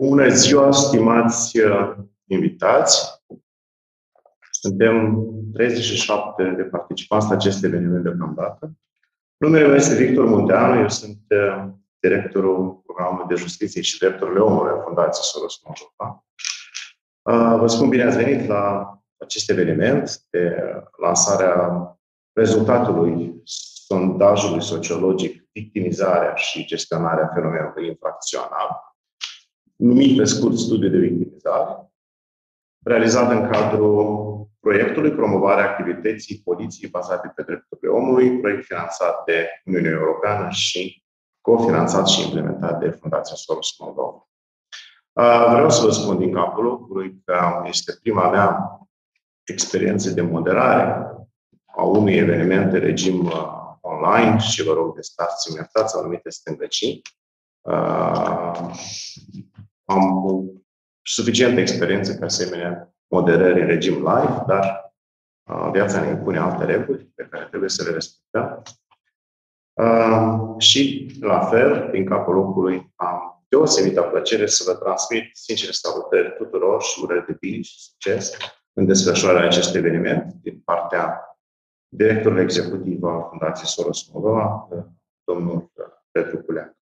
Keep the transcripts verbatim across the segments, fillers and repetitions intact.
Bună ziua, stimați uh, invitați! Suntem treizeci și șapte de participanți la acest eveniment deocamdată. Numele meu este Victor Munteanu, eu sunt uh, directorul Programului de Justiție și Drepturile Omului a Fundației Soros Moldova. Uh, vă spun bine ați venit la acest eveniment de lansarea rezultatului sondajului sociologic Victimizarea și gestionarea fenomenului infracțional, numit pe scurt Studiu de Victimizare, realizat în cadrul proiectului Promovarea activității poliției bazate pe drepturile omului, proiect finanțat de Uniunea Europeană și cofinanțat și implementat de Fundația Soros Moldova. Vreau să vă spun din capul locului că este prima mea experiență de moderare a unui eveniment de regim online și vă rog de stați să-mi iertați anumite stângăcii. Am suficientă experiență pe asemenea moderări în regim live, dar uh, viața ne impune alte reguli pe care trebuie să le respectăm. Uh, și, la fel, din capul locului, am deosebită plăcere să vă transmit sincere salutări tuturor și urări de bine și succes în desfășurarea acestui eveniment din partea directorului executiv al Fundației Soros Moldova, domnul Petru Culeac.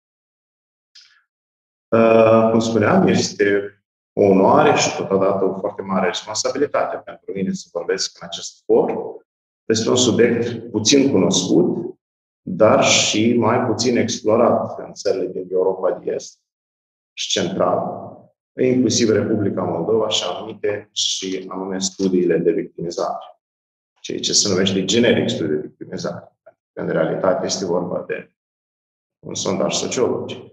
Uh, cum spuneam, este o onoare și totodată o foarte mare responsabilitate pentru mine să vorbesc în acest for despre un subiect puțin cunoscut, dar și mai puțin explorat în țările din Europa de Est și Central, inclusiv Republica Moldova și anumite și anume studiile de victimizare, ceea ce se numește generic studiu de victimizare. În realitate este vorba de un sondaj sociologic.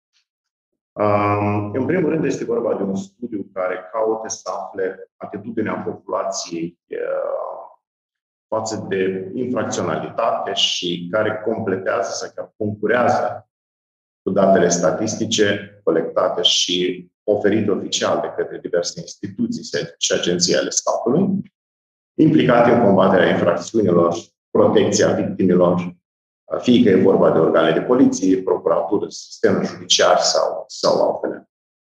Um, în primul rând este vorba de un studiu care caută să afle atitudinea populației uh, față de infracționalitate și care completează sau chiar concurează cu datele statistice colectate și oferite oficial de către diverse instituții și agenții ale statului, implicate în combaterea infracțiunilor, protecția victimilor, fie că e vorba de organe de poliție, procuratură, sistemul judiciar sau, sau altele.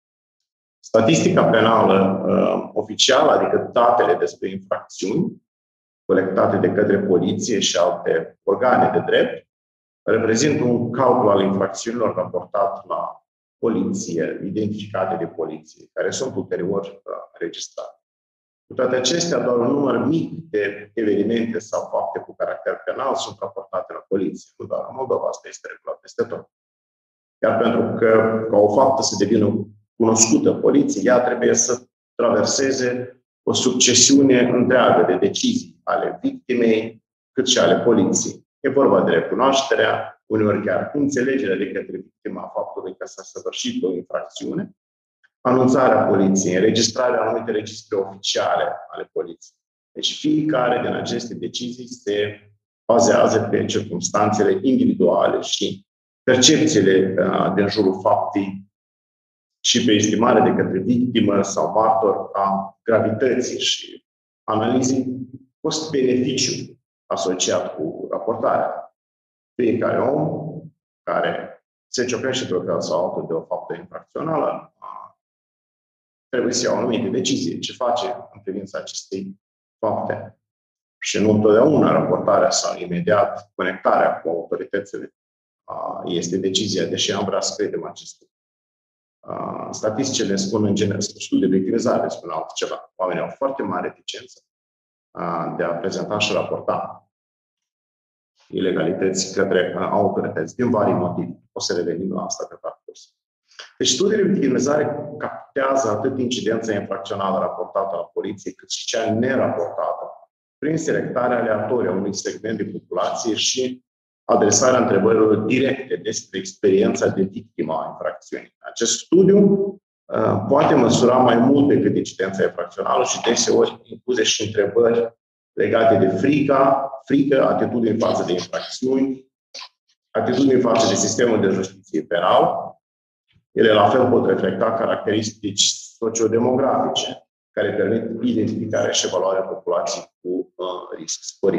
Statistica penală uh, oficială, adică datele despre infracțiuni colectate de către poliție și alte organe de drept, reprezintă un calcul al infracțiunilor raportat la poliție, identificate de poliție, care sunt ulterior uh, registrate. Cu toate acestea, doar un număr mic de evenimente sau fapte cu caracter penal sunt raportate la poliție. Nu doar în Moldova, asta este regulat peste tot. Iar pentru că, ca o faptă să devină cunoscută poliție, ea trebuie să traverseze o succesiune întreagă de decizii ale victimei, cât și ale poliției. E vorba de recunoașterea, uneori chiar înțelegerea de către victima faptului că s-a săvârșit o infracțiune, anunțarea poliției, înregistrarea anumite registre oficiale ale poliției. Deci fiecare din aceste decizii se bazează pe circumstanțele individuale și percepțiile uh, din jurul faptei și pe estimare de către victimă sau martor a gravității și analizei cost-beneficiu asociat cu raportarea. Fiecare om care se ciocnește într-o fel sau altul de o faptă infracțională trebuie să ia o anumită decizie ce face în privința acestei fapte. Și nu întotdeauna raportarea sau imediat conectarea cu autoritățile este decizia, deși am vrea să credem acest lucru. Statisticile spun în general, studiul de victimizare spun altceva. Oamenii au foarte mare reticență de a prezenta și raporta ilegalități către autorități, din vari motive. O să revenim la asta pe parcurs. Deci studiile de victimizare captează atât incidența infracțională raportată la poliție, cât și cea neraportată, prin selectarea aleatorie a unui segment de populație și adresarea întrebărilor directe despre experiența de victimă a infracțiunii. Acest studiu uh, poate măsura mai mult decât incidența infracțională și deseori impune și întrebări legate de frica, frică, atitudini față de infracțiuni, atitudini față de sistemul de justiție penal. Ele la fel pot reflecta caracteristici sociodemografice care permit identificarea și evaluarea populației cu uh, risc sporit.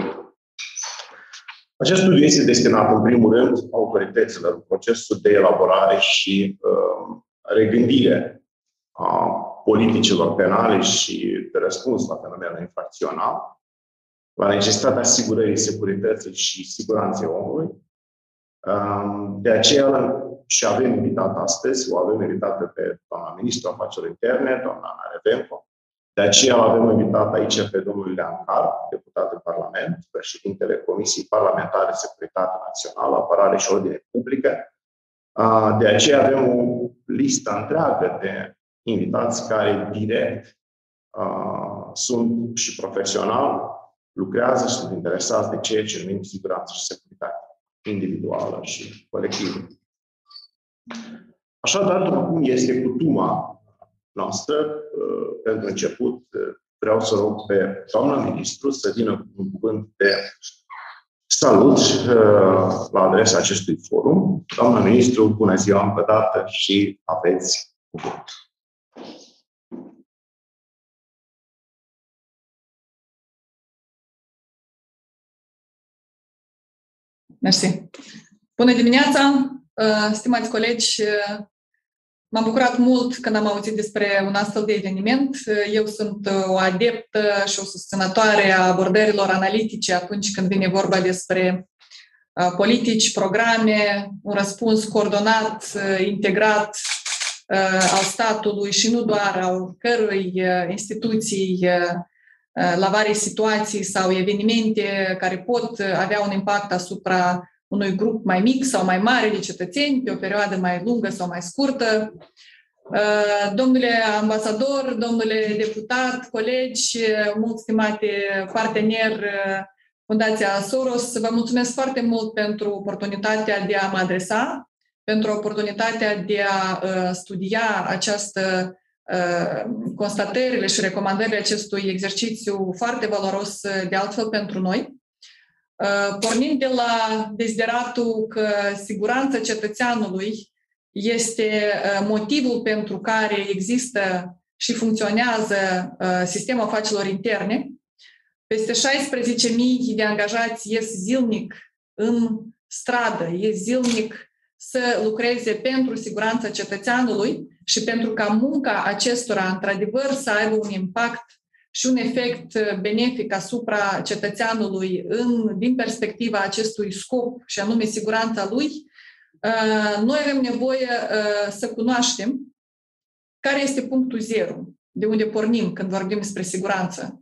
Acest studiu este destinat, în primul rând, autorităților în procesul de elaborare și uh, regândire a politicilor penale și de răspuns la fenomenul infracțional, la necesitatea asigurării securității și siguranței omului. De aceea și avem invitat astăzi, o avem invitată pe doamna ministru afacerilor interne, doamna Ana Revenco. De aceea avem invitat aici pe domnul Ilean Carp, deputat în Parlament, președintele Comisiei Parlamentare de Securitate Națională, Apărare și Ordine Publică. De aceea avem o listă întreagă de invitați care direct sunt și profesional, lucrează și sunt interesați de ceea ce numim siguranță și securitate individuală și colectivă. Așadar, după cum este cutuma noastră, pentru început vreau să rog pe doamna ministru să vină cu un cuvânt de salut la adresa acestui forum. Doamna ministru, bună ziua încă o dată și aveți cuvânt. Mersi. Bună dimineața, stimați colegi! M-am bucurat mult când am auzit despre un astfel de eveniment. Eu sunt o adeptă și o susținătoare a abordărilor analitice atunci când vine vorba despre politici, programe, un răspuns coordonat, integrat al statului și nu doar al cărui instituții la vari situații sau evenimente care pot avea un impact asupra unui grup mai mic sau mai mare de cetățeni, pe o perioadă mai lungă sau mai scurtă. Domnule ambasador, domnule deputat, colegi, mult stimate parteneri, Fundația Soros, vă mulțumesc foarte mult pentru oportunitatea de a mă adresa, pentru oportunitatea de a studia această constatările și recomandările acestui exercițiu foarte valoros de altfel pentru noi. Pornind de la dezideratul că siguranța cetățeanului este motivul pentru care există și funcționează sistemul afacerilor interne, peste șaisprezece mii de angajați ies zilnic în stradă, ies zilnic să lucreze pentru siguranța cetățeanului și pentru ca munca acestora, într-adevăr, să aibă un impact și un efect benefic asupra cetățeanului în, din perspectiva acestui scop, și anume siguranța lui, noi avem nevoie să cunoaștem care este punctul zero, de unde pornim când vorbim despre siguranță,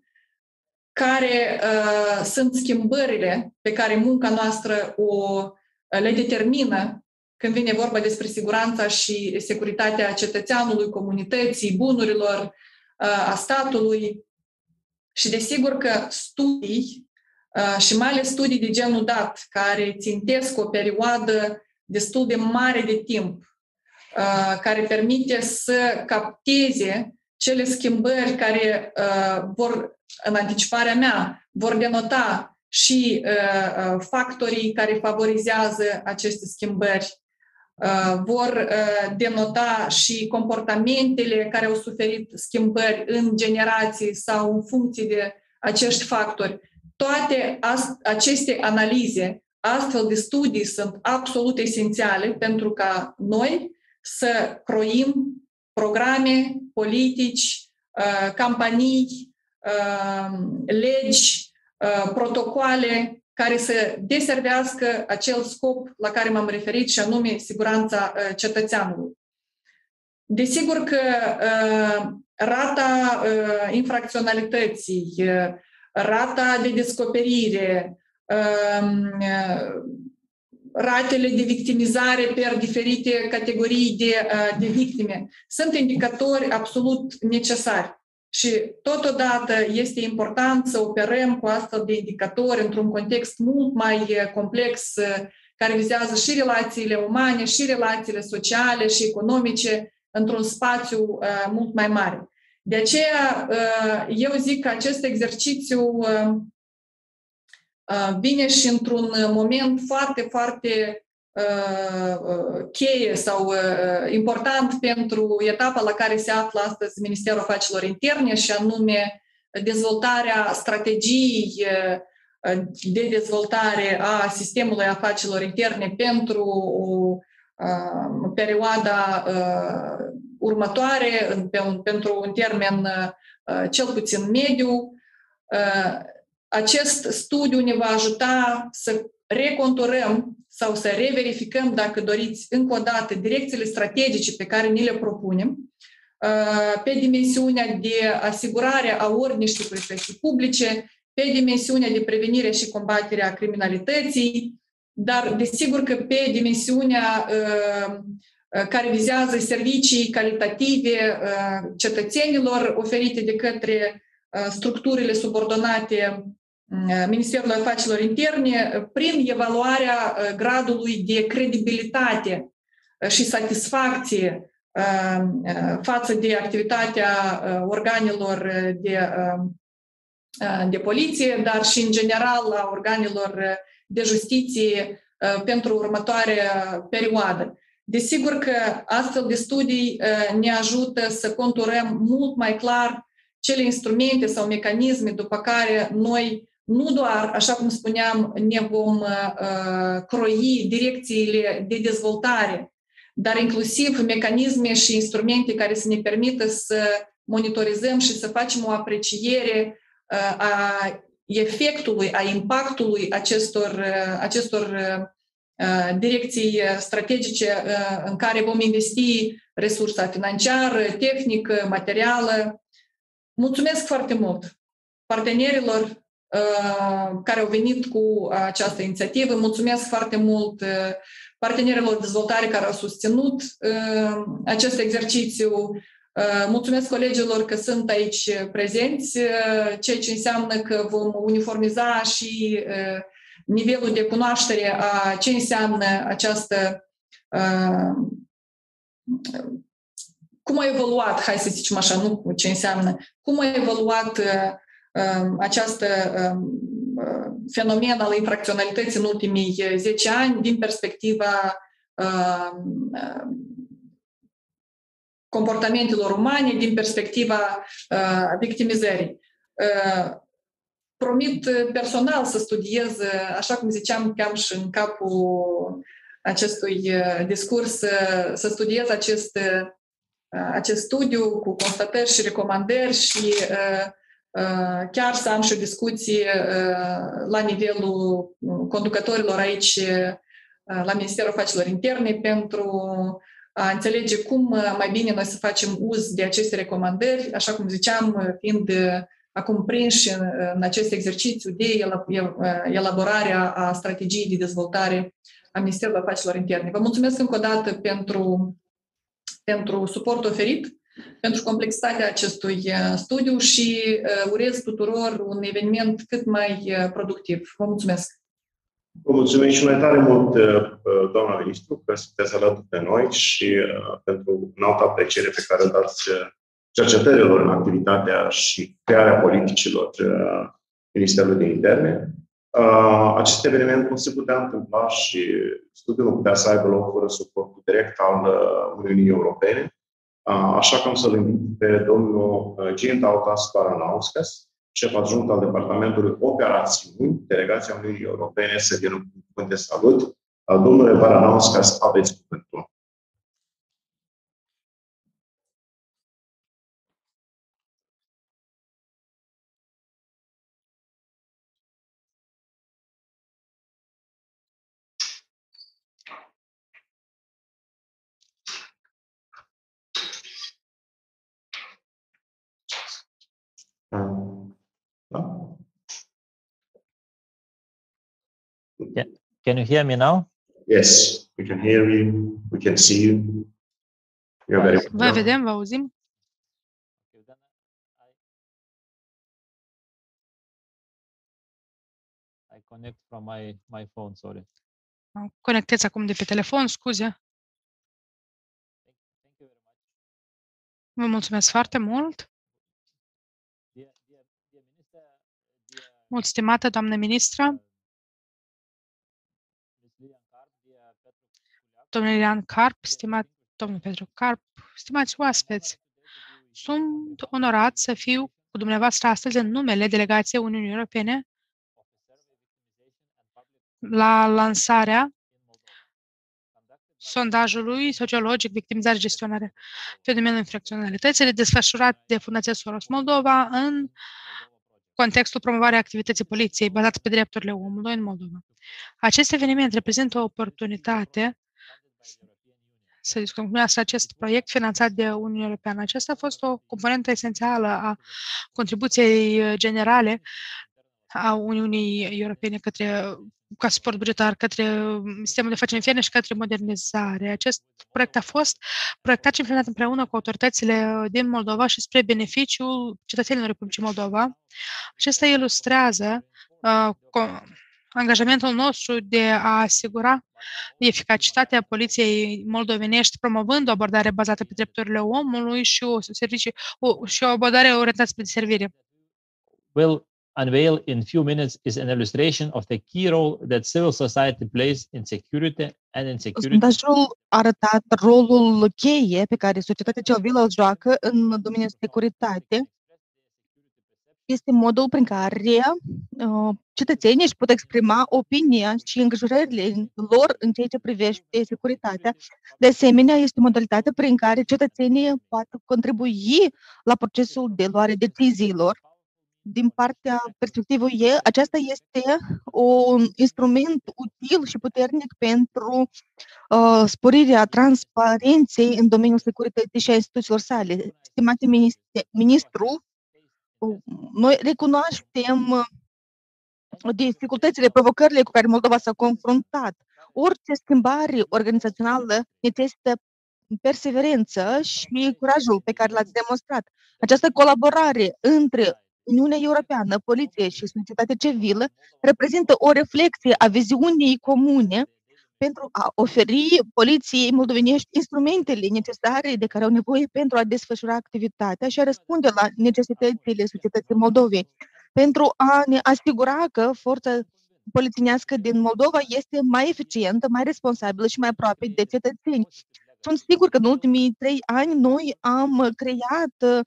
care sunt schimbările pe care munca noastră o, le determină când vine vorba despre siguranța și securitatea cetățeanului, comunității, bunurilor, a statului. Și desigur că studii, și mai ales studii de genul dat, care țintesc o perioadă destul de mare de timp, care permite să capteze cele schimbări care vor, în anticiparea mea, vor denota și factorii care favorizează aceste schimbări, vor denota și comportamentele care au suferit schimbări în generații sau în funcție de acești factori. Toate aceste analize, astfel de studii, sunt absolut esențiale pentru ca noi să croim programe, politici, campanii, legi, protocoale care să deservească acel scop la care m-am referit, și anume siguranța cetățeanului. Desigur că rata infracționalității, rata de descoperire, ratele de victimizare per diferite categorii de, de victime sunt indicatori absolut necesari. Și totodată este important să operăm cu astfel de indicatori într-un context mult mai complex, care vizează și relațiile umane, și relațiile sociale și economice într-un spațiu mult mai mare. De aceea, eu zic că acest exercițiu vine și într-un moment foarte, foarte cheie sau important pentru etapa la care se află astăzi Ministerul Afacerilor Interne, și anume dezvoltarea strategiei de dezvoltare a sistemului afacerilor interne pentru perioada următoare, în, pe un, pentru un termen uh, cel puțin mediu. Uh, acest studiu ne va ajuta să reconturăm sau să reverificăm, dacă doriți, încă o dată, direcțiile strategice pe care ni le propunem, pe dimensiunea de asigurare a ordinii și securității publice, pe dimensiunea de prevenire și combatere a criminalității, dar desigur că pe dimensiunea care vizează servicii calitative cetățenilor oferite de către structurile subordonate Ministerului Afacerilor Interne, prin evaluarea gradului de credibilitate și satisfacție față de activitatea organelor de, de poliție, dar și în general a organelor de justiție pentru următoarea perioadă. Desigur că astfel de studii ne ajută să conturăm mult mai clar cele instrumente sau mecanisme după care noi nu doar, așa cum spuneam, ne vom uh, croi direcțiile de dezvoltare, dar inclusiv mecanisme și instrumente care să ne permită să monitorizăm și să facem o apreciere uh, a efectului, a impactului acestor, uh, acestor uh, direcții strategice uh, în care vom investi resursa financiară, tehnică, materială. Mulțumesc foarte mult partenerilor care au venit cu această inițiativă. Mulțumesc foarte mult partenerilor de dezvoltare care au susținut acest exercițiu. Mulțumesc colegilor că sunt aici prezenți, ceea ce înseamnă că vom uniformiza și nivelul de cunoaștere a ce înseamnă această cum a evoluat, hai să zicem așa, nu ce înseamnă, cum a evoluat această fenomen al infracționalității în ultimii zece ani din perspectiva comportamentelor umane, din perspectiva victimizării. Promit personal să studiez, așa cum ziceam chiar și în capul acestui discurs, să studiez acest, acest studiu cu constatări și recomandări și chiar să am și o discuție la nivelul conducătorilor aici la Ministerul Afacerilor Interne pentru a înțelege cum mai bine noi să facem uz de aceste recomandări, așa cum ziceam, fiind acum prinși în acest exercițiu de elaborare a strategiei de dezvoltare a Ministerului Afacerilor Interne. Vă mulțumesc încă o dată pentru, pentru suportul oferit, pentru complexitatea acestui studiu și urez tuturor un eveniment cât mai productiv. Vă mulțumesc! Vă mulțumim și noi tare mult, doamna ministru, că sunteți alături de noi și pentru înaltă apreciere pe care o dați cercetărilor în activitatea și crearea politicilor Ministerului de Interne. Acest eveniment nu se putea întâmpla și studiul nu putea să aibă loc fără suportul direct al Uniunii Europene. Așa că am să-l invit pe domnul Gintautās Varanauskas, șef adjunct al Departamentului Operațiuni, Delegația Uniunii Europene, să vină cu cuvânt de salut. Domnule Varanauskas, aveți cuvântul. Yeah. Can you hear me now? Yes, we can hear you. We can see you. You're very Vă vedem, vă auzim. I connect from my my phone, sorry. Conectez acum de pe telefon, scuze. Vă mulțumesc foarte mult. Mult stimată doamnă ministră, domnule Ilian Carp, stimat domnul Petru Carp, stimați oaspeți, sunt onorat să fiu cu dumneavoastră astăzi în numele Delegației Uniunii Europene la lansarea sondajului sociologic victimizare gestionare fenomenul infracționalității desfășurat de Fundația Soros Moldova în contextul promovării activității poliției bazate pe drepturile omului în Moldova. Acest eveniment reprezintă o oportunitate să discutăm cum este acest proiect finanțat de Uniunea Europeană. Acesta a fost o componentă esențială a contribuției generale a Uniunii Europene către, ca suport bugetar către sistemul de afaceri interne și către modernizare. Acest proiect a fost proiectat și implementat împreună cu autoritățile din Moldova și spre beneficiul cetățenilor Republicii Moldova. Acesta ilustrează uh, angajamentul nostru de a asigura eficacitatea poliției moldovenești, promovând o abordare bazată pe drepturile omului și o, servicii, o, și o abordare orientată spre servire. Will unveil in few minutes is an illustration of the key role that civil society plays in security and in security. Sondajul a arătat rolul cheie pe care societatea civilă îl joacă în domeniul securitate. Este modul prin care uh, cetățenii își pot exprima opinia și îngrijorările lor în ceea ce privește securitatea. De asemenea, este modalitatea prin care cetățenii pot contribui la procesul de luare deciziilor. Din partea perspectivei ei, aceasta este un instrument util și puternic pentru uh, sporirea transparenței în domeniul securității și a instituțiilor sale. Stimate ministru, noi recunoaștem dificultățile, provocările cu care Moldova s-a confruntat. Orice schimbare organizațională necesită perseverență și curajul pe care l-ați demonstrat. Această colaborare între Uniunea Europeană, poliție și societatea civilă reprezintă o reflecție a viziunii comune pentru a oferi poliției moldovenești instrumentele necesare de care au nevoie pentru a desfășura activitatea și a răspunde la necesitățile societății Moldovei, pentru a ne asigura că forța polițienească din Moldova este mai eficientă, mai responsabilă și mai aproape de cetățeni. Sunt sigur că în ultimii trei ani noi am creat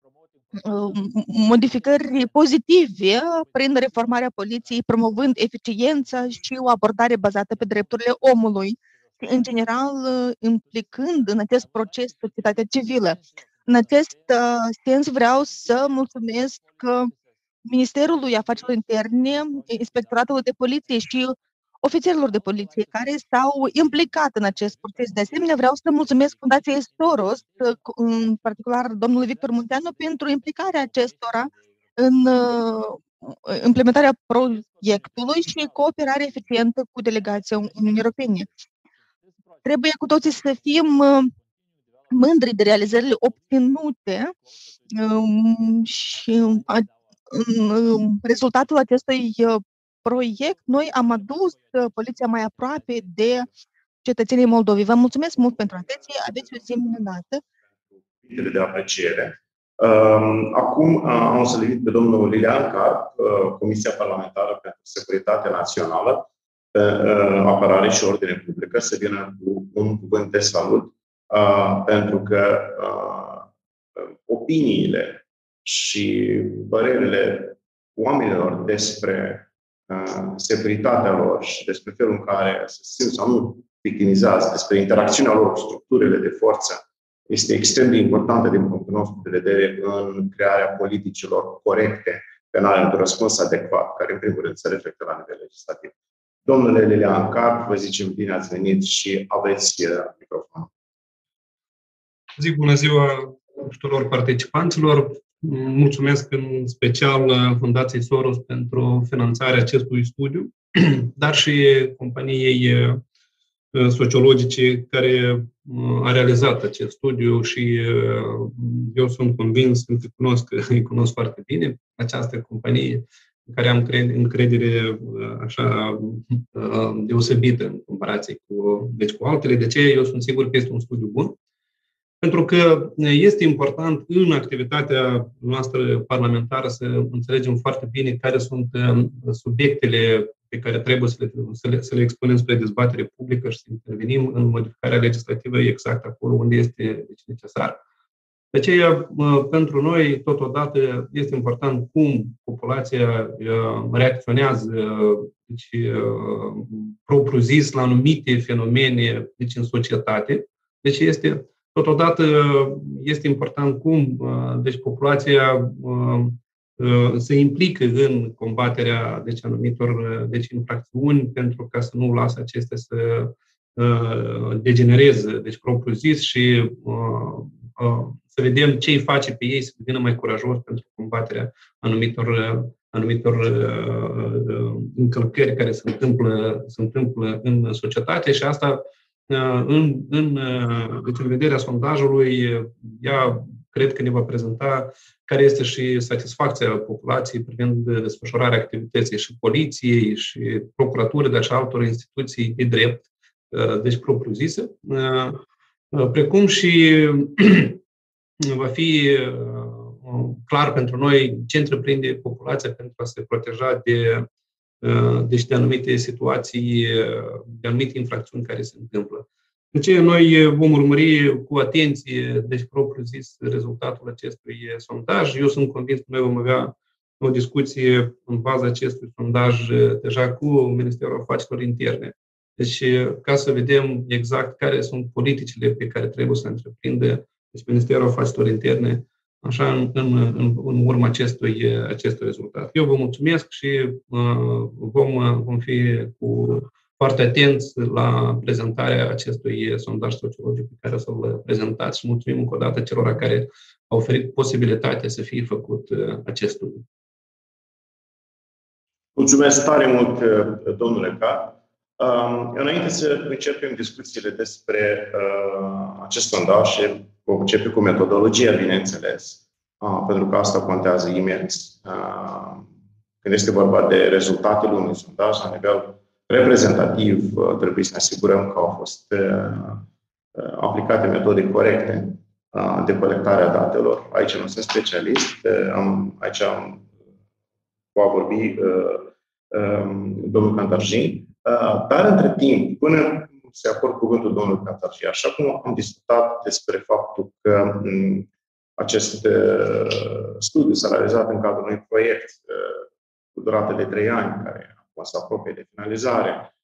modificări pozitive prin reformarea poliției, promovând eficiența și o abordare bazată pe drepturile omului, în general implicând în acest proces societatea civilă. În acest sens vreau să mulțumesc Ministerului Afacerilor Interne, Inspectoratul de Poliție și ofițerilor de poliție care s-au implicat în acest proces. De asemenea, vreau să mulțumesc Fundației Soros, în particular domnului Victor Munteanu, pentru implicarea acestora în implementarea proiectului și cooperarea eficientă cu delegația Uniunii Europene. Trebuie cu toții să fim mândri de realizările obținute și rezultatul acestui proiect, noi am adus poliția mai aproape de cetățenii Moldovei. Vă mulțumesc mult pentru atenție, aveți o zi minunată. De apreciere. Acum am să-l invit pe domnul Lilian Carp, Comisia Parlamentară pentru Securitate Națională, Apărare și Ordine Publică, să vină cu un cuvânt de salut, pentru că opiniile și părerile oamenilor despre securitatea lor și despre felul în care se simt sau nu victimizați, despre interacțiunea lor cu structurile de forță, este extrem de importantă din punctul nostru de vedere în crearea politicilor corecte, penale de răspuns adecvat, care în primul rând se reflectă la nivel legislativ. Domnule Lilian Carp, vă zicem bine ați venit și aveți microfonul. Zic bună ziua tuturor participanților. Mulțumesc în special Fundației Soros pentru finanțarea acestui studiu, dar și companiei sociologice care a realizat acest studiu și eu sunt convins, pentru că cunosc, îi cunosc foarte bine, această companie în care am încredere așa deosebită în comparație cu, deci cu altele. De ce? Eu sunt sigur că este un studiu bun. Pentru că este important în activitatea noastră parlamentară să înțelegem foarte bine care sunt subiectele pe care trebuie să le, să le, să le expunem spre dezbatere publică și să intervenim în modificarea legislativă exact acolo unde este deci, necesar. De aceea, pentru noi, totodată, este important cum populația reacționează, deci, propriu-zis, la anumite fenomene, deci, în societate. Deci, este, totodată, este important cum, deci, populația se implică în combaterea, deci, anumitor, deci, infracțiuni, pentru ca să nu lasă acestea să degenereze, deci, propriu-zis, și să vedem ce îi face pe ei să devină mai curajos pentru combaterea anumitor, anumitor uh, încălcări care se întâmplă, se întâmplă în societate, și asta uh, în, în, uh, deci în vederea sondajului, ea cred că ne va prezenta care este și satisfacția populației privind desfășurarea activității și poliției și procuraturii, dar și altor instituții de drept, uh, deci propriu-zise, uh, precum și va fi uh, clar pentru noi ce întreprinde populația pentru a se proteja de, uh, deci de anumite situații, uh, de anumite infracțiuni care se întâmplă. De aceea noi vom urmări cu atenție, deci propriu-zis, rezultatul acestui sondaj. Eu sunt convins că noi vom avea o discuție în baza acestui sondaj deja cu Ministerul Afacerilor Interne. Deci, ca să vedem exact care sunt politicile pe care trebuie să le întreprindă deci Ministerul Afacerilor Interne, așa, în, în, în urma acestui, acestui rezultat. Eu vă mulțumesc și uh, vom, vom fi cu foarte atenți la prezentarea acestui sondaj sociologic pe care o să-l prezentați și mulțumim încă o dată celor care au oferit posibilitatea să fie făcut uh, acest studiu. Mulțumesc tare mult, domnule Car. Uh, înainte să începem discuțiile despre uh, acest sondaj și vom începe cu metodologia, bineînțeles, uh, pentru că asta contează imens. Uh, când este vorba de rezultatele unui sondaj la nivel reprezentativ, uh, trebuie să ne asigurăm că au fost uh, aplicate metode corecte uh, de colectare a datelor. Aici nu sunt specialist, uh, am, aici am, va vorbi uh, uh, domnul Cantarjin. Dar, între timp, până se acord cuvântul domnului Cantarjin, așa cum am discutat despre faptul că acest studiu s-a realizat în cadrul unui proiect cu durată de trei ani, care acum se apropie de finalizare,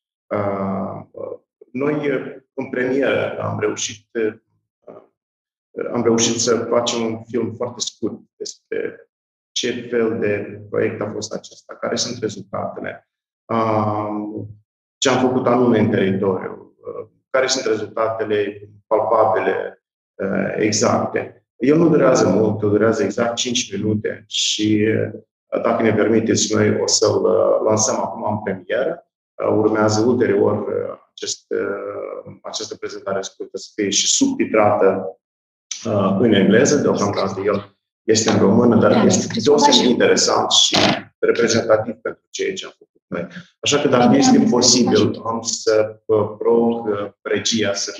noi, în premieră, am reușit, am reușit să facem un film foarte scurt despre ce fel de proiect a fost acesta, care sunt rezultatele, ce am făcut anume în teritoriu, care sunt rezultatele palpabile, exacte. El nu durează mult, durează exact cinci minute și, dacă ne permiteți, noi o să-l lansăm acum în premieră. Urmează ulterior acest, această prezentare scurtă să fie și subtitrată în engleză. Deocamdată el este în română, dar este deosebit interesant și reprezentativ pentru ceea ce am făcut noi. Așa că, dacă este posibil, am să rog regia să,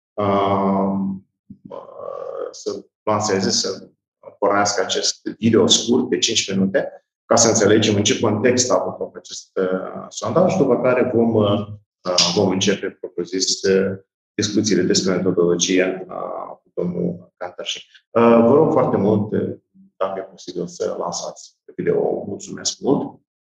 să lanseze, să pornească acest video scurt de cinci minute, ca să înțelegem în ce context a avut loc acest sondaj, după care vom, vom începe, propriu-zis, discuțiile despre metodologia cu domnul Cantarjin. Vă rog foarte mult, dacă e posibil, să lansați video. Mulțumesc mult!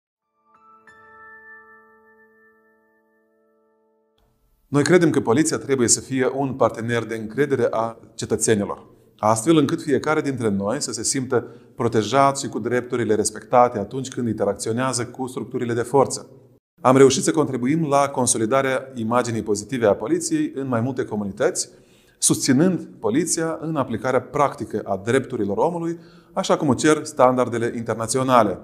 Noi credem că poliția trebuie să fie un partener de încredere a cetățenilor, astfel încât fiecare dintre noi să se simtă protejat și cu drepturile respectate atunci când interacționează cu structurile de forță. Am reușit să contribuim la consolidarea imaginii pozitive a poliției în mai multe comunități, susținând poliția în aplicarea practică a drepturilor omului, așa cum o cer standardele internaționale.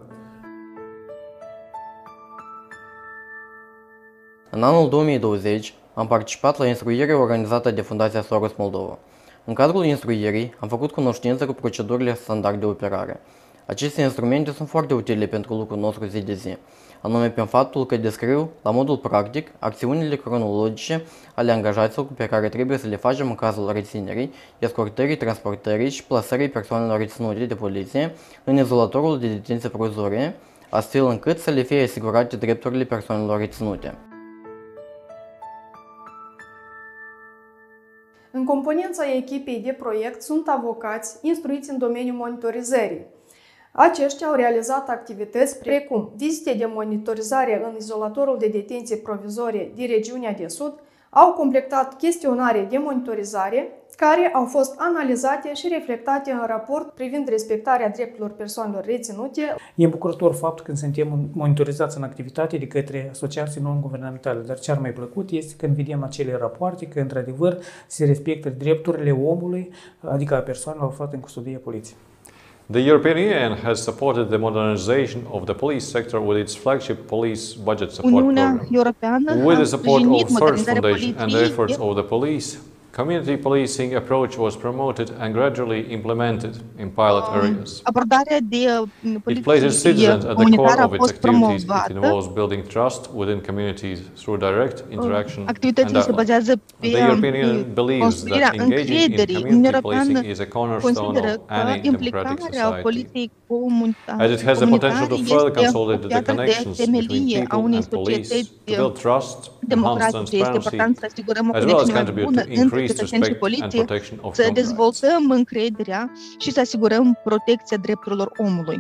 În anul două mii douăzeci am participat la instruire organizată de Fundația Soros Moldova. În cadrul instruirii am făcut cunoștință cu procedurile standard de operare. Aceste instrumente sunt foarte utile pentru lucrul nostru zi de zi, anume prin faptul că descriu, la modul practic, acțiunile cronologice ale angajaților pe care trebuie să le facem în cazul reținerii, escortării, transportării și plasării persoanelor reținute de poliție în izolatorul de detenție provizorie, astfel încât să le fie asigurate drepturile persoanelor reținute. În componența echipei de proiect sunt avocați instruiți în domeniul monitorizării. Aceștia au realizat activități precum vizite de monitorizare în izolatorul de detenție provizorie din regiunea de sud, au completat chestionare de monitorizare, care au fost analizate și reflectate în raport privind respectarea drepturilor persoanelor reținute. E îmbucurător faptul că suntem monitorizați în activitate de către asociații non-guvernamentale, dar ce ar mai plăcut este când vedem acele rapoarte că, într-adevăr, se respectă drepturile omului, adică a persoanelor aflate în custodie poliției. The European Union has supported the modernization of the police sector with its flagship police budget support Uniunea program. Europeană With the a support sprijinit of Third modernizarea Foundation and the poliției. efforts of the police, community policing approach was promoted and gradually implemented in pilot areas. Abordarea de It places citizens at the core comunitară a of its fost activities. It promovată. involves building trust within communities through direct interaction and Activitățile se dialogue. bazează pe The European Union believes construirea that engaging in încrederii. Uniunea community Europeană policing is a cornerstone consideră of că any democratic implicarea society, poliției comunitare as it has the potential to further consolidate the este o connections piatră de between temelie a people unei and police, societăți to build trust, enhance democratice. Este transparency, important să asigurăm o as well as conexiune mai contribute bună to între increased cetățeni și respect and poliție, protection of să human rights. dezvoltăm încrederea și să asigurăm protecția drepturilor omului.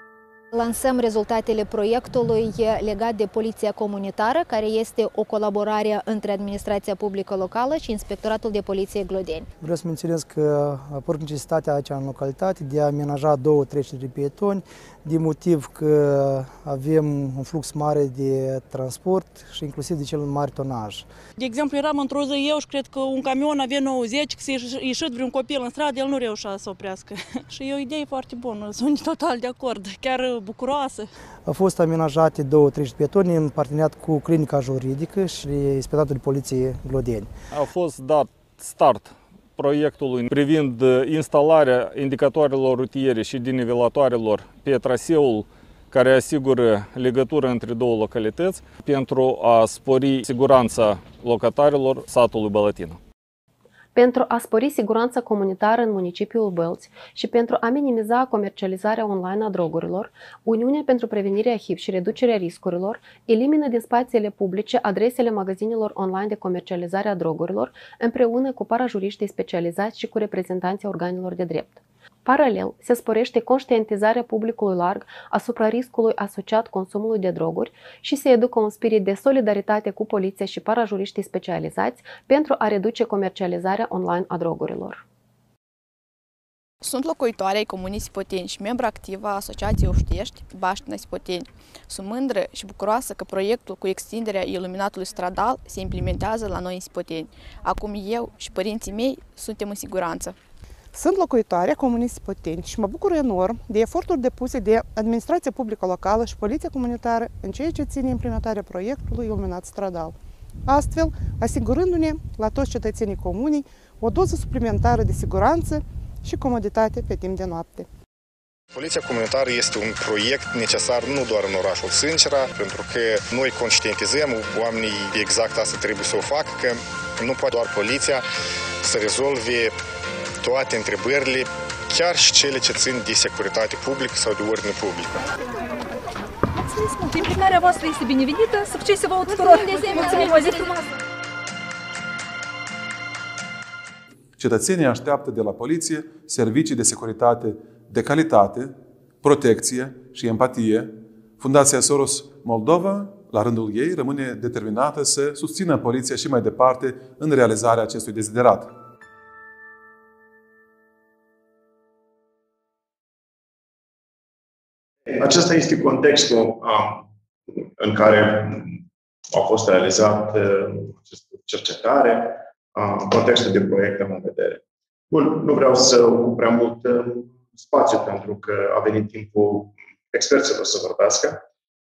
Lansăm rezultatele proiectului legat de Poliția Comunitară, care este o colaborare între Administrația Publică Locală și Inspectoratul de Poliție Glodeni. Vreau să menționez că apar necesitatea aici în localitate de a amenaja două treceri de pietoni, de motiv că avem un flux mare de transport și inclusiv de cel mare tonaj. De exemplu, eram într-o zi eu și cred că un camion avea nouăzeci, că s-a ieșit vreun copil în stradă, el nu reușea să oprească. Și e o idee foarte bună, sunt total de acord, chiar bucuroasă. Au fost amenajate două treceri de pietoni în parteneriat cu Clinica Juridică și Inspectoratul de Poliție Glodeni. A fost dat start proiectului privind instalarea indicatoarelor rutiere și denivelatoarelor pe traseul care asigură legătură între două localități pentru a spori siguranța locatarilor satului Bălătină. Pentru a spori siguranța comunitară în municipiul Bălți și pentru a minimiza comercializarea online a drogurilor, Uniunea pentru Prevenirea H I V și Reducerea Riscurilor elimină din spațiile publice adresele magazinelor online de comercializare a drogurilor împreună cu parajuriștii specializați și cu reprezentanții organelor de drept. Paralel, se sporește conștientizarea publicului larg asupra riscului asociat consumului de droguri și se educă un spirit de solidaritate cu poliția și parajuriștii specializați pentru a reduce comercializarea online a drogurilor. Sunt locuitoare ai Comunei Sipoteni și membru activ a Asociației Oștiești, Baștina Sipoteni. Sunt mândră și bucuroasă că proiectul cu extinderea iluminatului stradal se implementează la noi în Sipoteni. Acum eu și părinții mei suntem în siguranță. Sunt locuitoare a Comunei Sipoteni și mă bucur enorm de eforturi depuse de Administrația Publică Locală și Poliția Comunitară în ceea ce ține implementarea proiectului iluminat stradal. Astfel, asigurându-ne la toți cetățenii comunei o doză suplimentară de siguranță și comoditate pe timp de noapte. Poliția comunitară este un proiect necesar nu doar în orașul Sâncera, pentru că noi conștientizăm oamenii exact asta trebuie să o facă, că nu poate doar poliția să rezolve toate întrebările, chiar și cele ce țin de securitate publică sau de ordine publică. Implicarea voastră este binevenită, succes să vă tuturor! Mulțumim, o zi frumoasă! Cetățenii așteaptă de la poliție servicii de securitate de calitate, protecție și empatie. Fundația Soros Moldova, la rândul ei, rămâne determinată să susțină poliția și mai departe în realizarea acestui deziderat. Acesta este contextul în care a fost realizat această cercetare, contextul de proiect am în vedere. Bun, nu vreau să ocup prea mult spațiu pentru că a venit timpul experților să vorbească.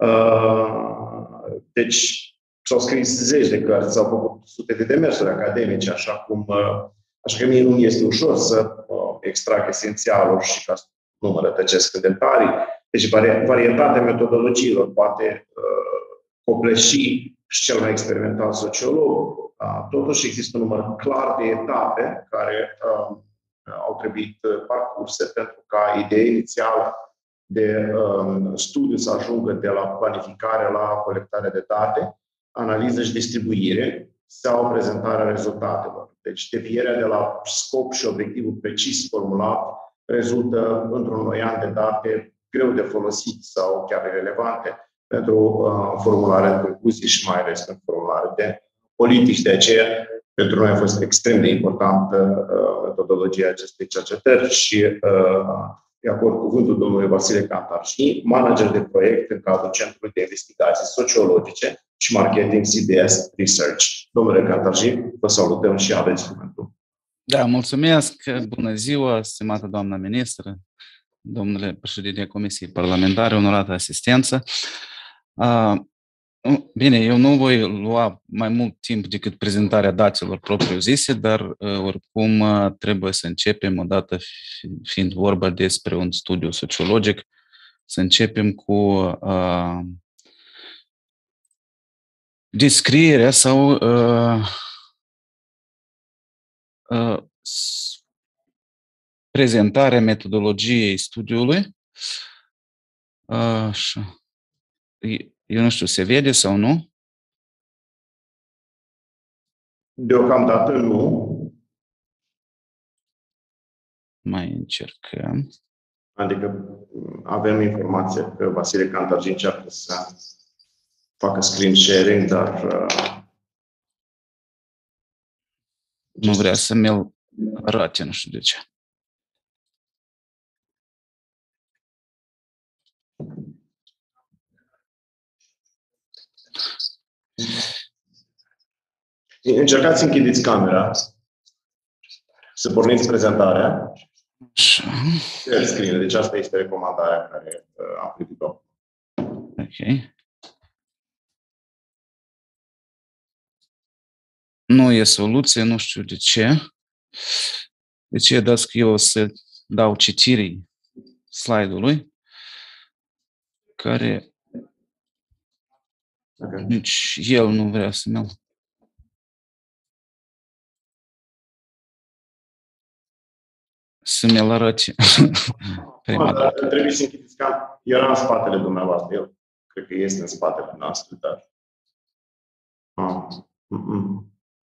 Deci s-au scris zeci de cărți, s-au făcut sute de demersuri academice, așa cum așa că mie nu este ușor să extrag esențialul și ca să nu mă rătăcesc în detalii. Deci varietatea metodologiilor poate copleși și cel mai experimental sociolog. Totuși există un număr clar de etape care uh, au trebuit parcurse pentru ca ideea inițială de uh, studiu să ajungă de la planificare la colectarea de date, analiză și distribuire, sau prezentarea rezultatelor. Deci devierea de la scop și obiectivul precis formulat rezultă într-un noian de date greu de folosit sau chiar irelevante pentru uh, formularea de concluzii și mai ales pentru formularea de politici. De aceea, pentru noi a fost extrem de importantă uh, metodologia acestei cercetări și uh, de acord cu cuvântul domnului Vasile Cantarji, manager de proiect în cadrul Centrului de Investigații Sociologice și Marketing C D S Research. Domnule Cantarji, vă salutăm și aveți cuvântul. Da, mulțumesc. Bună ziua, stimată doamna ministră, domnule președinte Comisiei Parlamentare, onorată asistență. Bine, eu nu voi lua mai mult timp decât prezentarea datelor propriu-zise, dar oricum trebuie să începem, odată fiind vorba despre un studiu sociologic, să începem cu uh, descrierea sau uh, uh, prezentarea metodologiei studiului. Așa. Eu nu știu, se vede sau nu? Deocamdată nu. Mai încercăm. Adică avem informația că Vasile Cantarji încearcă să facă screen sharing, dar uh, nu vrea să mi-l arate, nu știu de ce. Încercați să închideți camera, să porniți prezentarea. Share screen, deci asta este recomandarea care uh, am primit-o. Ok. Nu e soluție, nu știu de ce. De ce dați că eu o să dau citirii slide-ului, care okay. Nici el nu vrea să mi-l să mi-l arăte prima dată. Trebuie să închideți cam. Era în spatele dumneavoastră. Eu cred că este în spatele noastră, dar... Ah. Mm-mm.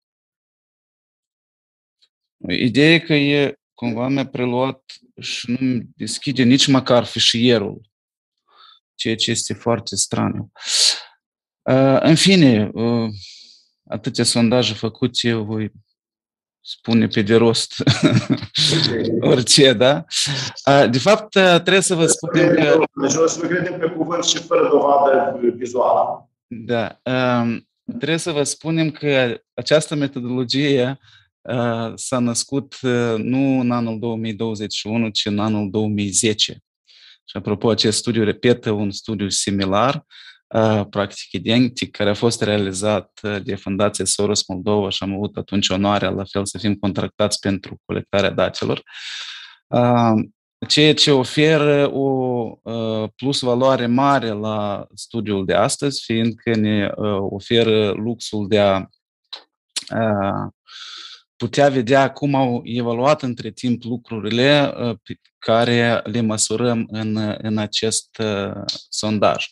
Ideea e că e, cumva mi-a preluat și nu deschide nici măcar fișierul, ceea ce este foarte straniu. Uh, în fine, uh, atâtea sondaje făcute, eu voi spune pe de rost orice, da? Uh, de fapt, trebuie să vă spunem că... Deci o să vă credem pe cuvânt și fără dovadă vizuală. Da. Uh, trebuie să vă spunem că această metodologie uh, s-a născut uh, nu în anul două mii douăzeci și unu, ci în anul două mii zece. Și apropo, acest studiu repetă un studiu similar, uh, practic identic, care a fost realizat de Fundația Soros Moldova și am avut atunci onoarea, la fel, să fim contractați pentru colectarea datelor, uh, ceea ce oferă o uh, plus valoare mare la studiul de astăzi, fiindcă ne uh, oferă luxul de a uh, putea vedea cum au evoluat între timp lucrurile uh, pe care le măsurăm în, în acest uh, sondaj.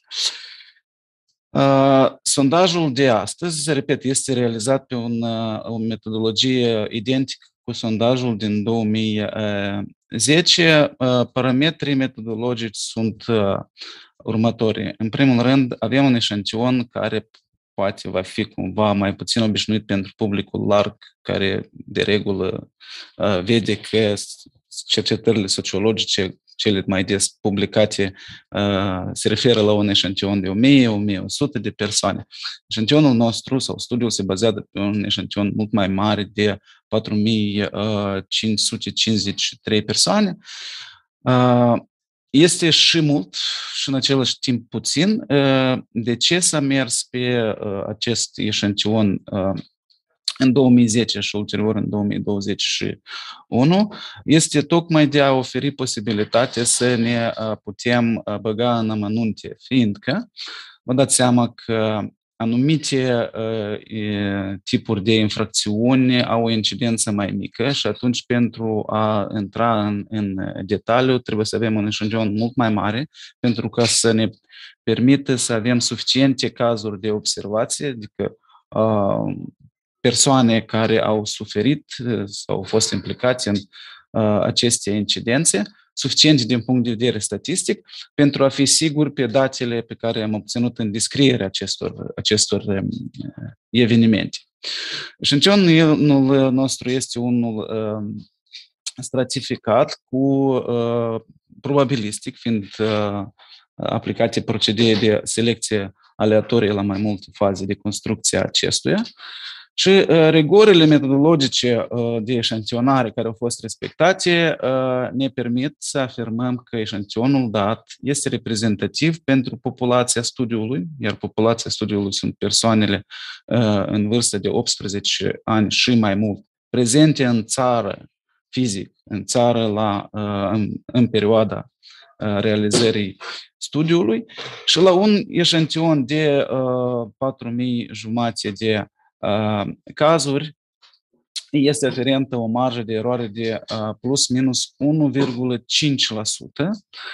Uh, sondajul de astăzi, repet, este realizat pe un, uh, o metodologie identică cu sondajul din două mii zece. Uh, parametrii metodologici sunt uh, următorii. În primul rând, avem un eșantion care poate va fi cumva mai puțin obișnuit pentru publicul larg, care de regulă uh, vede că cercetările sociologice, cele mai des publicate, uh, se referă la un eșantion de o mie - o mie o sută de persoane. Eșantionul nostru sau studiul se bazează pe un eșantion mult mai mare de patru mii cinci sute cincizeci și trei persoane. Uh, Este și mult și în același timp puțin. De ce s-a mers pe acest eșantion în două mii zece și ulterior în două mii douăzeci și unu? Este tocmai de a oferi posibilitatea să ne putem băga în amănunte, fiindcă vă dați seama că anumite uh, tipuri de infracțiuni au o incidență mai mică și atunci pentru a intra în, în detaliu trebuie să avem un eșantion mult mai mare pentru ca să ne permită să avem suficiente cazuri de observație, adică uh, persoane care au suferit sau au fost implicați în aceste incidențe, suficiente din punct de vedere statistic, pentru a fi sigur pe datele pe care am obținut în descrierea acestor, acestor evenimente. Eșantionul nostru este unul stratificat cu probabilistic, fiind aplicate procedee de selecție aleatorie la mai multe faze de construcție a acestuia. Și uh, rigorile metodologice uh, de eșantionare care au fost respectate uh, ne permit să afirmăm că eșantionul dat este reprezentativ pentru populația studiului, iar populația studiului sunt persoanele uh, în vârstă de optsprezece ani și mai mult, prezente în țară fizic, în țară la, uh, în, în perioada uh, realizării studiului și la un eșantion de uh, patru mii jumate de Uh, cazuri este aferentă o marjă de eroare de uh, plus minus unu virgulă cinci la sută,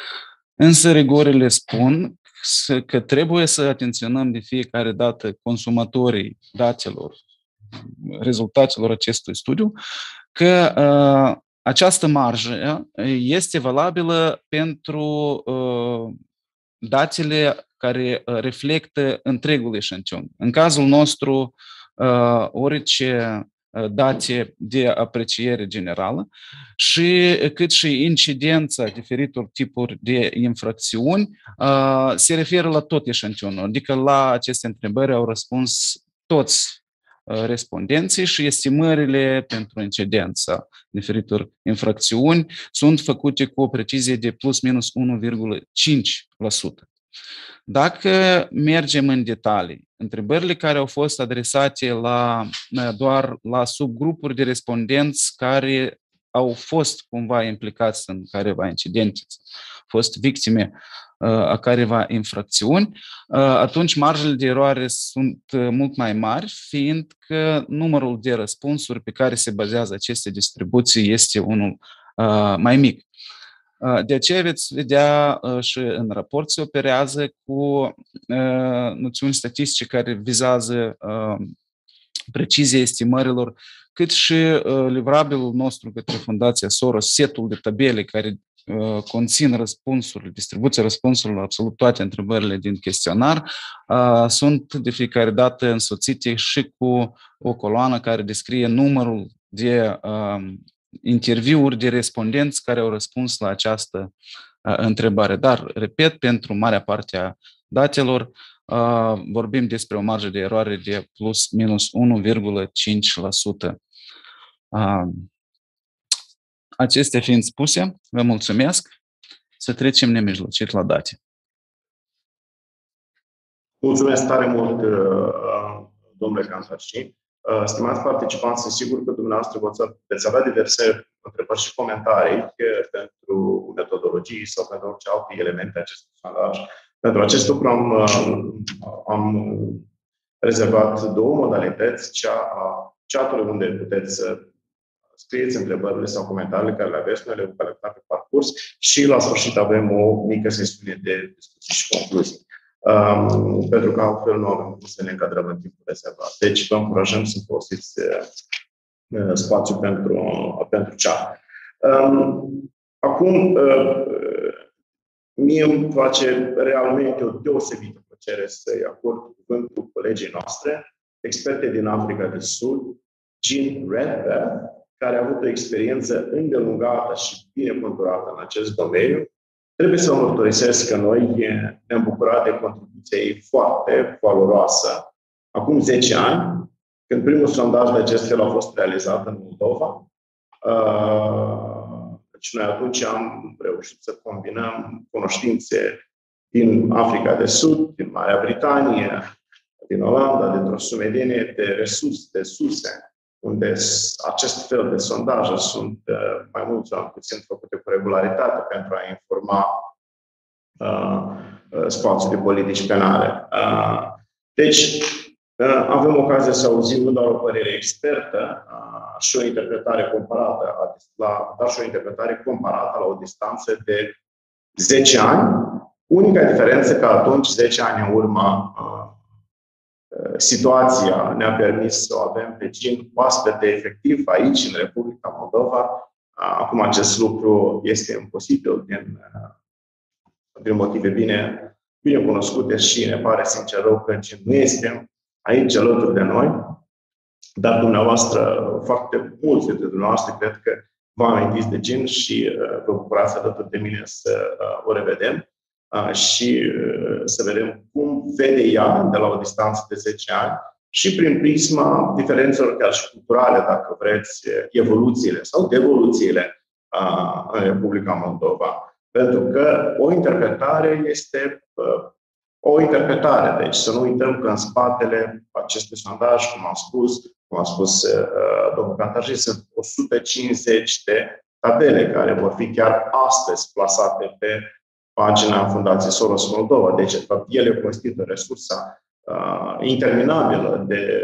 însă rigorile spun că trebuie să atenționăm de fiecare dată consumatorii datelor, rezultatelor acestui studiu, că uh, această marjă este valabilă pentru uh, datele care reflectă întregul eșantion. În cazul nostru, Uh, orice date de apreciere generală și cât și incidența diferitor tipuri de infracțiuni uh, se referă la tot eșantionul, adică la aceste întrebări au răspuns toți uh, respondenții și estimările pentru incidența diferitor infracțiuni sunt făcute cu o precizie de plus minus unu virgulă cinci la sută. Dacă mergem în detalii, întrebările care au fost adresate la, doar la subgrupuri de respondenți care au fost cumva implicați în careva incidente, au fost victime a careva infracțiuni, atunci marjele de eroare sunt mult mai mari, fiindcă numărul de răspunsuri pe care se bazează aceste distribuții este unul mai mic. De aceea veți vedea și în raport se operează cu noțiuni statistice care vizează precizia estimărilor, cât și livrabilul nostru către Fundația Soros, setul de tabele care conțin răspunsuri, distribuția răspunsurilor la absolut toate întrebările din chestionar, sunt de fiecare dată însoțite și cu o coloană care descrie numărul de interviuri de respondenți care au răspuns la această uh, întrebare. Dar, repet, pentru marea parte a datelor uh, vorbim despre o marjă de eroare de plus minus unu virgulă cinci la sută. Uh, acestea fiind spuse, vă mulțumesc. Să trecem nemijlocit la date. Mulțumesc tare mult, domnule Cantarci. Stimați participanți, sunt sigur că dumneavoastră veți avea diverse întrebări și comentarii pentru metodologii sau pentru orice alte elemente acestui sondaj. Pentru acest lucru am, am rezervat două modalități, cea a chat-ului unde puteți să scrieți întrebările sau comentariile care le aveți, noi le vom colecta pe parcurs și la sfârșit avem o mică sesiune de discuții și concluzii. Um, pentru că altfel nu avem cum să ne încadrăm în timpul rezervat. Deci vă încurajăm să folosiți uh, spațiu pentru, uh, pentru chat. Um, acum, uh, mie îmi face realmente o deosebită plăcere să-i acord cuvântul colegii noastre, experte din Africa de Sud, Jean Redpath, care a avut o experiență îndelungată și bine conturată în acest domeniu. Trebuie să mărturisesc că noi ne-am bucurat de contribuția ei foarte valoroasă. Acum zece ani, când primul sondaj de acest fel a fost realizat în Moldova, deci noi atunci am reușit să combinăm cunoștințe din Africa de Sud, din Marea Britanie, din Olanda, dintr-o sumedenie de resurse, de surse, unde acest fel de sondaje sunt mai mult sau puțin făcute cu regularitate pentru a informa uh, spațiul de politici penale. Uh, deci, uh, avem ocazia să auzim nu doar o părere expertă, uh, și o interpretare comparată, la, dar și o interpretare comparată la o distanță de zece ani. Unica diferență că atunci, zece ani în urmă, uh, situația ne-a permis să o avem pe Jean oaspete efectiv aici, în Republica Moldova. Acum acest lucru este imposibil din, din motive bine, bine cunoscute și ne pare sincer rău că Jean nu este aici alături de noi. Dar dumneavoastră, foarte mulți dintre dumneavoastră, cred că vă amintiți de Jean și vă bucurați alături de mine să o revedem și să vedem cum vede ea de la o distanță de zece ani și prin prisma diferențelor chiar și culturale, dacă vreți, evoluțiile sau devoluțiile în Republica Moldova. Pentru că o interpretare este o interpretare. Deci să nu uităm că în spatele acestui sondaj, cum am spus, cum a spus domnul Cantarji, sunt o sută cincizeci de tabele care vor fi chiar astăzi plasate pe pagina Fundației Soros Moldova. Deci, de fapt, ele constituie resursa uh, interminabilă de,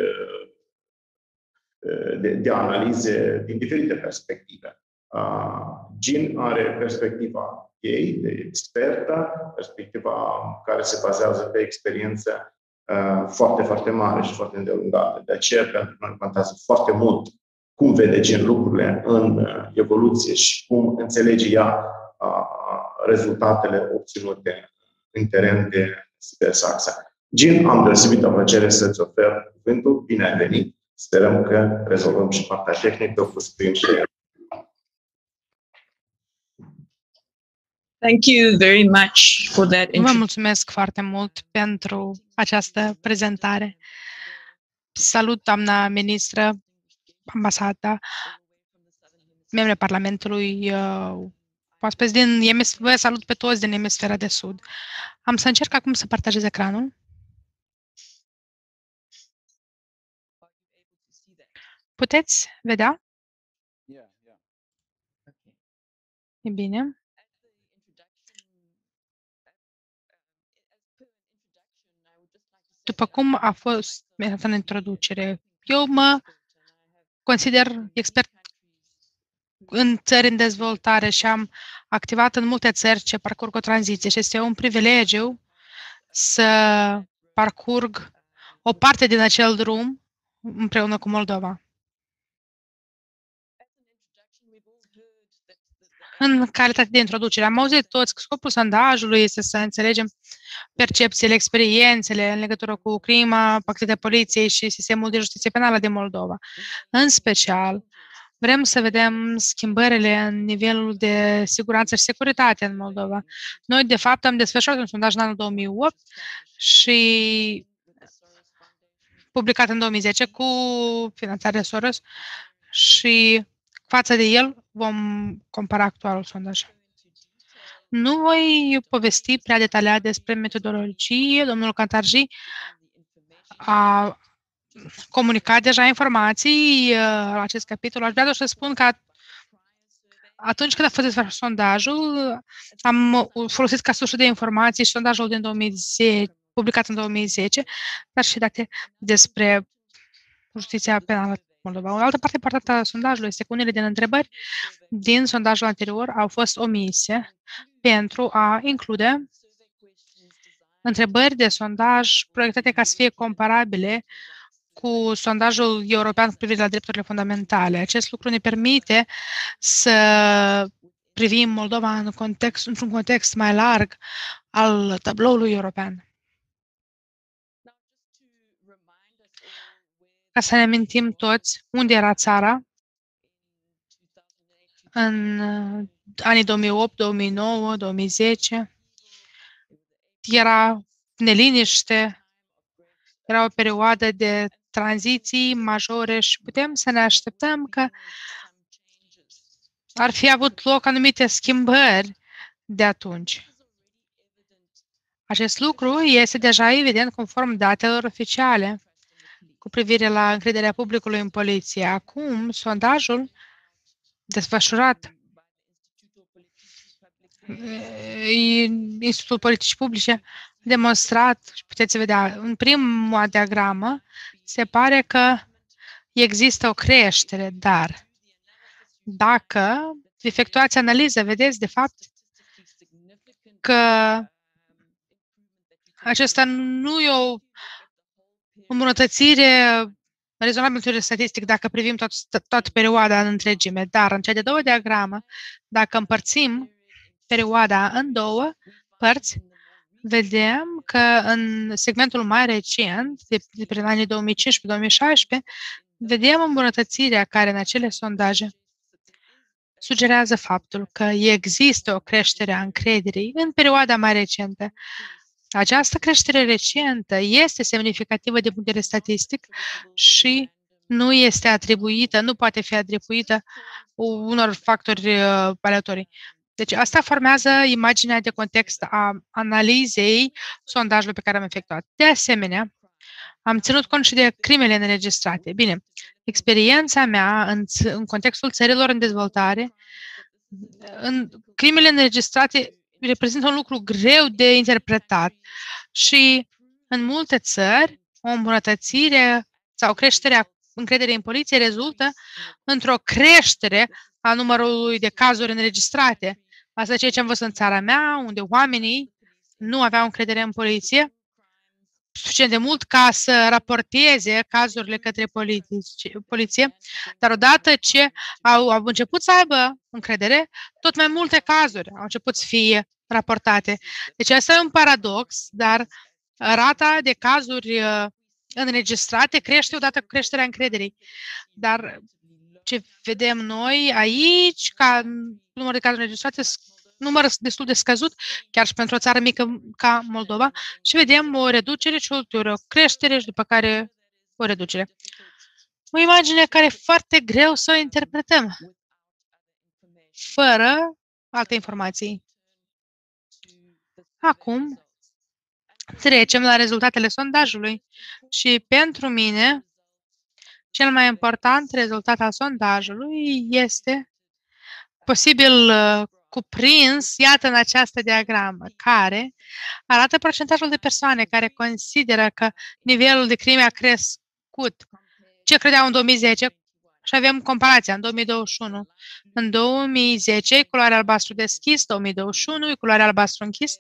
de, de analize din diferite perspective. Uh, Jean are perspectiva ei de expertă, perspectiva care se bazează pe experiență uh, foarte, foarte mare și foarte îndelungată. De aceea, pentru noi contează foarte mult cum vede Jean lucrurile în uh, evoluție și cum înțelege ea rezultatele obținute în teren de Sibersaxa. Jean, am deosebită plăcere să-ți ofer cuvântul. Bine ai venit. Sperăm că rezolvăm și partea tehnică cu screen share. Thank you very much for that. Vă mulțumesc foarte mult pentru această prezentare. Salut, doamna ministră, ambasada, membrii Parlamentului, oaspeți din emisfera, vă salut pe toți din emisfera de sud. Am să încerc acum să partajez ecranul. Puteți vedea? E bine. După cum a fost în introducere, eu mă consider expert în țări în dezvoltare și am activat în multe țări ce parcurg o tranziție și este un privilegiu să parcurg o parte din acel drum împreună cu Moldova. În calitate de introducere, am auzit toți că scopul sondajului este să înțelegem percepțiile, experiențele în legătură cu crima, activitatea poliției și sistemul de justiție penală din Moldova. În special, vrem să vedem schimbările în nivelul de siguranță și securitate în Moldova. Noi, de fapt, am desfășurat un sondaj în anul două mii opt și publicat în două mii zece cu finanțarea Soros și față de el vom compara actualul sondaj. Nu voi povesti prea detaliat despre metodologie. Domnul Cantarji a comunicat deja informații la acest capitol. Aș vrea doar să spun că atunci când a fost desfășurat sondajul, am folosit ca sursă de informații și sondajul din două mii zece, publicat în două mii zece, dar și date despre justiția penală Moldova. O altă parte importantă a sondajului este că unele din întrebări din sondajul anterior au fost omise pentru a include întrebări de sondaj proiectate ca să fie comparabile cu sondajul european cu privire la drepturile fundamentale. Acest lucru ne permite să privim Moldova în context, într-un context mai larg al tabloului european. Ca să ne amintim toți unde era țara în anii două mii opt, două mii nouă, două mii zece. Era neliniște, era o perioadă de tranziții majore și putem să ne așteptăm că ar fi avut loc anumite schimbări de atunci. Acest lucru este deja evident conform datelor oficiale cu privire la încrederea publicului în poliție. Acum, sondajul desfășurat Institutul Politicii Publice a demonstrat, și puteți vedea, în prima diagramă, se pare că există o creștere, dar dacă efectuați analiză, vedeți de fapt că acesta nu e o îmbunătățire rezonabilă statistic dacă privim tot, toată perioada în întregime, dar în cea de doua diagramă, dacă împărțim perioada în două părți, vedem că în segmentul mai recent, de, de prin anii două mii cincisprezece două mii șaisprezece, vedem îmbunătățirea care în acele sondaje sugerează faptul că există o creștere a încrederii în perioada mai recentă. Această creștere recentă este semnificativă din punct de vedere statistic și nu este atribuită, nu poate fi atribuită unor factori aleatorii. Deci asta formează imaginea de context a analizei sondajului pe care am efectuat. De asemenea, am ținut cont și de crimele înregistrate. Bine, experiența mea în, în contextul țărilor în dezvoltare, în crimele înregistrate reprezintă un lucru greu de interpretat și în multe țări o îmbunătățire sau creșterea încrederii în poliție rezultă într-o creștere a numărului de cazuri înregistrate. Asta e ceea ce am văzut în țara mea, unde oamenii nu aveau încredere în poliție suficient de mult ca să raporteze cazurile către poliție, dar odată ce au, au început să aibă încredere, tot mai multe cazuri au început să fie raportate. Deci asta e un paradox, dar rata de cazuri înregistrate crește odată cu creșterea încrederii. Dar ce vedem noi aici, ca număr de cazuri înregistrate, număr destul de scăzut, chiar și pentru o țară mică ca Moldova, și vedem o reducere și ulterior o creștere și după care o reducere. O imagine care e foarte greu să o interpretăm, fără alte informații. Acum, trecem la rezultatele sondajului și pentru mine, cel mai important rezultat al sondajului este posibil cuprins, iată, în această diagramă, care arată procentajul de persoane care consideră că nivelul de crime a crescut. Ce credeau în două mii zece? Și avem comparația în două mii douăzeci și unu. În două mii zece, culoarea albastru deschis, două mii douăzeci și unu, culoarea albastru închis.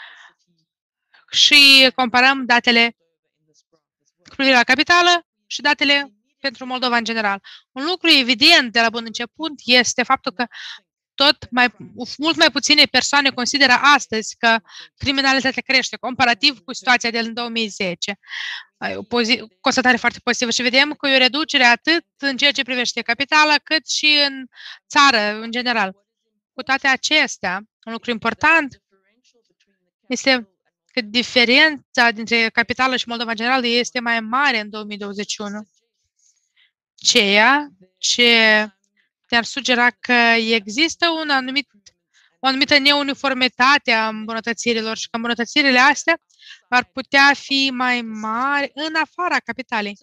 Și comparăm datele cu privire la capitală și datele pentru Moldova în general. Un lucru evident de la bun început este faptul că tot mai, mult mai puține persoane consideră astăzi că criminalitatea crește comparativ cu situația de în două mii zece. O constatare foarte pozitivă și vedem că e o reducere atât în ceea ce privește capitala, cât și în țară, în general. Cu toate acestea, un lucru important este că diferența dintre capitală și Moldova în general este mai mare în două mii douăzeci și unu. Ceea ce te-ar sugera că există un anumit, o anumită neuniformitate a îmbunătățirilor și că îmbunătățirile astea ar putea fi mai mari în afara capitalei.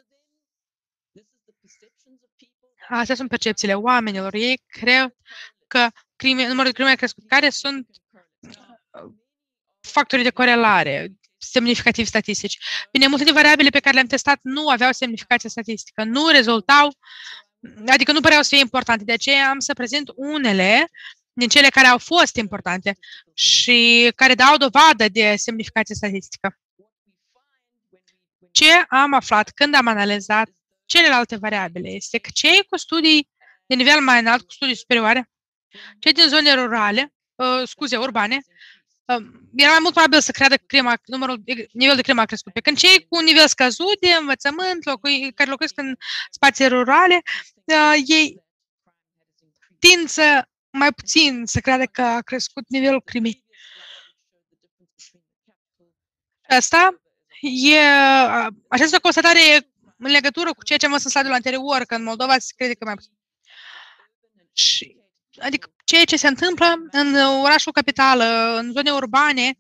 Astea sunt percepțiile oamenilor. Ei cred că crime, numărul de crime a crescut. Care sunt factorii de corelare semnificativ statistici? Bine, multe variabile pe care le-am testat nu aveau semnificație statistică, nu rezultau, adică nu păreau să fie importante. De aceea am să prezint unele din cele care au fost importante și care dau dovadă de semnificație statistică. Ce am aflat când am analizat celelalte variabile este că cei cu studii de nivel mai înalt, cu studii superioare, cei din zone rurale, uh, scuze, urbane, uh, era mai mult probabil să creadă că crima, numărul, nivelul de crimă a crescut. Pe când cei cu un nivel scăzut de învățământ, locui, care locuiesc în spații rurale, uh, ei tind să mai puțin să creadă că a crescut nivelul crimei. Asta e, această constatare e în legătură cu ceea ce am văzut în slide-ul anterior, că în Moldova se crede că mai puțin. Și, adică ceea ce se întâmplă în orașul capitală, în zone urbane,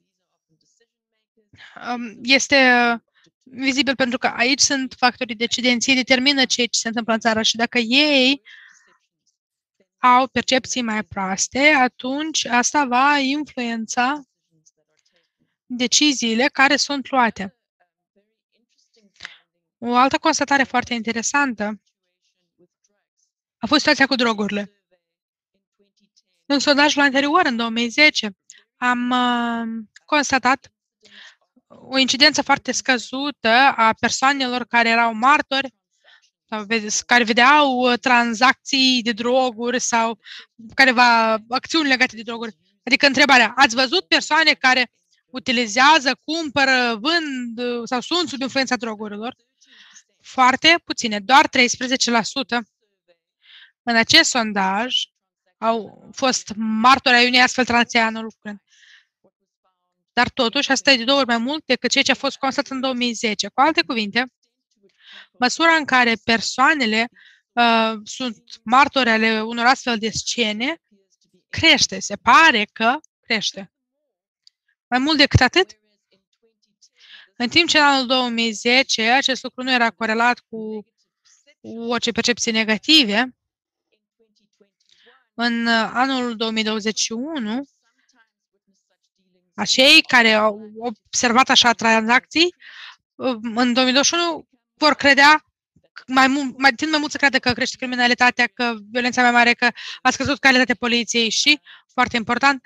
este vizibil pentru că aici sunt factorii decidenții, determină ceea ce se întâmplă în țară și dacă ei au percepții mai proaste, atunci asta va influența deciziile care sunt luate. O altă constatare foarte interesantă a fost situația cu drogurile. În sondajul anterior, în două mii zece, am uh, constatat o incidență foarte scăzută a persoanelor care erau martori sau care vedeau tranzacții de droguri sau careva acțiuni legate de droguri. Adică întrebarea, ați văzut persoane care utilizează, cumpără, vând sau sunt sub influența drogurilor? Foarte puține, doar treisprezece la sută. În acest sondaj au fost martori ai unei astfel tranzacții anul curent. Dar totuși, asta e de două ori mai mult decât ceea ce a fost constatat în două mii zece. Cu alte cuvinte, măsura în care persoanele uh, sunt martori ale unor astfel de scene crește. Se pare că crește. Mai mult decât atât, în timp ce în anul două mii zece acest lucru nu era corelat cu orice percepții negative, în anul două mii douăzeci și unu, acei care au observat așa tranzacții, în două mii douăzeci și unu vor credea, mai, mai, tind mai mult să creadă că crește criminalitatea, că violența mai mare, că a scăzut calitatea poliției și, foarte important,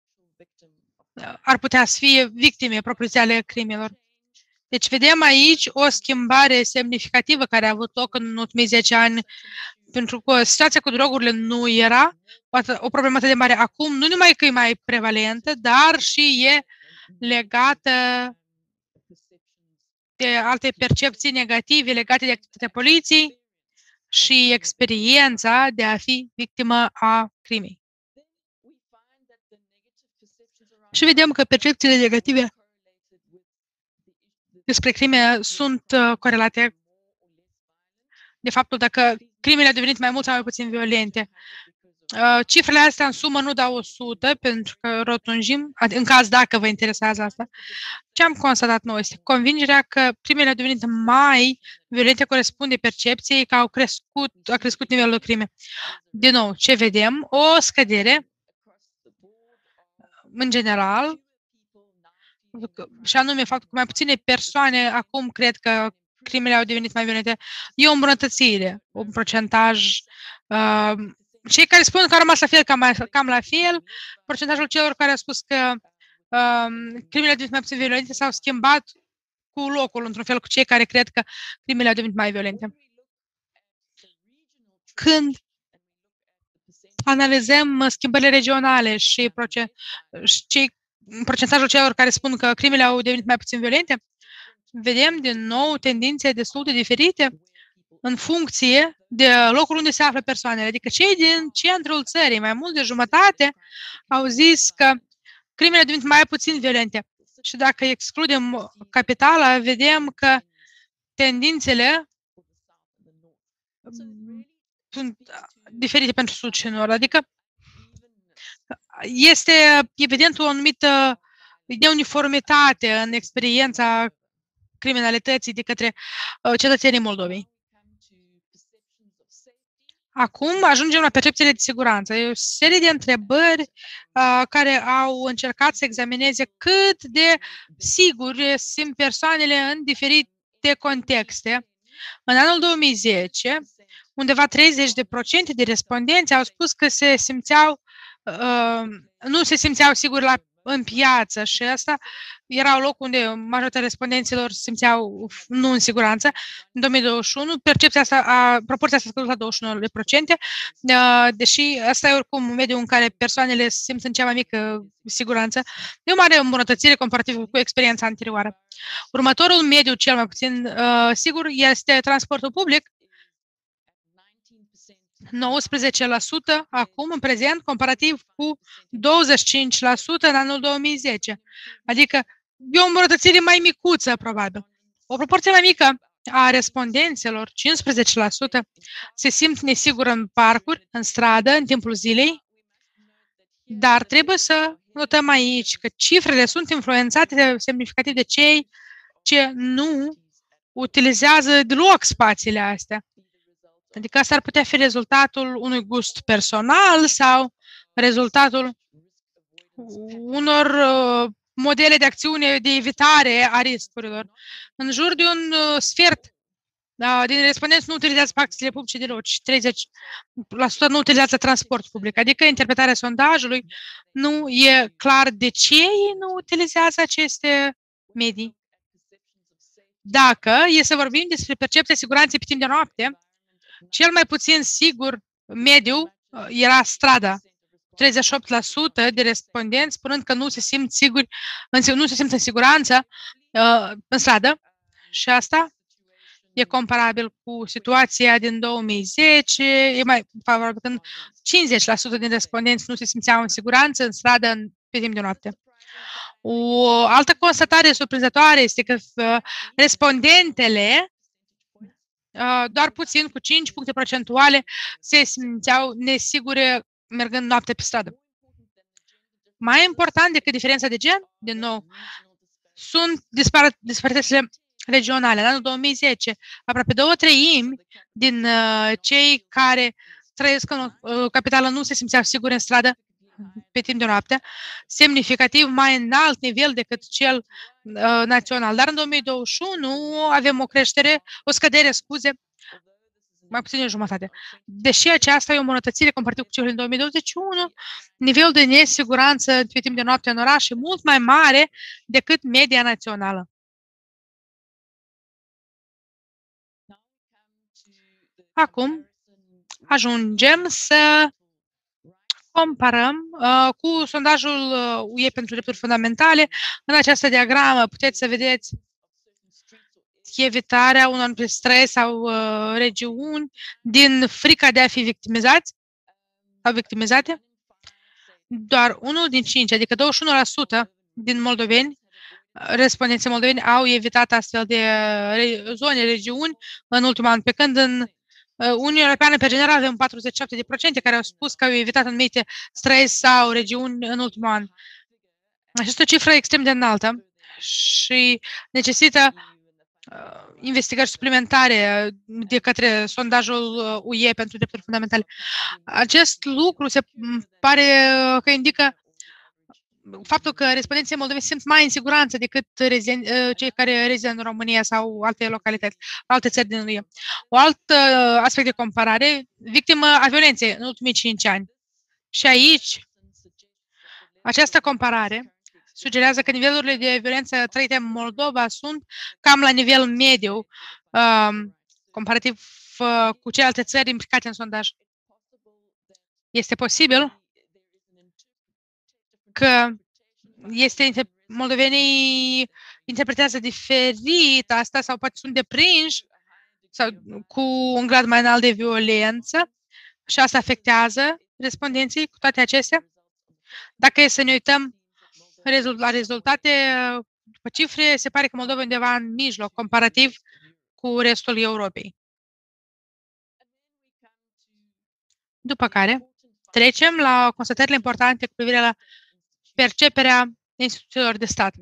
ar putea să fie victime propriu-zise ale crimelor. Deci vedem aici o schimbare semnificativă care a avut loc în ultimii zece ani, pentru că situația cu drogurile nu era o problemă atât de mare. Acum, nu numai că e mai prevalentă, dar și e legată de alte percepții negative legate de activitatea poliției și experiența de a fi victimă a crimei. Și vedem că percepțiile negative despre crime sunt corelate de faptul dacă crimele au devenit mai mult sau mai puțin violente. Cifrele astea în sumă nu dau o sută, pentru că rotunjim, în caz dacă vă interesează asta. Ce am constatat noi este convingerea că crimele au devenit mai violente corespunde percepției că au crescut, a crescut nivelul de crime. Din nou, ce vedem? O scădere, în general, și anume faptul că mai puține persoane acum cred că crimele au devenit mai violente. E o îmbunătățire, un procentaj. Uh, cei care spun că au rămas la fel, cam, cam la fel, procentajul celor care au spus că uh, crimele au devenit mai puțin violente s-au schimbat cu locul, într-un fel, cu cei care cred că crimele au devenit mai violente. Când analizăm schimbările regionale și, procent, și cei, procentajul celor care spun că crimele au devenit mai puțin violente, vedem din nou tendințe destul de diferite în funcție de locul unde se află persoanele. Adică cei din centrul țării, mai mult de jumătate, au zis că crimele au devenit mai puțin violente. Și dacă excludem capitala, vedem că tendințele sunt diferite pentru sud și nord. Adică este evident o anumită neuniformitate în experiența criminalității de către cetățenii Moldovei. Acum ajungem la percepțiile de siguranță. E o serie de întrebări uh, care au încercat să examineze cât de sigure sunt persoanele în diferite contexte. În anul două mii zece, undeva treizeci de procente de respondenți au spus că se simțeau, uh, nu se simțeau siguri la în piață și asta era locul unde majoritatea respondenților se simțeau nu în siguranță. În două mii douăzeci și unu, percepția asta, a, proporția asta a scăzut la douăzeci și unu la sută, deși asta e oricum un mediu în care persoanele se simt în cea mai mică siguranță. E o mare îmbunătățire comparativ cu experiența anterioară. Următorul mediu cel mai puțin uh, sigur este transportul public, nouăsprezece la sută acum, în prezent, comparativ cu douăzeci și cinci la sută în anul două mii zece. Adică e o îmbunătățire mai micuță, probabil. O proporție mai mică a respondenților, cincisprezece la sută, se simt nesigură în parcuri, în stradă, în timpul zilei, dar trebuie să notăm aici că cifrele sunt influențate semnificativ de cei ce nu utilizează deloc spațiile astea. Adică asta ar putea fi rezultatul unui gust personal sau rezultatul unor uh, modele de acțiune de evitare a riscurilor. În jur de un uh, sfert uh, din respondenți nu utilizează spațiile publice deloc, treizeci la sută nu utilizează transport public. Adică interpretarea sondajului nu e clar de ce ei nu utilizează aceste medii. Dacă e să vorbim despre percepția siguranței pe timp de noapte, cel mai puțin sigur mediu era strada. treizeci și opt la sută de respondenți spunând că nu se simt siguri, nu se simt în siguranță uh, în stradă. Și asta e comparabil cu situația din două mii zece, e mai favorabil când cincizeci la sută din respondenți nu se simțeau în siguranță în stradă în, pe timp de noapte. O altă constatare surprinzătoare este că uh, respondentele uh, doar puțin, cu cinci puncte procentuale, se simțeau nesigure mergând noapte pe stradă. Mai important decât diferența de gen, din nou, sunt dispar- disparitățile regionale. În anul două mii zece, aproape două treimi din uh, cei care trăiesc în uh, capitală nu se simțeau siguri în stradă pe timp de noapte, semnificativ mai înalt nivel decât cel uh, național. Dar în două mii douăzeci și unu avem o creștere, o scădere, scuze, mai puțin de jumătate. Deși aceasta e o îmbunătățire comparativ cu cel din două mii douăzeci și unu, nivelul de nesiguranță pe timp de noapte în oraș e mult mai mare decât media națională. Acum ajungem să comparăm uh, cu sondajul uh, U E pentru drepturi fundamentale. În această diagramă puteți să vedeți evitarea unor stres sau uh, regiuni din frica de a fi victimizați sau victimizate. Doar unul din cinci, adică douăzeci și unu la sută din moldoveni, respondenții moldoveni, au evitat astfel de re, zone, regiuni în ultimul an, pe când în Uniunea Europeană, pe general, avem patruzeci și șapte la sută care au spus că au evitat anumite stres sau regiuni în ultimul an. Această cifră e extrem de înaltă și necesită uh, investigări suplimentare de către sondajul U E pentru drepturi fundamentale. Acest lucru se pare că indică faptul că respondenții moldoveni se simt mai în siguranță decât cei care rezidează în România sau alte localități, alte țări din U E. O alt aspect de comparare, victimă a violenței în ultimii cinci ani. Și aici, această comparare sugerează că nivelurile de violență trăite în Moldova sunt cam la nivel mediu, um, comparativ uh, cu celelalte țări implicate în sondaj. Este posibil că este, moldovenii interpretează diferit asta sau poate sunt deprinși sau cu un grad mai înalt de violență și asta afectează respondenții cu toate acestea. Dacă e să ne uităm la rezultate, după cifre, se pare că Moldova e undeva în mijloc, comparativ cu restul Europei. După care, trecem la constatările importante cu privire la perceperea instituțiilor de stat.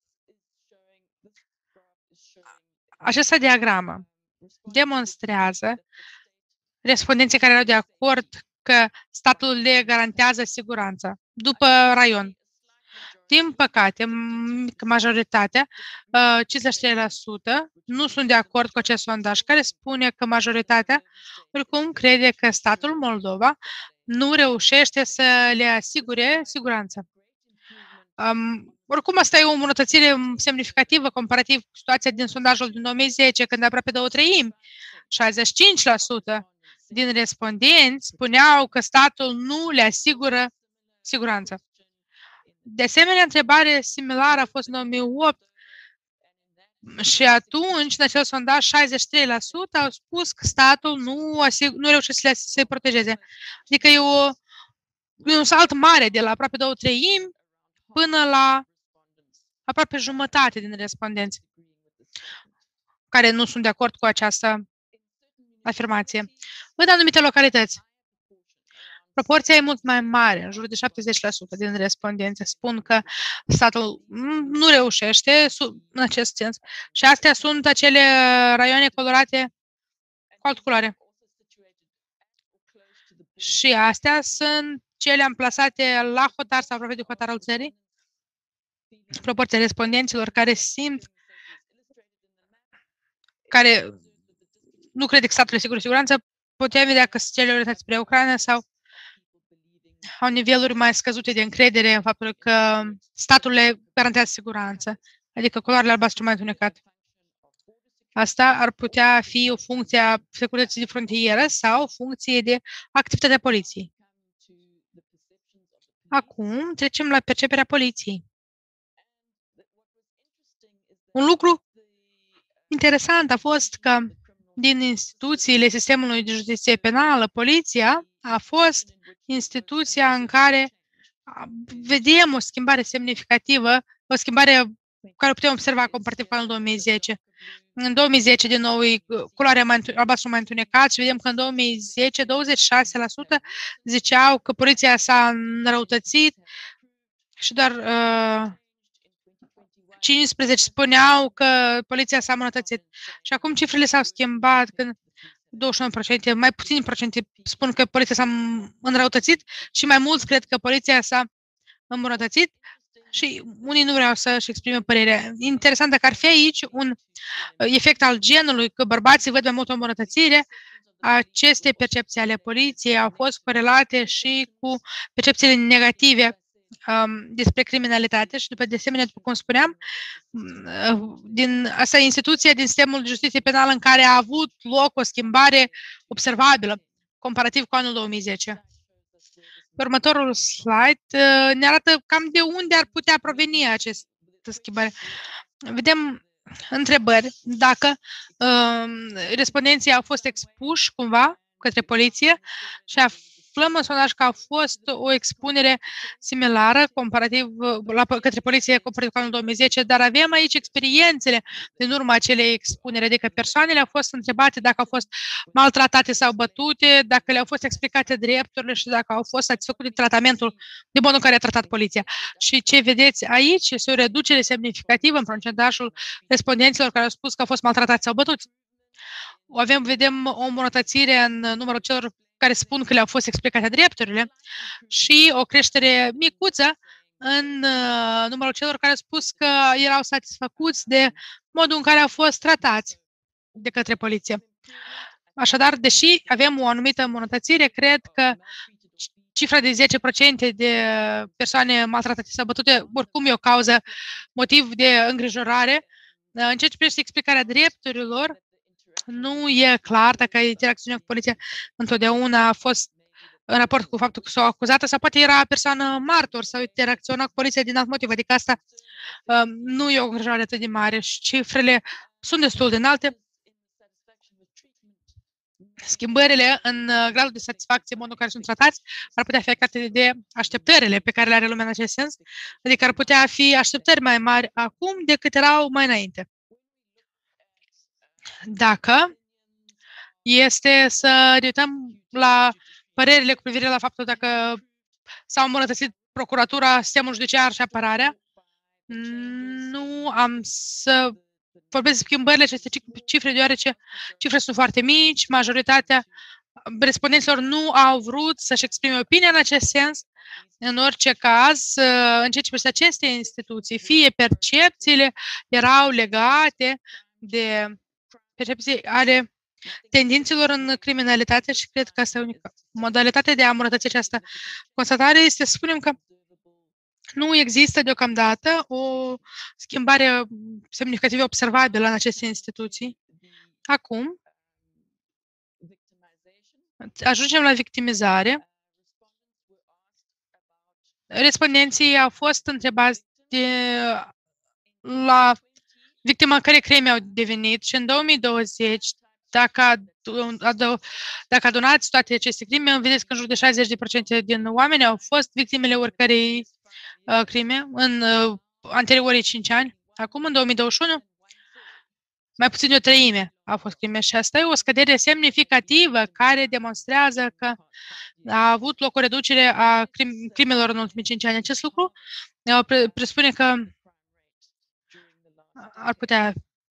Această diagramă demonstrează respondenții care erau de acord că statul le garantează siguranța după raion. Din păcate, majoritatea, cincizeci și trei la sută, nu sunt de acord cu acest sondaj care spune că majoritatea oricum crede că statul Moldova nu reușește să le asigure siguranța. Um, oricum, asta e o îmbunătățire semnificativă comparativ cu situația din sondajul din două mii zece, când aproape două treimi, șaizeci și cinci la sută din respondenți spuneau că statul nu le asigură siguranța. De asemenea, întrebare similară a fost în două mii opt și atunci, în acel sondaj, șaizeci și trei la sută au spus că statul nu, asig- nu reușește să se protejeze. Adică e, o, e un salt mare de la aproape două treimi până la aproape jumătate din respondenți care nu sunt de acord cu această afirmație. În anumite localități, proporția e mult mai mare, în jur de șaptezeci la sută din respondenți spun că statul nu reușește în acest sens. Și astea sunt acele raioane colorate cu altă culoare. Și astea sunt cele amplasate la hotar sau aproape de hotar al țării. Proporția respondenților care simt, care nu cred că statul e sigur siguranță, putem vedea că sunt cele orientate spre Ucraina sau au niveluri mai scăzute de încredere în faptul că statul le garantează siguranță, adică culoarele albastru mai întunecat. Asta ar putea fi o funcție a securității de frontieră sau o funcție de activitatea poliției. Acum trecem la perceperea poliției. Un lucru interesant a fost că din instituțiile sistemului de justiție penală, poliția a fost instituția în care vedem o schimbare semnificativă, o schimbare care o putem observa comparativ cu anul două mii zece. În două mii zece, din nou, culoarea albastru mai întunecat și vedem că în două mii zece, douăzeci și șase la sută ziceau că poliția s-a înrăutățit și doar uh, cincisprezece spuneau că poliția s-a îmbunătățit. Și acum cifrele s-au schimbat, când douăzeci și nouă la sută, mai puțini procente spun că poliția s-a înrăutățit și mai mulți cred că poliția s-a îmbunătățit și unii nu vreau să-și exprime părerea. Interesant dacă ar fi aici un efect al genului, că bărbații văd mai mult o îmbunătățire, aceste percepții ale poliției au fost corelate și cu percepțiile negative um, despre criminalitate și, după de asemenea, după cum spuneam, din, asta e instituția din sistemul de justiție penală în care a avut loc o schimbare observabilă, comparativ cu anul două mii zece. Pe următorul slide ne arată cam de unde ar putea proveni această schimbare. Vedem întrebări dacă uh, respondenții au fost expuși cumva către poliție și aflăm în sondaj că a fost o expunere similară comparativ la, către poliție comparativ cu anul două mii zece, dar avem aici experiențele din urma acelei expunere, adică persoanele au fost întrebate dacă au fost maltratate sau bătute, dacă le-au fost explicate drepturile și dacă au fost satisfăcute tratamentul de modul în care a tratat poliția. Și ce vedeți aici este o reducere semnificativă în procentajul respondenților care au spus că au fost maltratați sau bătuți. O avem, vedem o îmbunătățire în numărul celor care spun că le-au fost explicate drepturile și o creștere micuță în uh, numărul celor care au spus că erau satisfăcuți de modul în care au fost tratați de către poliție. Așadar, deși avem o anumită îmbunătățire, cred că cifra de zece la sută de persoane maltratate sau bătute oricum e o cauză, motiv de îngrijorare. În ceea ce privește explicarea drepturilor, nu e clar dacă interacțiunea cu poliția întotdeauna a fost în raport cu faptul că s-o acuzată sau poate era persoană martor sau interacționa cu poliția din alt motiv. Adică asta um, nu e o îngrijorare atât de mare și cifrele sunt destul de înalte. Schimbările în gradul de satisfacție, modul în care sunt tratați, ar putea fi afectate de așteptările pe care le are lumea în acest sens. Adică ar putea fi așteptări mai mari acum decât erau mai înainte. Dacă este să ne uităm la părerile cu privire la faptul dacă s-au îmbunătățit procuratura, sistemul judiciar și apărarea, nu am să vorbesc despre schimbările aceste cifre, deoarece cifrele sunt foarte mici, majoritatea respondenților nu au vrut să-și exprime opinia în acest sens. În orice caz, în ceea ce privește aceste instituții, fie percepțiile erau legate de percepții ale tendințelor în criminalitate și cred că asta e unica modalitate de a îmbunătăți această constatare este să spunem că nu există deocamdată o schimbare semnificativă observabilă în aceste instituții. Acum, ajungem la victimizare. Respondenții au fost întrebați de, la victima care crime au devenit și în două mii douăzeci, dacă, adu, dacă adunați toate aceste crime, vedeți că în jur de șaizeci la sută din oameni au fost victimele oricărei uh, crime în uh, anteriorii cinci ani. Acum, în două mii douăzeci și unu, mai puțin de o treime au fost crime și asta e o scădere semnificativă care demonstrează că a avut loc o reducere a crim, crimelor în ultimii cinci ani. Acest lucru uh, pre, presupune că ar putea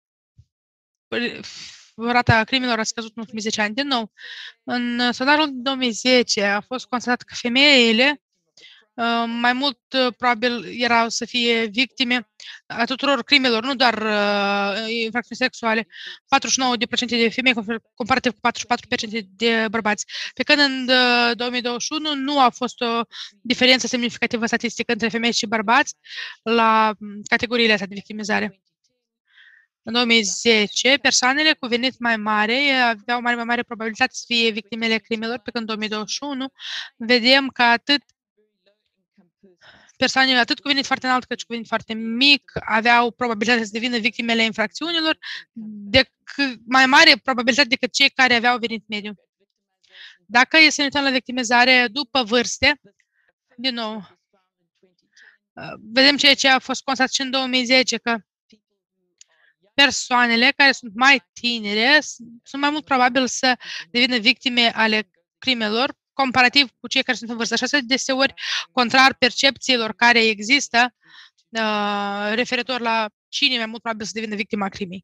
rata crimelor a scăzut în ultimii zece ani. Din nou, în sondajul din două mii zece a fost constatat că femeile mai mult probabil erau să fie victime a tuturor crimelor, nu doar uh, infracțiuni sexuale, patruzeci și nouă la sută de femei comparativ cu patruzeci și patru la sută de bărbați. Pe când în două mii douăzeci și unu nu a fost o diferență semnificativă statistică între femei și bărbați la categoriile astea de victimizare. În două mii zece, persoanele cu venit mai mare aveau mai, mai mare probabilitate să fie victimele crimelor, pe când în două mii douăzeci și unu vedem că atât persoanele atât cu venit foarte înalt cât și cu venit foarte mic aveau probabilitatea să devină victimele infracțiunilor, decât, mai mare probabilitate decât cei care aveau venit mediu. Dacă e să ne uităm la victimizare după vârste, din nou, vedem ceea ce a fost constatat și în două mii zece, că persoanele care sunt mai tinere sunt mai mult probabil să devină victime ale crimelor, comparativ cu cei care sunt în vârstă. Și asta deseori contrar percepțiilor care există uh, referitor la cine e mai mult probabil să devină victima crimei.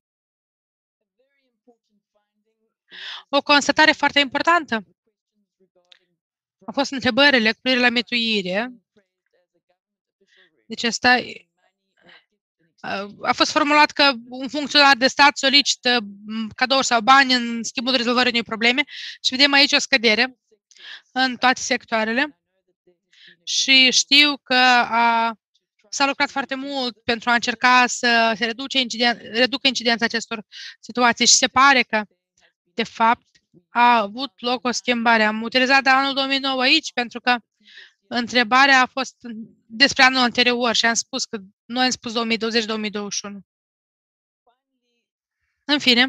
O constatare foarte importantă a fost întrebările cu privire la mituire. Deci asta a fost formulat că un funcționar de stat solicită cadouri sau bani în schimbul rezolvării unei probleme și vedem aici o scădere în toate sectoarele și știu că a, s-a lucrat foarte mult pentru a încerca să se reduce inciden, reducă incidența acestor situații și se pare că, de fapt, a avut loc o schimbare. Am utilizat anul două mii nouă aici pentru că întrebarea a fost despre anul anterior și am spus că noi am spus două mii douăzeci două mii douăzeci și unu. În fine,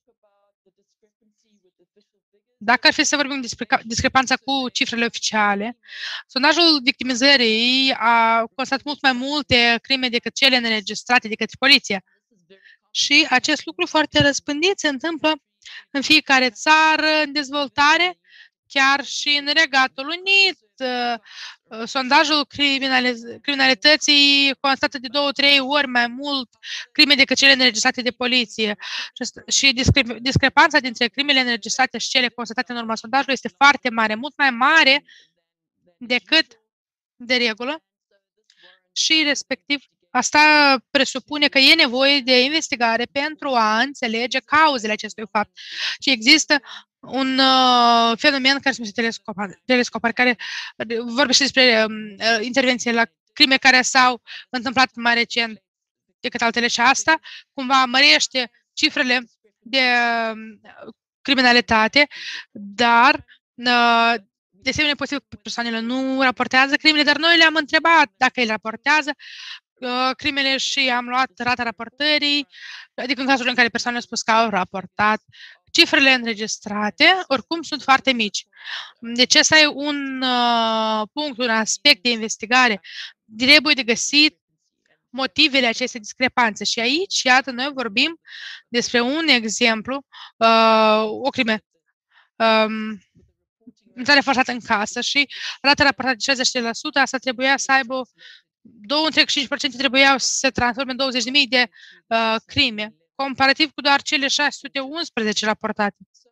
dacă ar fi să vorbim despre discrepanța cu cifrele oficiale, sondajul victimizării a constatat mult mai multe crime decât cele înregistrate de către poliție. Și acest lucru foarte răspândit se întâmplă în fiecare țară în dezvoltare, chiar și în Regatul Unit. Sondajul criminalității constată de două, trei ori mai mult crime decât cele înregistrate de poliție. Și discre discrepanța dintre crimele înregistrate și cele constatate în urma sondajului este foarte mare, mult mai mare decât de regulă. Și respectiv, asta presupune că e nevoie de investigare pentru a înțelege cauzele acestui fapt. Și există un uh, fenomen care se numește telescopar, telescopar, care vorbește despre uh, intervenții la crime care s-au întâmplat mai recent decât altele și asta cumva mărește cifrele de uh, criminalitate, dar uh, de asemenea posibil că persoanele nu raportează crimele, dar noi le-am întrebat dacă ele raportează uh, crimele și am luat rata raportării, adică în cazul în care persoanele au spus că au raportat. Cifrele înregistrate, oricum, sunt foarte mici. Deci, ăsta e un uh, punct, un aspect de investigare. Trebuie de găsit motivele acestei discrepanțe. Și aici, iată, noi vorbim despre un exemplu, uh, o crime, um, intrare forțată în casă și rata raportată de șaizeci la sută, asta trebuia să aibă două virgulă cinci la sută trebuiau să se transforme în douăzeci de mii de uh, crime, comparativ cu doar cele șase sute unsprezece raportate.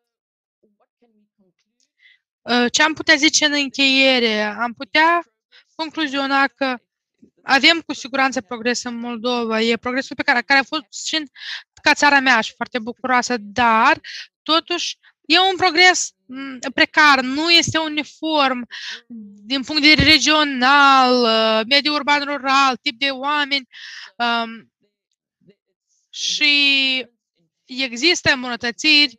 Ce am putea zice în încheiere? Am putea concluziona că avem cu siguranță progres în Moldova. E progresul pe care, care a fost și în, ca țara mea și foarte bucuroasă, dar totuși e un progres precar, nu este uniform din punct de vedere regional, mediu urban-rural, tip de oameni. Um, și există îmbunătățiri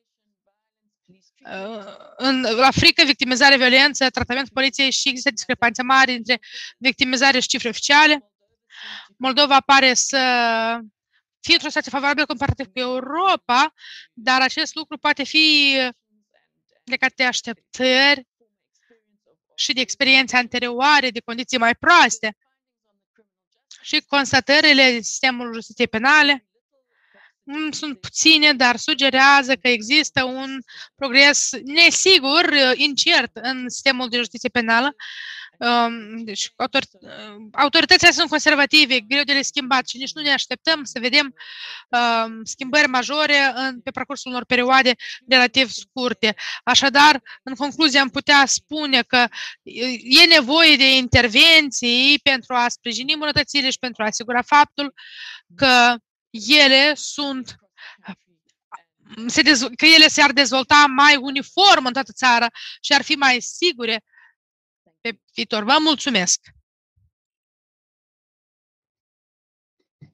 în, la frică, victimizare, violență, tratamentul poliției și există discrepanțe mari între victimizare și cifre oficiale. Moldova pare să fie într-o situație favorabilă comparativ cu Europa, dar acest lucru poate fi legat de așteptări și de experiențe anterioare, de condiții mai proaste și constatările din sistemul justiției penale sunt puține, dar sugerează că există un progres nesigur, incert în sistemul de justiție penală. Deci, autoritățile sunt conservative, greu de le schimbat și nici nu ne așteptăm să vedem schimbări majore pe parcursul unor perioade relativ scurte. Așadar, în concluzie, am putea spune că e nevoie de intervenții pentru a sprijini îmbunătățirile și pentru a asigura faptul că ele sunt, se că ele se-ar dezvolta mai uniform în toată țara și ar fi mai sigure pe viitor. Vă mulțumesc!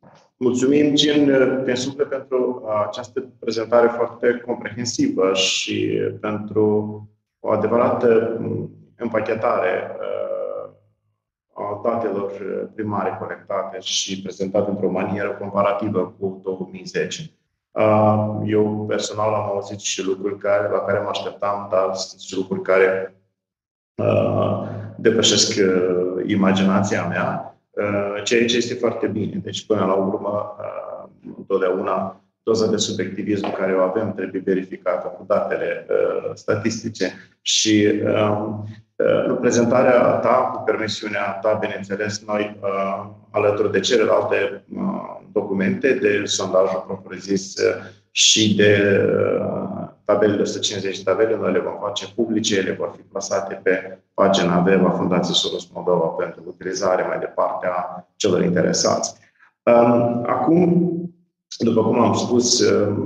mulțumim, Gin, din suflet pentru această prezentare foarte comprehensivă și pentru o adevărată împachetare a datelor primare colectate și prezentate într-o manieră comparativă cu două mii zece. Eu personal am auzit și lucruri care, la care mă așteptam, dar sunt și lucruri care depășesc imaginația mea, ceea ce este foarte bine. Deci, până la urmă, întotdeauna doza de subiectivism care o avem trebuie verificată cu datele statistice și prezentarea ta, cu permisiunea ta, bineînțeles, noi, alături de celelalte documente, de sondajul propriu-zis și de tabelele de o sută cincizeci tabele, noi le vom face publice, ele vor fi plasate pe pagina web a Fundației Soros Moldova pentru utilizare mai departe a celor interesați. Acum, după cum am spus,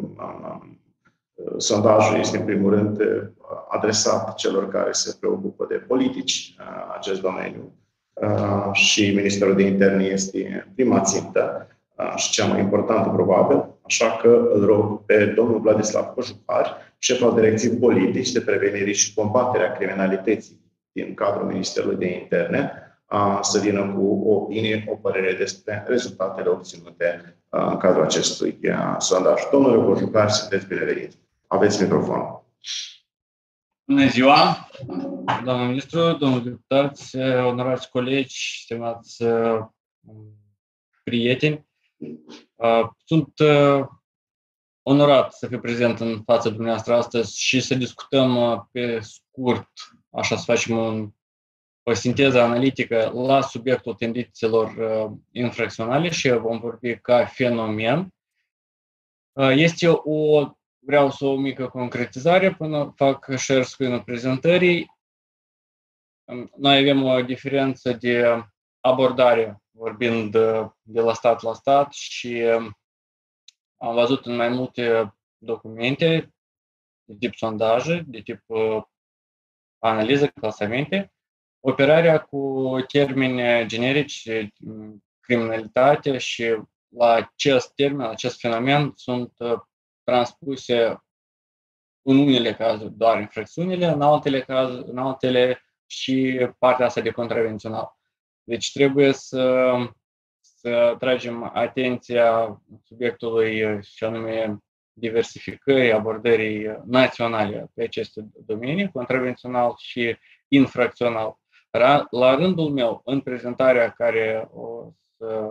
sondajul este în primul rând adresat celor care se preocupă de politici în acest domeniu și Ministerul de Interne este prima țintă și cea mai importantă probabil, așa că îl rog pe domnul Vladislav Cojucar, șef al Direcției Politici de Prevenire și Combaterea Criminalității din cadrul Ministerului de Interne, să vină cu o opinie, o părere despre rezultatele obținute în cadrul acestui sondaj. Domnule Cojucar, sunteți binevenit. Aveți microfonul. Bună ziua, doamnă ministru, domnul deputați, onorați colegi, stimați prieteni. Sunt onorat să fiu prezent în fața dumneavoastră astăzi și să discutăm pe scurt, așa să facem un, o sinteză analitică la subiectul tendințelor infracționale și vom vorbi ca fenomen. Este o Vreau să o mică concretizare până fac share screen-ul prezentării. Noi avem o diferență de abordare, vorbind de la stat la stat și am văzut în mai multe documente de tip sondaje, de tip analiză, clasamente, operarea cu termeni generici, criminalitate și la acest termen, la acest fenomen sunt transpuse în unele cazuri doar infracțiunile, în altele cazuri, în altele și partea asta de contravențional. Deci trebuie să, să tragem atenția subiectului și anume diversificării abordării naționale pe aceste domenii, contravențional și infracțional. La rândul meu, în prezentarea care o să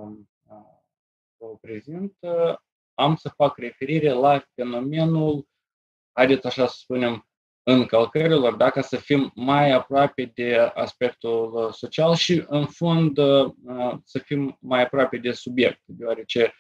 o prezint, am să fac referire la fenomenul, haideți așa să spunem, încălcărilor, dacă să fim mai aproape de aspectul social și, în fond, să fim mai aproape de subiect, deoarece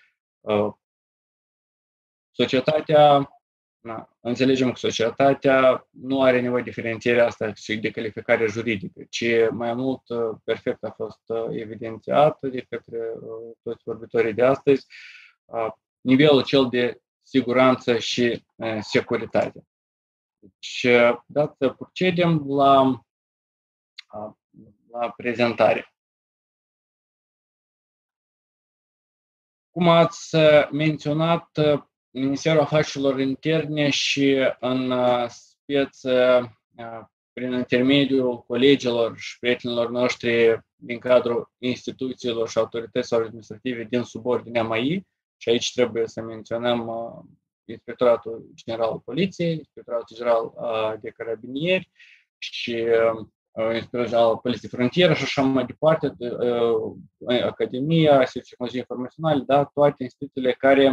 societatea, na, înțelegem că societatea nu are nevoie de diferențierea asta și de calificare juridică, ci mai mult perfect a fost evidențiat de către toți vorbitorii de astăzi, nivelul cel de siguranță și uh, securitate. Deci, dați să procedem la, uh, la prezentare. Cum ați menționat, Ministerul Afacerilor Interne și în uh, speță, uh, prin intermediul colegilor și prietenilor noștri din cadrul instituțiilor și autorităților administrative din subordinea M A I, și aici trebuie să menționăm uh, Inspectoratul General al Poliției, Inspectoratul General uh, de Carabinieri și uh, Inspectoratul General al Poliției Frontieră și așa mai departe, uh, Academia, Serviciul Tehnologiei Informaționale, da, toate instituțiile care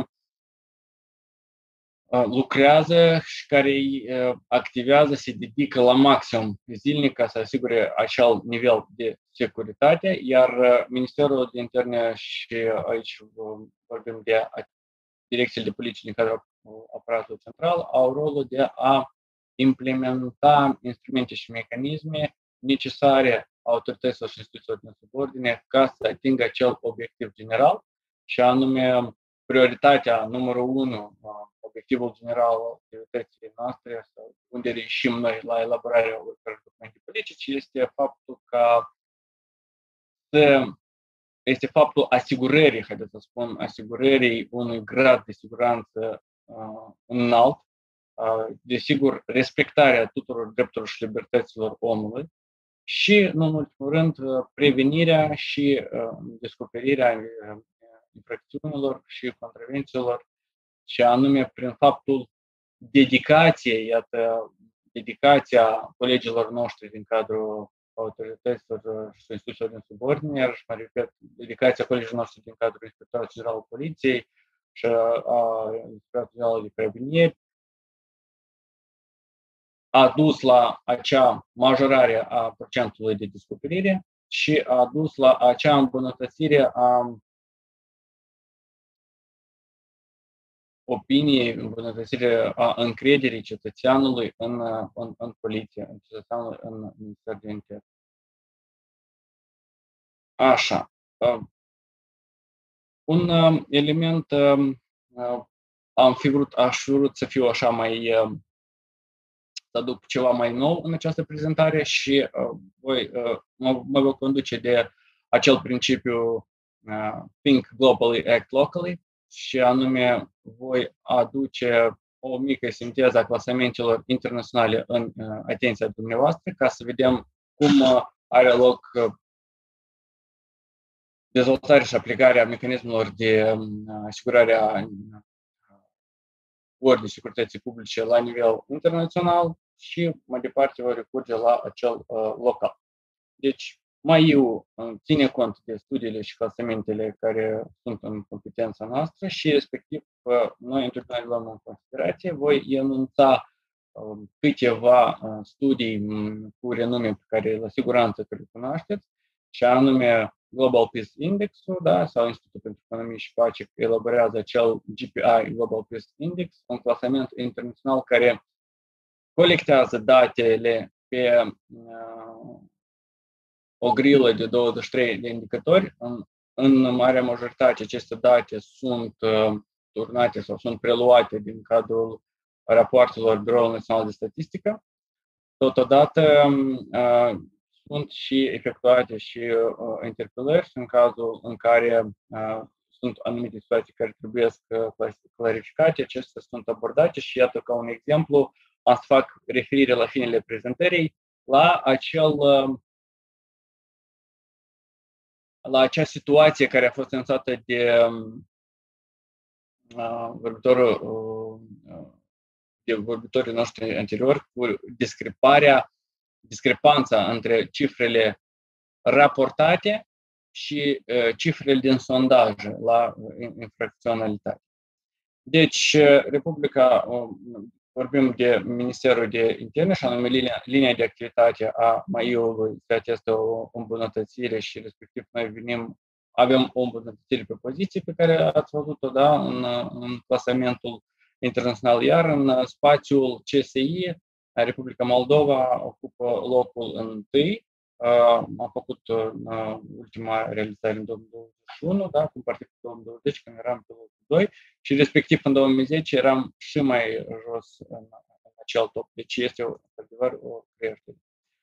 uh, lucrează și care uh, activează, se dedică la maxim zilnic ca să asigure acel nivel de securitate, iar uh, Ministerul de Interne și aici uh, vorbim de direcțiile de poliție din cadrul aparatului central, au rolul de a implementa instrumente și mecanisme necesare autorităților și instituțiilor din subordine ca să atingă acel obiectiv general, și anume prioritatea numărul unu, obiectivul general al activității noastre, sau unde reușim noi la elaborarea unor documente politice, este faptul că să este faptul asigurării, haideți să spun, asigurării unui grad de siguranță uh, înalt, uh, desigur, respectarea tuturor drepturilor și libertăților omului și, nu în ultimul rând, uh, prevenirea și uh, descoperirea uh, infracțiunilor și contravențiilor, și anume prin faptul dedicației, iată, dedicația colegilor noștri din cadrul autorităților și instituțiilor din subordine, iar, mă repet, dedicația colegilor noștri din cadrul Inspectoratului General al Poliției și a Inspectoratului General de Carabinieri a dus la acea majorare a procentului de descoperire și a dus la acea îmbunătățire a opiniei, îmbunătățire a încrederii cetățeanului în, în, în poliție, în cetățeanul în Ministerul de Interne. Așa. Un element, am fi vrut, aș fi vrut să fiu așa mai, să aduc ceva mai nou în această prezentare și voi, mă, mă voi conduce de acel principiu Think Globally, Act Locally, și anume voi aduce o mică sinteză a clasamentelor internaționale în uh, atenția dumneavoastră, ca să vedem cum uh, are loc uh, dezvoltarea și aplicarea mecanismelor de uh, asigurare a uh, ordinii securității publice la nivel internațional și mai departe voi recurge la acel uh, local. Deci, mai eu ține cont de studiile și clasamentele care sunt în competența noastră și, respectiv, noi întotdeauna le luăm în considerație. Voi enunța câteva studii cu renume pe care, la siguranță, că le cunoașteți, și anume Global Peace Index-ul, da, sau Institutul pentru Economie și Pace elaborează acel G P I, Global Peace Index, un clasament internațional care colectează datele pe uh, o grilă de douăzeci și trei de indicatori. În, în marea majoritate aceste date sunt uh, turnate sau sunt preluate din cadrul rapoartelor Biroului Național de Statistică. Totodată uh, sunt și efectuate și uh, interpelări în cazul în care uh, sunt anumite situații care trebuie uh, clarificate, acestea sunt abordate și iată, ca un exemplu, am să fac referire la finele prezentării la acel uh, la acea situație care a fost anunțată de uh, vorbitorul uh, de vorbitorii noștri anteriori cu discreparea, discrepanța între cifrele raportate și uh, cifrele din sondaje la infracționalitate. Deci, Republica, uh, vorbim de Ministerul de Interne și anume linia, linia de activitate a M A I-ului se atestă o îmbunătățire și respectiv noi venim, avem o îmbunătățire pe poziții pe care ați văzut-o, da, în, în clasamentul internațional, iar în spațiul C S I, Republica Moldova ocupă locul întâi. Am făcut uh, ultima realizare în două mii douăzeci și unu, da, comparativ cu două mii douăzeci, când eram pe locul doi, și respectiv în două mii zece eram și mai jos în, în acel top. Deci este, într-adevăr, o creștere.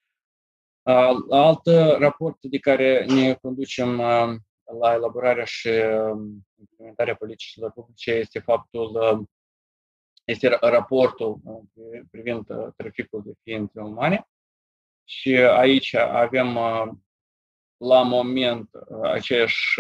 Uh, alt raport de care ne conducem uh, la elaborarea și uh, implementarea politicilor publice este faptul, uh, este raportul uh, privind uh, traficul de ființe umane. Și aici avem la moment aceeași,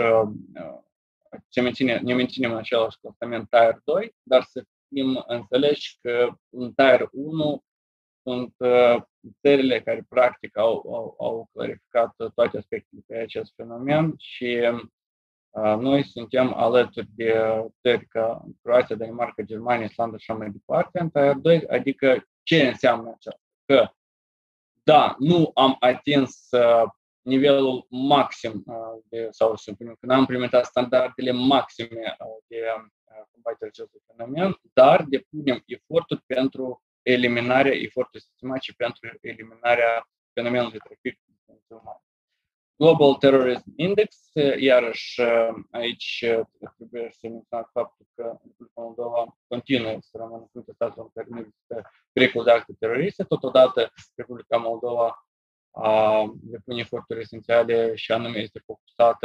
se menține, ne menținem în același clasament Tier doi, dar să fim înțeleși că în Tier unu sunt țările care practic au, au, au clarificat toate aspectele pe acest fenomen și noi suntem alături de țări ca Croația, Danemarca, Germania, Islanda și așa mai departe în Tier doi, adică ce înseamnă aceasta? Că da, nu am atins uh, nivelul maxim uh, de, sau să spunem că n-am implementat standardele maxime uh, de uh, combaterea acestui fenomen, dar depunem eforturi pentru eliminarea, eforturi sistematice pentru eliminarea fenomenului de trafic de ființe umane. Global Terrorism Index, iarăși aici trebuie să menționăm faptul că Republica Moldova continuă să rămână printre statele în care nu există pericol de acte teroriste. Totodată, Republica Moldova a depune eforturi esențiale și anume este focusată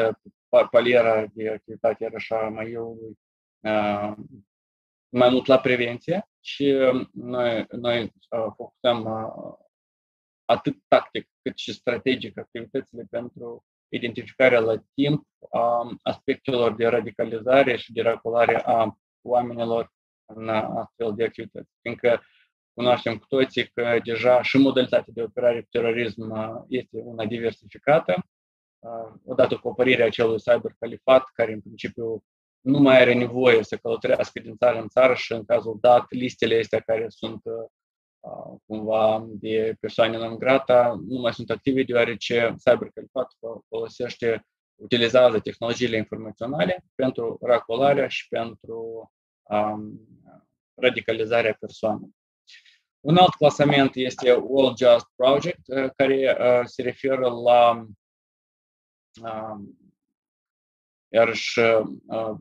paliera de activitate iarăși a M A I-ului mai mult la prevenție și noi, noi focusăm atât tactic cât și strategic activitățile pentru identificarea la timp a aspectelor de radicalizare și de racolare a oamenilor în astfel de activități. Fiindcă cunoaștem cu toții că deja și modalitatea de operare cu terorism este una diversificată, odată cu operirea acelui cybercalifat, care în principiu nu mai are nevoie să călătorească din țară în țară și în cazul dat listele astea care sunt uh, cumva de persoane non grata nu mai sunt active, deoarece cybercalifatul folosește, utilizează tehnologiile informaționale pentru racolarea și pentru um, radicalizarea persoanei. Un alt clasament este All Just Project, uh, care uh, se referă la uh, iarăși uh,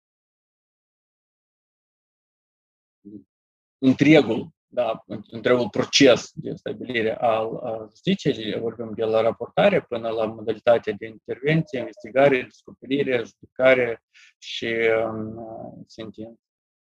întregul, da, întregul proces de stabilire al justiției, vorbim de la raportare până la modalitatea de intervenție, investigare, descoperire, judecare și um, sentință.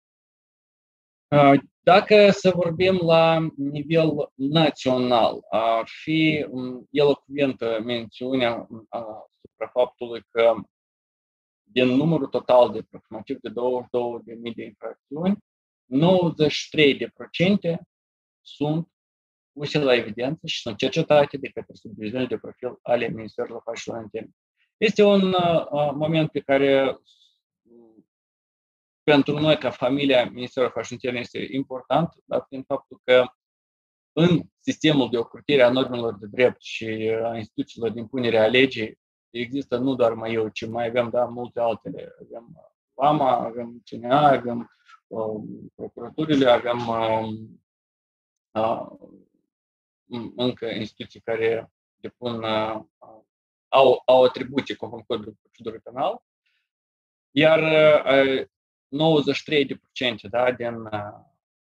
Uh, dacă să vorbim la nivel național, ar fi um, elocventă mențiunea asupra faptului că din numărul total de aproximativ de douăzeci și două de mii de infracțiuni, nouăzeci și trei la sută sunt puse la evidență și sunt cercetate de către subdiviziunile de profil ale Ministerului Afacerilor Interne. Este un uh, moment pe care pentru noi, ca familia Ministerului Afacerilor Interne, este important, dat fiind faptul că în sistemul de ocrotire a normelor de drept și a instituțiilor de impunere a legii există nu doar M A I-ul, ci mai avem, da, multe altele. Avem VAMA, avem C N A, avem uh, procuraturile, avem uh, uh, încă instituții care depun, uh, au, au atribuții conform codului de procedură penală, iar uh, nouăzeci și trei la sută, da, din uh,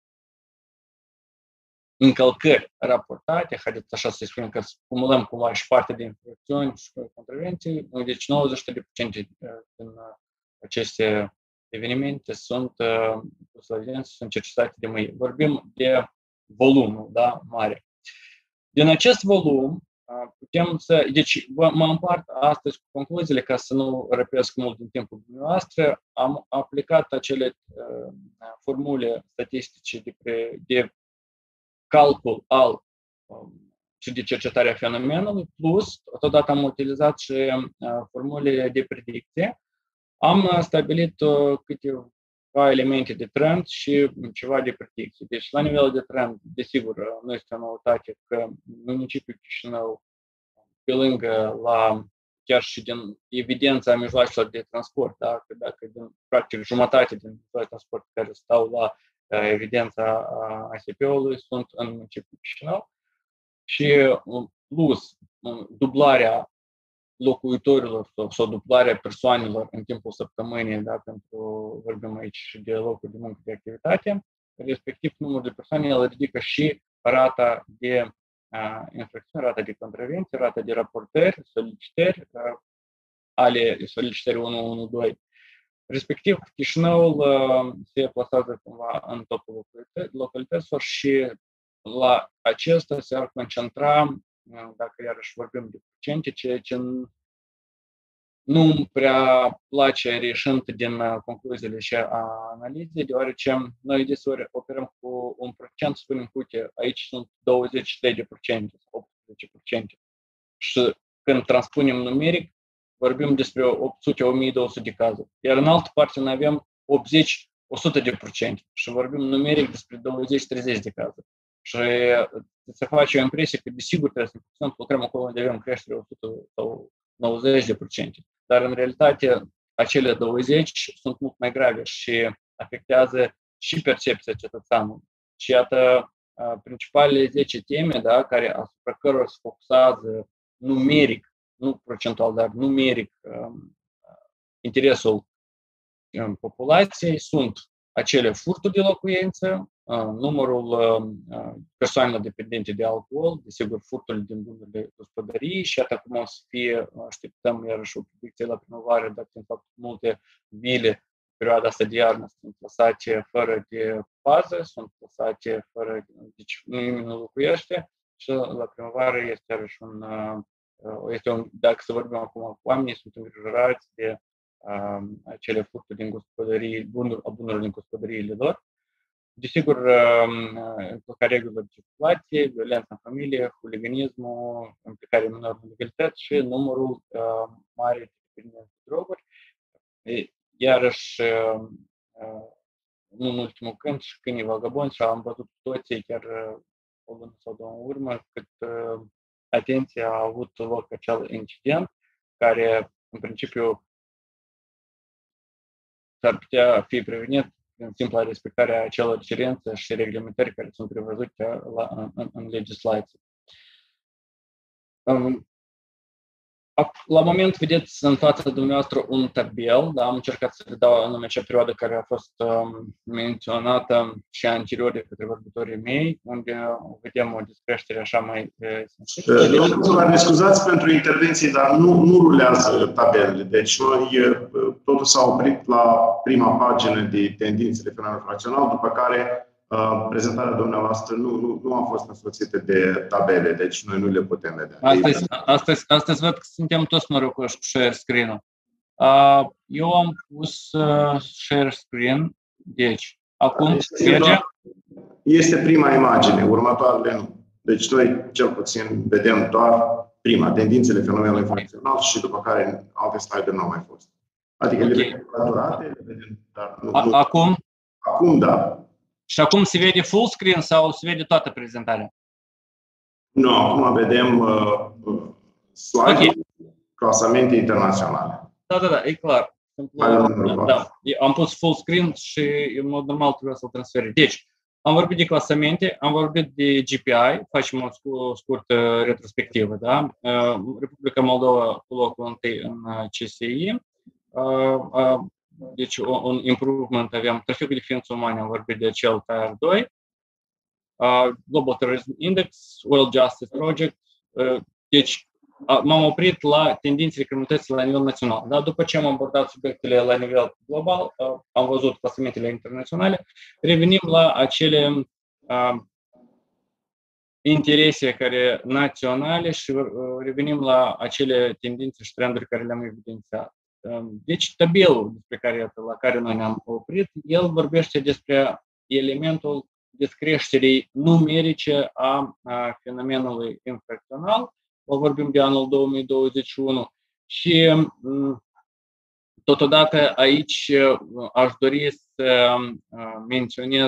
încălcări raportate, haideți așa să spunem că cumulăm cumva și partea de infracțiuni și contravenții, deci nouăzeci și trei la sută din aceste evenimente sunt uh, sunt cercetate de M A I. Vorbim de volumul, da, mare. Din acest volum uh, putem să, deci mă împart astăzi cu concluziile ca să nu răpesc mult din timpul dumneavoastră. Am aplicat acele uh, formule statistice de, pre, de calcul al um, și de cercetarea fenomenului, plus, totodată am utilizat și uh, formulele de predicție. Am uh, stabilit uh, câteva elemente de trend și ceva de predicție. Deci, la nivel de trend, desigur, uh, nu este o noutate că municipiul Chișinău, pe lângă la chiar și din evidența mijloacelor de transport, da, că dacă din, practic jumătate din mijloacelor de transport care stau la evidența A S P-ului sunt în municipiul Chișinău și plus dublarea locuitorilor sau, sau dublarea persoanelor în timpul săptămânii, da, pentru, vorbim aici și de locuri de muncă de activitate, respectiv numărul de persoane el ridică și rata de uh, infracțiuni, rata de contravenții, rata de raportări, solicitări uh, ale solicitării unu unu doi. Respectiv, Chișinăul uh, se plasează cumva în topul localităților și la acesta se ar concentra, uh, dacă iarăși vorbim de procente, ceea ce nu prea place reieșind din uh, concluziile și a analizei, deoarece noi deseori operăm cu un procent, spunem, uite, aici sunt douăzeci și trei la sută, optsprezece la sută. Și când transpunem numeric, vorbim despre opt sute la o mie două sute de cazuri. Iar în altă parte noi avem optzeci la o sută de procente și vorbim numeric despre douăzeci treizeci de cazuri. Și se face o impresie că desigur trebuie să ne lucrăm acolo unde avem creștere o sută sau nouăzeci de procente. Dar în realitate acele douăzeci sunt mult mai grave și afectează și percepția cetățeanului. Și iată principalele zece teme, da, care asupra cărora se focusează numeric, nu procentual, dar numeric, um, interesul um, populației sunt acele furturi de locuință, numărul persoanelor dependente de alcool, desigur, furtul din bunurile gospodării și iată cum o să fie, așteptăm iarăși o predicție la primăvară, dacă în fapt multe vile, perioada asta de iarnă, sunt lăsate fără de pază, sunt lăsate fără, deci nimeni nu locuiește și la primăvară este iarăși un, este un, dacă să vorbim acum, oamenii sunt îngrijorați de acele furturi din gospodării, bunuri, bunurile din gospodăriile lor. Desigur, încălcarea regulilor de circulație, violența în familie, huliganismul, implicarea minorilor în legalități și numărul mare de dependenți de droguri. Iarăși, în ultimul când, și câinii vagabonzi, și am văzut toții, chiar o lună sau două în urmă, cât atenție a avut loc acel incident, care, în principiu, s-ar putea fi prevenit în simpla respectarea acelor cerințe și reglementări care sunt prevăzute la, în, în legislație. Um, la moment vedeți în fața dumneavoastră un tabel, da, am încercat să le dau anume acea perioadă care a fost um, menționată și anterior de către vorbitorii mei, unde vedem o descreștere așa mai sensibilă. Domnul, ne scuzați pentru intervenții, dar nu, nu rulează tabelele. Deci noi totul s-a oprit la prima pagină de tendințele fenomenului fracțional, după care uh, prezentarea dumneavoastră nu, nu, nu a fost însoțită de tabele, deci noi nu le putem vedea. Astăzi, astăzi, astăzi văd că suntem toți norocoși cu share screen-ul. Uh, eu am pus uh, share screen, deci acum este, merge? Este prima imagine, următoarele nu. Deci noi cel puțin vedem doar prima, tendințele fenomenului fracțional și după care alte slide-uri nu au mai fost. Adică okay. Le vedem calculate, le vedem, dar nu, nu. Acum? Acum, da. Și acum se vede full screen sau se vede toată prezentarea? Nu, acum vedem uh, slide, okay. Clasamente internaționale. Da, da, da, e clar. Da, da. Am pus full screen și în mod normal trebuie să-l transfer. Deci, am vorbit de clasamente, am vorbit de G P I, facem o scurtă retrospectivă. Da? Republica Moldova cu locul întâi în C S I. Deci un improvement aveam traficul de ființe umane, am vorbit de acel T R doi. Global Terrorism Index, World Justice Project. Deci m-am oprit la tendințele criminalității la nivel național. Da? După ce am abordat subiectele la nivel global, am văzut clasamentele internaționale, revenim la acele uh, interese care naționale și uh, revenim la acele tendințe și trenduri care le-am evidențiat. Uh, deci tabelul despre care, la care noi ne-am oprit, el vorbește despre elementul descreșterii numerice a, a fenomenului infracțional. Vorbim de anul două mii douăzeci și unu și totodată aici aș dori să menționez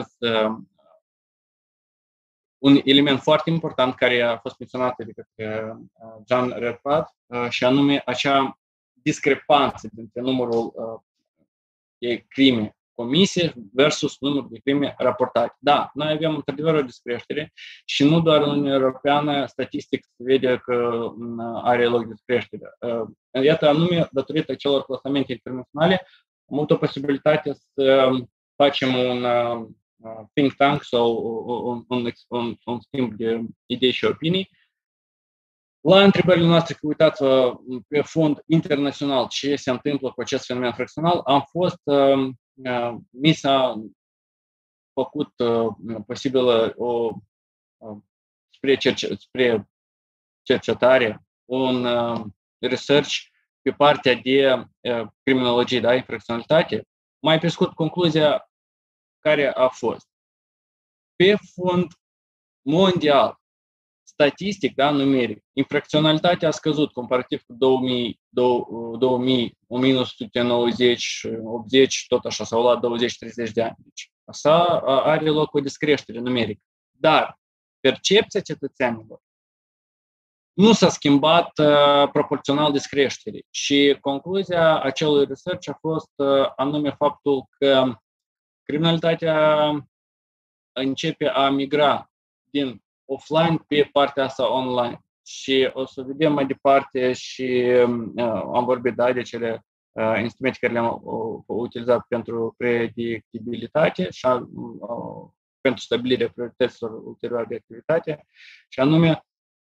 un element foarte important care a fost menționat de către Jean Redpath și anume acea discrepanță dintre numărul de crime comise versus numărul de crime raportate. Da, noi avem într-adevăr o descreștere și nu doar în Uniunea Europeană, statistic se vede că are loc descreștere. Iată, anume, datorită celor clasamente internaționale, am avut o posibilitate să facem un think tank sau un, un, un, un schimb de idei și opinii. La întrebările noastre, că uitați-vă pe fond internațional ce se întâmplă cu acest fenomen fracțional, am fost Uh, mi s-a făcut uh, posibilă o, uh, spre, cerce, spre cercetare un uh, research pe partea de uh, criminologie, da, infracționalitate. Mai pe scurt, concluzia care a fost. Pe fond mondial, statistic, da, numeric, infracționalitatea a scăzut comparativ cu două mii, două mii, o mie nouă sute nouăzeci, optzeci, tot așa, s-au luat douăzeci treizeci de ani. Deci, așa are loc o descreștere numerică. Dar percepția cetățenilor nu s-a schimbat uh, proporțional descreșterii. Și concluzia acelui research a fost uh, anume faptul că criminalitatea începe a migra din offline pe partea asta online. Și o să vedem mai departe și uh, am vorbit da, de cele uh, instrumente care le-am uh, utilizat pentru predictibilitate și uh, pentru stabilirea priorităților ulterioare de activitate, și anume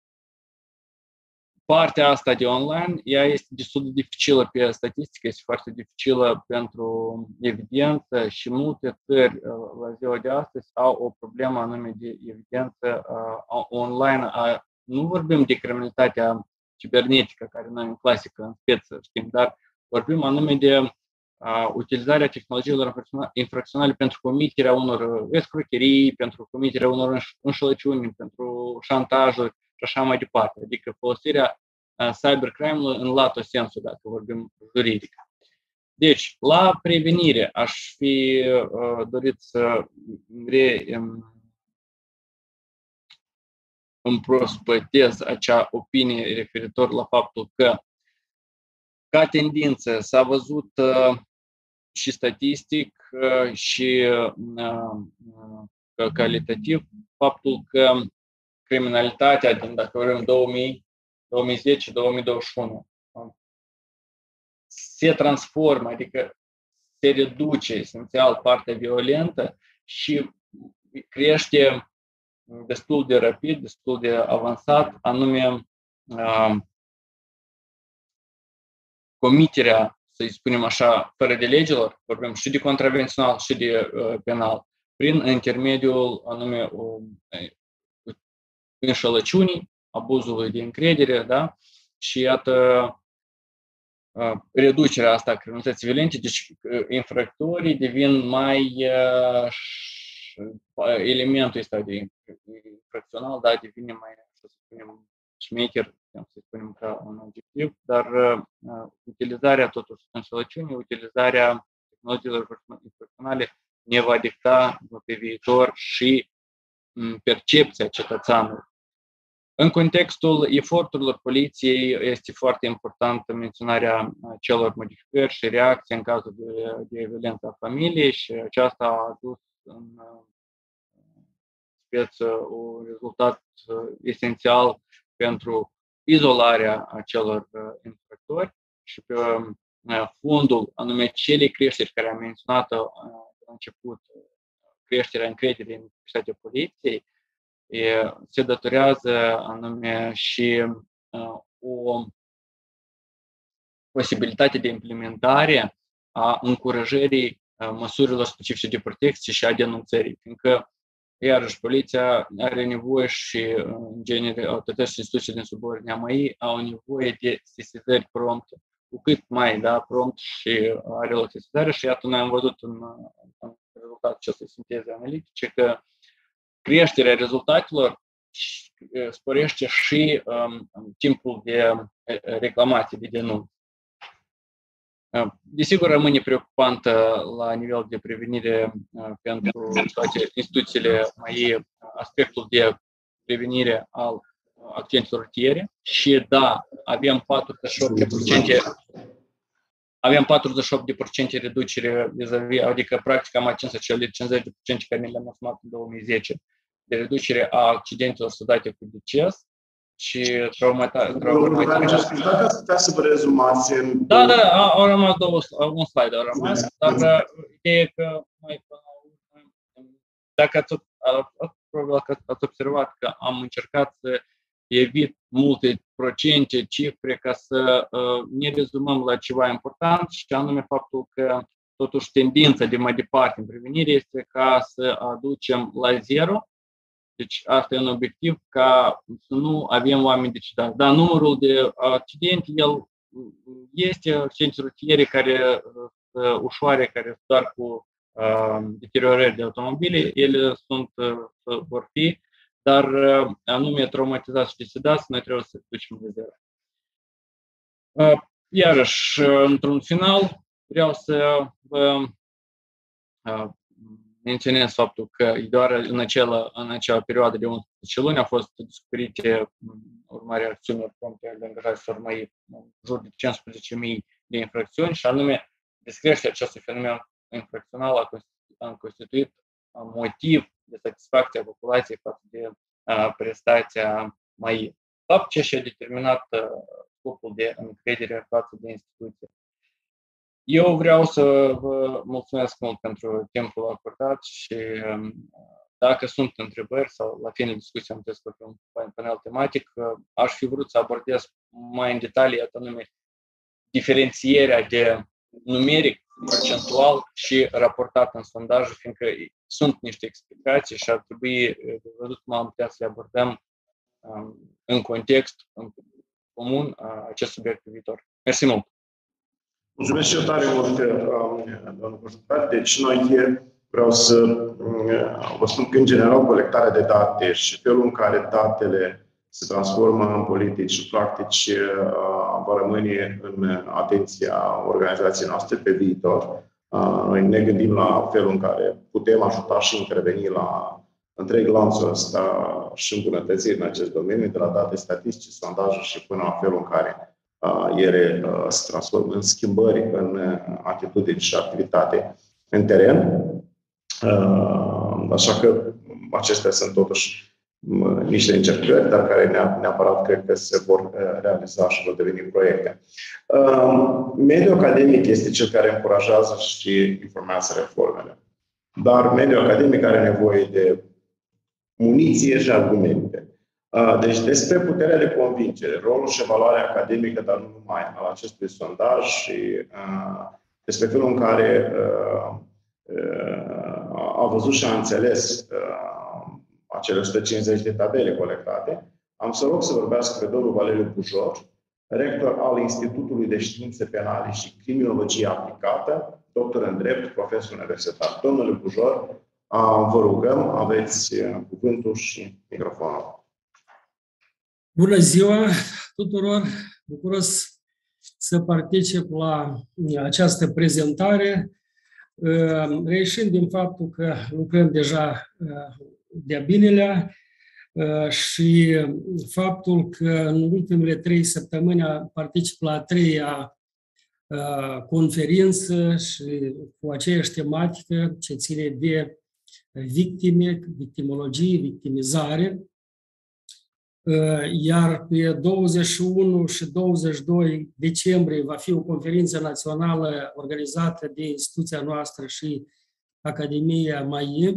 partea asta de online, ea este destul de dificilă pe statistică, este foarte dificilă pentru evidență și multe țări la ziua de astăzi au o problemă anume de evidență uh, online. Uh, nu vorbim de criminalitatea cibernetică, care noi în clasică, în speță, știm, dar vorbim anume de uh, utilizarea tehnologiilor infracționale pentru comiterea unor escrocherii, pentru comiterea unor înșelăciuni, pentru șantajuri și așa mai departe. Adică folosirea uh, cybercrime-ului în lato sensul, dacă vorbim juridic. Deci, la prevenire aș fi uh, dorit să re, um, împrospătez acea opinie referitor la faptul că, ca tendință, s-a văzut uh, și statistic uh, și uh, uh, calitativ faptul că criminalitatea din, dacă vrem, două mii, două mii zece două mii douăzeci și unu se transformă, adică se reduce esențial partea violentă și crește destul de rapid, destul de avansat, anume uh, comiterea, să spunem așa, fără de legilor, vorbim și de contravențional și de uh, penal, prin intermediul anume uh, înșelăciunii, abuzului de încredere, da? Și iată uh, reducerea asta a criminalității violente, deci uh, infractorii devin mai uh, elementul ăsta de infracțional, da, devine mai, să spunem, șmecher, să spunem ca un adjectiv, dar uh, utilizarea totuși înșelăciunii, utilizarea tehnologiilor infracționale ne va dicta pe viitor și um, percepția cetățeanului. În contextul eforturilor poliției este foarte importantă menționarea celor modificări și reacții în cazul de, de violență a familiei și aceasta a adus în speță un rezultat esențial pentru izolarea acelor infractori și pe fundul anume cele creșteri care am menționat la început, creșterea încrederii în capacitatea poliției, se datorează anume și o posibilitate de implementare a încurajării măsurilor specifice de protecție și a denunțării, fiindcă iarăși poliția are nevoie și, în genere, autorități și instituții din subordinea M I au nevoie de sesizări prompte, cu cât mai da, prompt și are loc sesizare. Și iată, noi am văzut în, în rezultatul acestei sinteze analitice că creșterea rezultatelor sporește și um, timpul de reclamație, de denunț. Desigur, rămâne preocupantă la nivel de prevenire uh, pentru toate instituțiile M I aspectul de prevenire al accidentelor rutiere și da, avem patruzeci și opt la sută avem patruzeci și opt la sută reducere vis-a-vis, adică practic am atins acele cincizeci la sută care ne le-am asumat în două mii zece de reducere a accidentelor sădate cu deces și traumatizare. Dacă puteți să vă rezumați în... Da, da, au rămas două, un slide au rămas, dar ideea e că mai până la urmă, dacă ați, probabil că ați observat că am încercat să evit multe procente, cifre, ca să uh, ne rezumăm la ceva important și anume faptul că totuși tendința de mai departe în prevenire este ca să aducem la zero. Deci asta e un obiectiv ca să nu avem oameni decidați. Dar numărul de accidente, el este accidente rutiere care uh, ușoare, care doar cu uh, deteriorări de automobile, ele sunt, uh, vor fi, dar uh, anume traumatizați și decedați, noi trebuie să ducem de zero. Uh, iarăși, uh, într-un final, vreau să vă uh, menționez faptul că doar în acela, în acea perioadă de unsprezece luni au fost descoperite urmarea acțiunilor prompte de angajaților M I în jur de cincisprezece mii de infracțiuni și anume descreșterea acestui fenomen infracțional a constituit motiv de satisfacție a populației față de uh, prestația M I. Fapt ce și-a determinat uh, scopul de încredere față de instituție. Eu vreau să vă mulțumesc mult pentru timpul acordat și dacă sunt întrebări sau la finul discuției am trebuie să un panel tematic, aș fi vrut să abordez mai în detalii anume diferențierea de numeric, procentual și raportat în sondaj, fiindcă sunt niște explicații și ar trebui văzut cum am putea să le abordăm în context în comun acest subiect pe viitor. Mersi mult! Mulțumesc și eu tare mult, domnul Coșutat. Deci noi vreau să vă spun că, în general, colectarea de date și felul în care datele se transformă în politici și practici va rămâne în atenția organizației noastre pe viitor. Noi ne gândim la felul în care putem ajuta și interveni la întreg lanțul ăsta și îmbunătățiri în acest domeniu, de la date statistice, sondaje și până la felul în care ele se transformă în schimbări în atitudini și activitate în teren. Așa că acestea sunt totuși niște încercări, dar care neapărat cred că se vor realiza și vor deveni proiecte. Mediul academic este cel care încurajează și informează reformele. Dar mediul academic are nevoie de muniție și argumente. Deci despre puterea de convingere, rolul și valoarea academică, dar nu numai, al acestui sondaj și despre felul în care a văzut și a înțeles acele o sută cincizeci de tabele colectate, am să rog să vorbească pe domnul Valeriu Bujor, rector al Institutului de Științe Penale și Criminologie Aplicată, doctor în drept, profesor universitar. Domnule Bujor, vă rugăm, aveți cuvântul și microfonul. Bună ziua tuturor! Bucuros să particip la această prezentare, reieșind din faptul că lucrăm deja de-a binelea și faptul că în ultimele trei săptămâni particip la a treia conferință și cu aceeași tematică ce ține de victime, victimologie, victimizare. Iar pe douăzeci și unu și douăzeci și doi decembrie va fi o conferință națională organizată de instituția noastră și Academia M A I.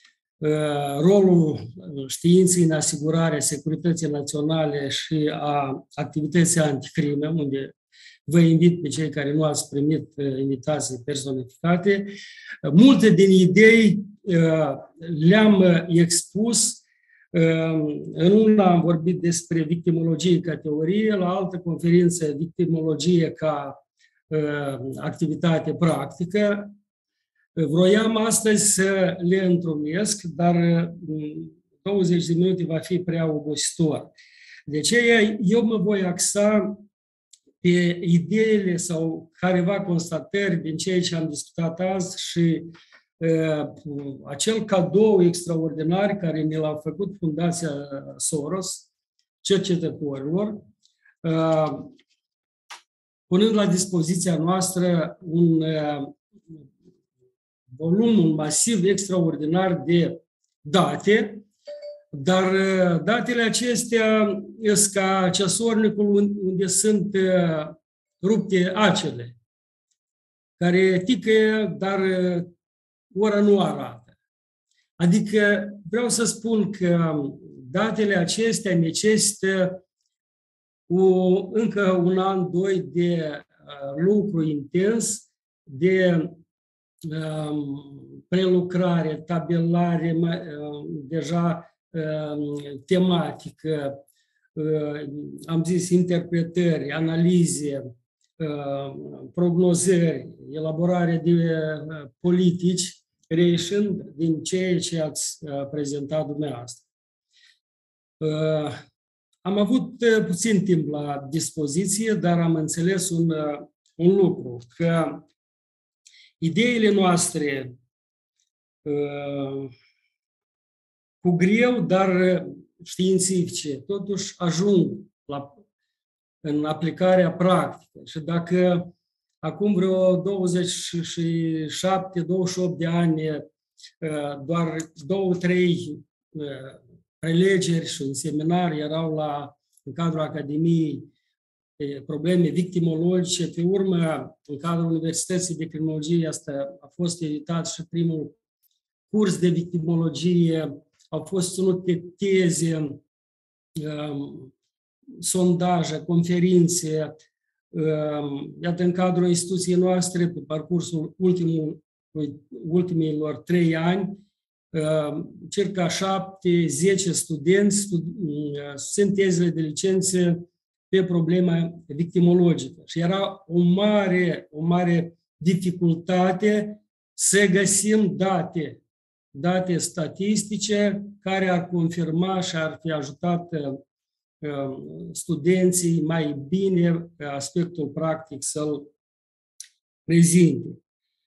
Rolul științei în asigurarea securității naționale și a activității anticrime, unde vă invit pe cei care nu ați primit invitații personificate. Multe din idei le-am expus. În una am vorbit despre victimologie ca teorie, la altă conferință victimologie ca activitate practică. Vroiam astăzi să le întrunesc, dar douăzeci de minute va fi prea obositor. De aceea eu mă voi axa pe ideile sau careva constatări din ceea ce am discutat azi și uh, acel cadou extraordinar care ne l-a făcut Fundația Soros, cercetătorilor, uh, punând la dispoziția noastră un uh, volum, un masiv extraordinar de date, dar datele acestea sunt ca ceasornicul unde sunt rupte acele, care tică, dar ora nu arată. Adică vreau să spun că datele acestea necesită o, încă un an, doi de lucru intens, de prelucrare, tabelare, deja tematică, am zis interpretări, analize, prognozări, elaborare de politici, reieșind din ceea ce ați prezentat dumneavoastră. Am avut puțin timp la dispoziție, dar am înțeles un, un lucru, că ideile noastre cu greu, dar științifice, totuși ajung la, în aplicarea practică. Și dacă acum vreo douăzeci și șapte douăzeci și opt de ani doar două, trei prelegeri și un seminar erau la, în cadrul Academiei probleme victimologice, pe urmă, în cadrul Universității de Criminologie, asta a fost editat și primul curs de victimologie, au fost ținute teze, sondaje, conferințe. Iată, în cadrul instituției noastre, pe parcursul ultimul, ultimilor trei ani, circa șapte, zece studenți susțin tezele de licențe pe problema victimologică. Și era o mare, o mare dificultate să găsim date, date statistice care ar confirma și ar fi ajutat studenții mai bine aspectul practic să-l prezinte.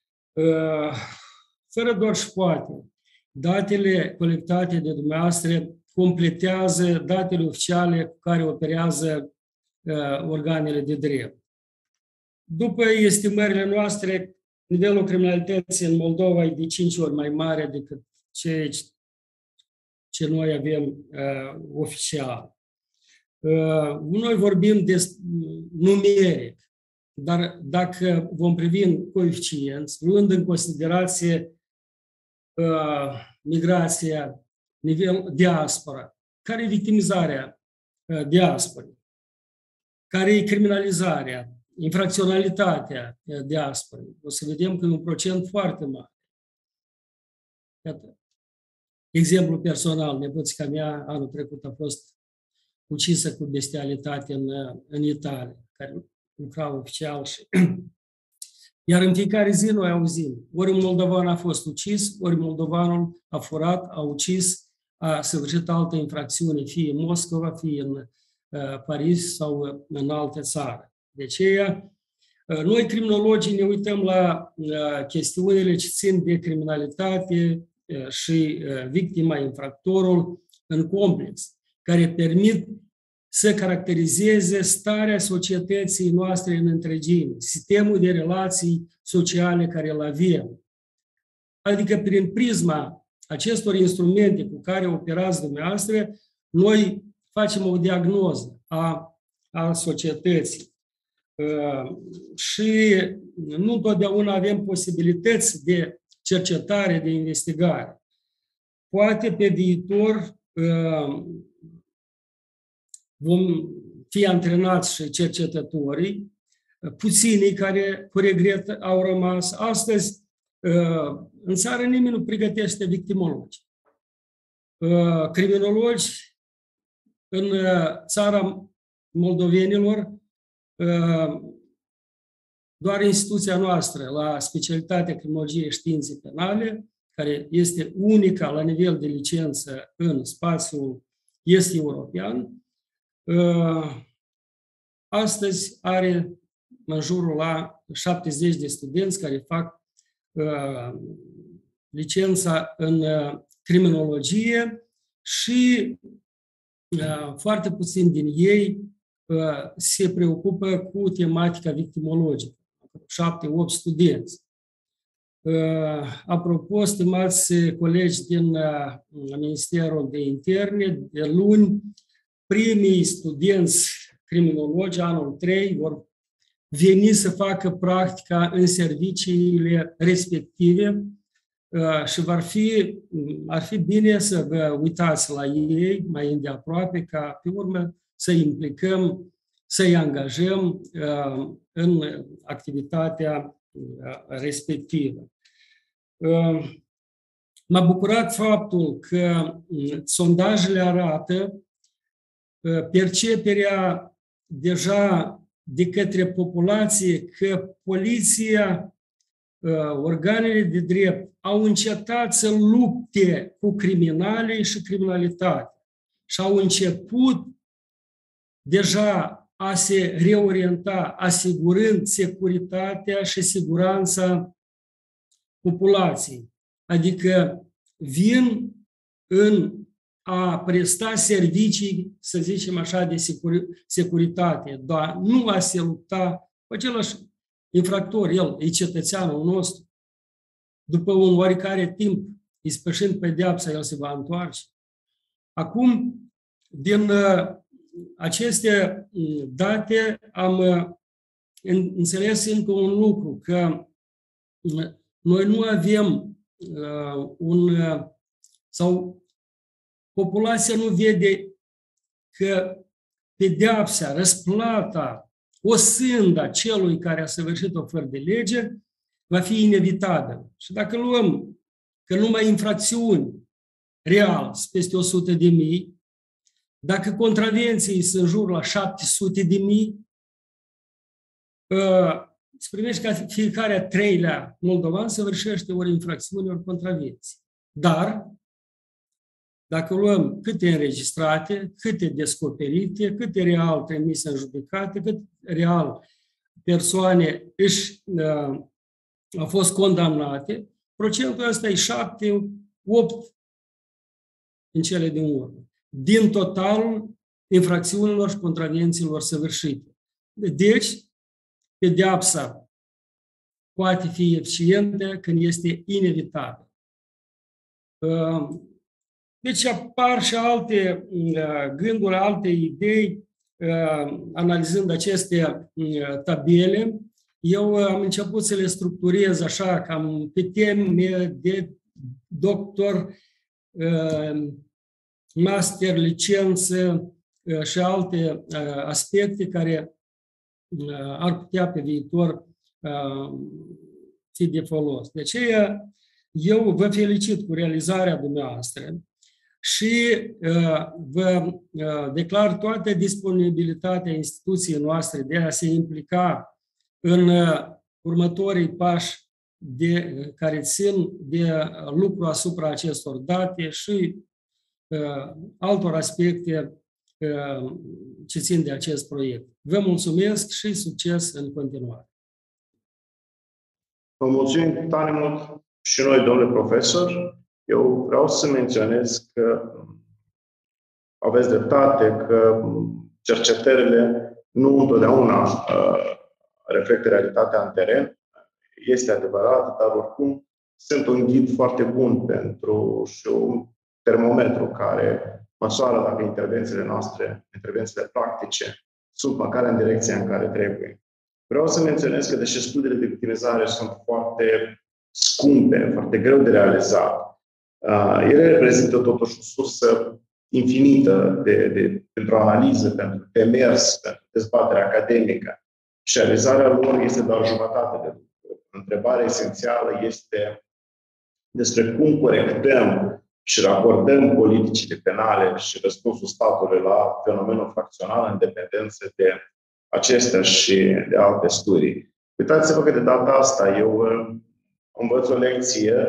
Fără doar și poate, datele colectate de dumneavoastră completează datele oficiale cu care operează organele de drept. După estimările noastre, nivelul criminalității în Moldova e de cinci ori mai mare decât ce, ce noi avem uh, oficial. Uh, noi vorbim de numeric, dar dacă vom privi în coeficienți, luând în considerație uh, migrația, nivel diaspora, care e victimizarea uh, diasporei, care e criminalizarea, infracționalitatea diasporei. O să vedem că e un procent foarte mare. Iată. Exemplu personal, nepoțica mea anul trecut a fost ucisă cu bestialitate în, în Italia, care lucra oficial și... Iar în fiecare zi noi auzim, ori un moldovan a fost ucis, ori moldovanul a furat, a ucis, a săvârșit altă infracțiune, fie în Moscova, fie în uh, Paris sau în altă țară. De aceea, noi, criminologii, ne uităm la chestiunile ce țin de criminalitate și victima, infractorul, în complex, care permit să caracterizeze starea societății noastre în întregime, sistemul de relații sociale care îl avem. Adică, prin prisma acestor instrumente cu care operați dumneavoastră, noi facem o diagnoză a, a societății. Uh, și nu întotdeauna avem posibilități de cercetare, de investigare. Poate pe viitor uh, vom fi antrenați și cercetătorii, puținii care cu regret au rămas. Astăzi, uh, în țară nimeni nu pregătește victimologi. Uh, criminologi în țara moldovenilor, doar instituția noastră, la specialitatea criminologiei științe penale, care este unica la nivel de licență în spațiul est european, astăzi are în jurul la șaptezeci de studenți care fac licența în criminologie și foarte puțini din ei se preocupă cu tematica victimologică. Șapte, opt studenți. Apropo, stimați colegi din Ministerul de Interne, de luni, primii studenți criminologi, anul trei, vor veni să facă practica în serviciile respective și ar fi, ar fi bine să vă uitați la ei mai îndeaproape, ca pe urmă să implicăm, să-i angajăm uh, în activitatea uh, respectivă. Uh, m-a bucurat faptul că uh, sondajele arată uh, perceperea deja de către populație că poliția, uh, organele de drept au încetat să lupte cu criminalii și criminalitatea și au început deja a se reorienta, asigurând securitatea și siguranța populației. Adică vin în a presta servicii, să zicem așa, de securitate, dar nu a se lupta cu același infractor, el e cetățeanul nostru. După un oarecare timp, ispășind pedeapsa, el se va întoarce. Acum, din aceste date am înțeles încă un lucru, că noi nu avem un sau populația nu vede că pedeapsa, răsplata, osânda celui care a săvârșit-o fără de lege va fi inevitabilă. Și dacă luăm că numai infracțiuni real sunt peste o sută de mii, dacă contravenții sunt în jur la șapte sute de mii, se primește ca fiecare a treilea moldovan săvârșește ori infracțiuni, ori contravenții. Dar, dacă luăm câte înregistrate, câte descoperite, câte real trimise în judecată, cât real persoane își, uh, au fost condamnate, procentul ăsta e șapte opt în cele din urmă, din totalul infracțiunilor și contravențiilor săvârșite. Deci, pedeapsa poate fi eficientă când este inevitabil. Deci apar și alte gânduri, alte idei, analizând aceste tabele. Eu am început să le structurez așa, cam pe teme de doctor, master, licență și alte aspecte care ar putea pe viitor fi de folos. De aceea, eu vă felicit cu realizarea dumneavoastră și vă declar toată disponibilitatea instituției noastre de a se implica în următorii pași de, care țin de lucru asupra acestor date și altor aspecte ce țin de acest proiect. Vă mulțumesc și succes în continuare. Vă mulțumim tare mult și noi, domnule profesor. Eu vreau să menționez că aveți dreptate, că cercetările nu întotdeauna uh, reflectă realitatea în teren. Este adevărat, dar oricum sunt un ghid foarte bun pentru și un termometru care măsoară dacă intervențiile noastre, intervențiile practice, sunt măcar în direcția în care trebuie. Vreau să menționez că, deși studiile de victimizare sunt foarte scumpe, foarte greu de realizat, ele reprezintă totuși o sursă infinită de, de, pentru analiză, pentru demers, pentru dezbatere academică. Și realizarea lor este doar jumătate de lucru. Întrebarea esențială este despre cum corectăm și raportăm politicile penale și răspunsul statului la fenomenul fracțional în dependență de acestea și de alte studii. Uitați-vă că de data asta eu învăț o lecție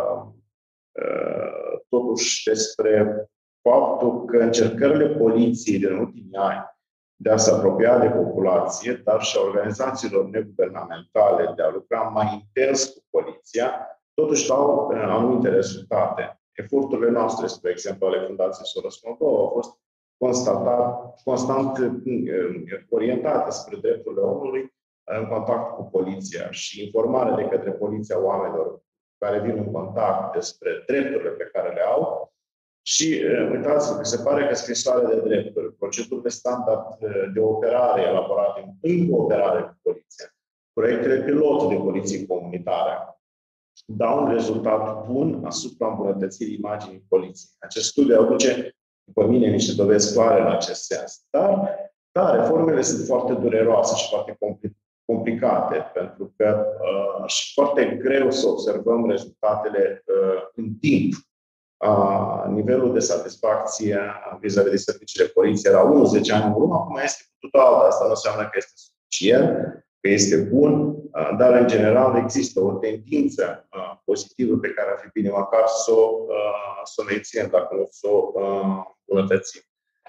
totuși despre faptul că încercările poliției din ultimii ani de a se apropia de populație, dar și a organizațiilor neguvernamentale de a lucra mai intens cu poliția, totuși dau anumite rezultate. Eforturile noastre, spre exemplu, ale Fundației Soros Moldova, au fost constatat, constant orientate spre drepturile omului în contact cu poliția și informarea de către poliția oamenilor care vin în contact despre drepturile pe care le au. Și uitați-vă că se pare că scrisoarea de drepturi, procedurile standard de operare elaborate în cooperare cu poliția, proiectele pilot de poliție comunitară, dau un rezultat bun asupra îmbunătățirii imaginii poliției. Acest studiu aduce, după mine, niște dovezi clare în acest sens. Dar, da, reformele sunt foarte dureroase și foarte complicate, pentru că uh, și foarte greu să observăm rezultatele uh, în timp. Uh, nivelul de satisfacție vis-a-vis de serviciile poliției era unu zece ani în urmă, acum este cu totul alta. Asta nu înseamnă că este suficient, că este bun, dar în general există o tendință pozitivă pe care ar fi bine măcar să o, să o menținem, dacă nu să o îmbunătățim.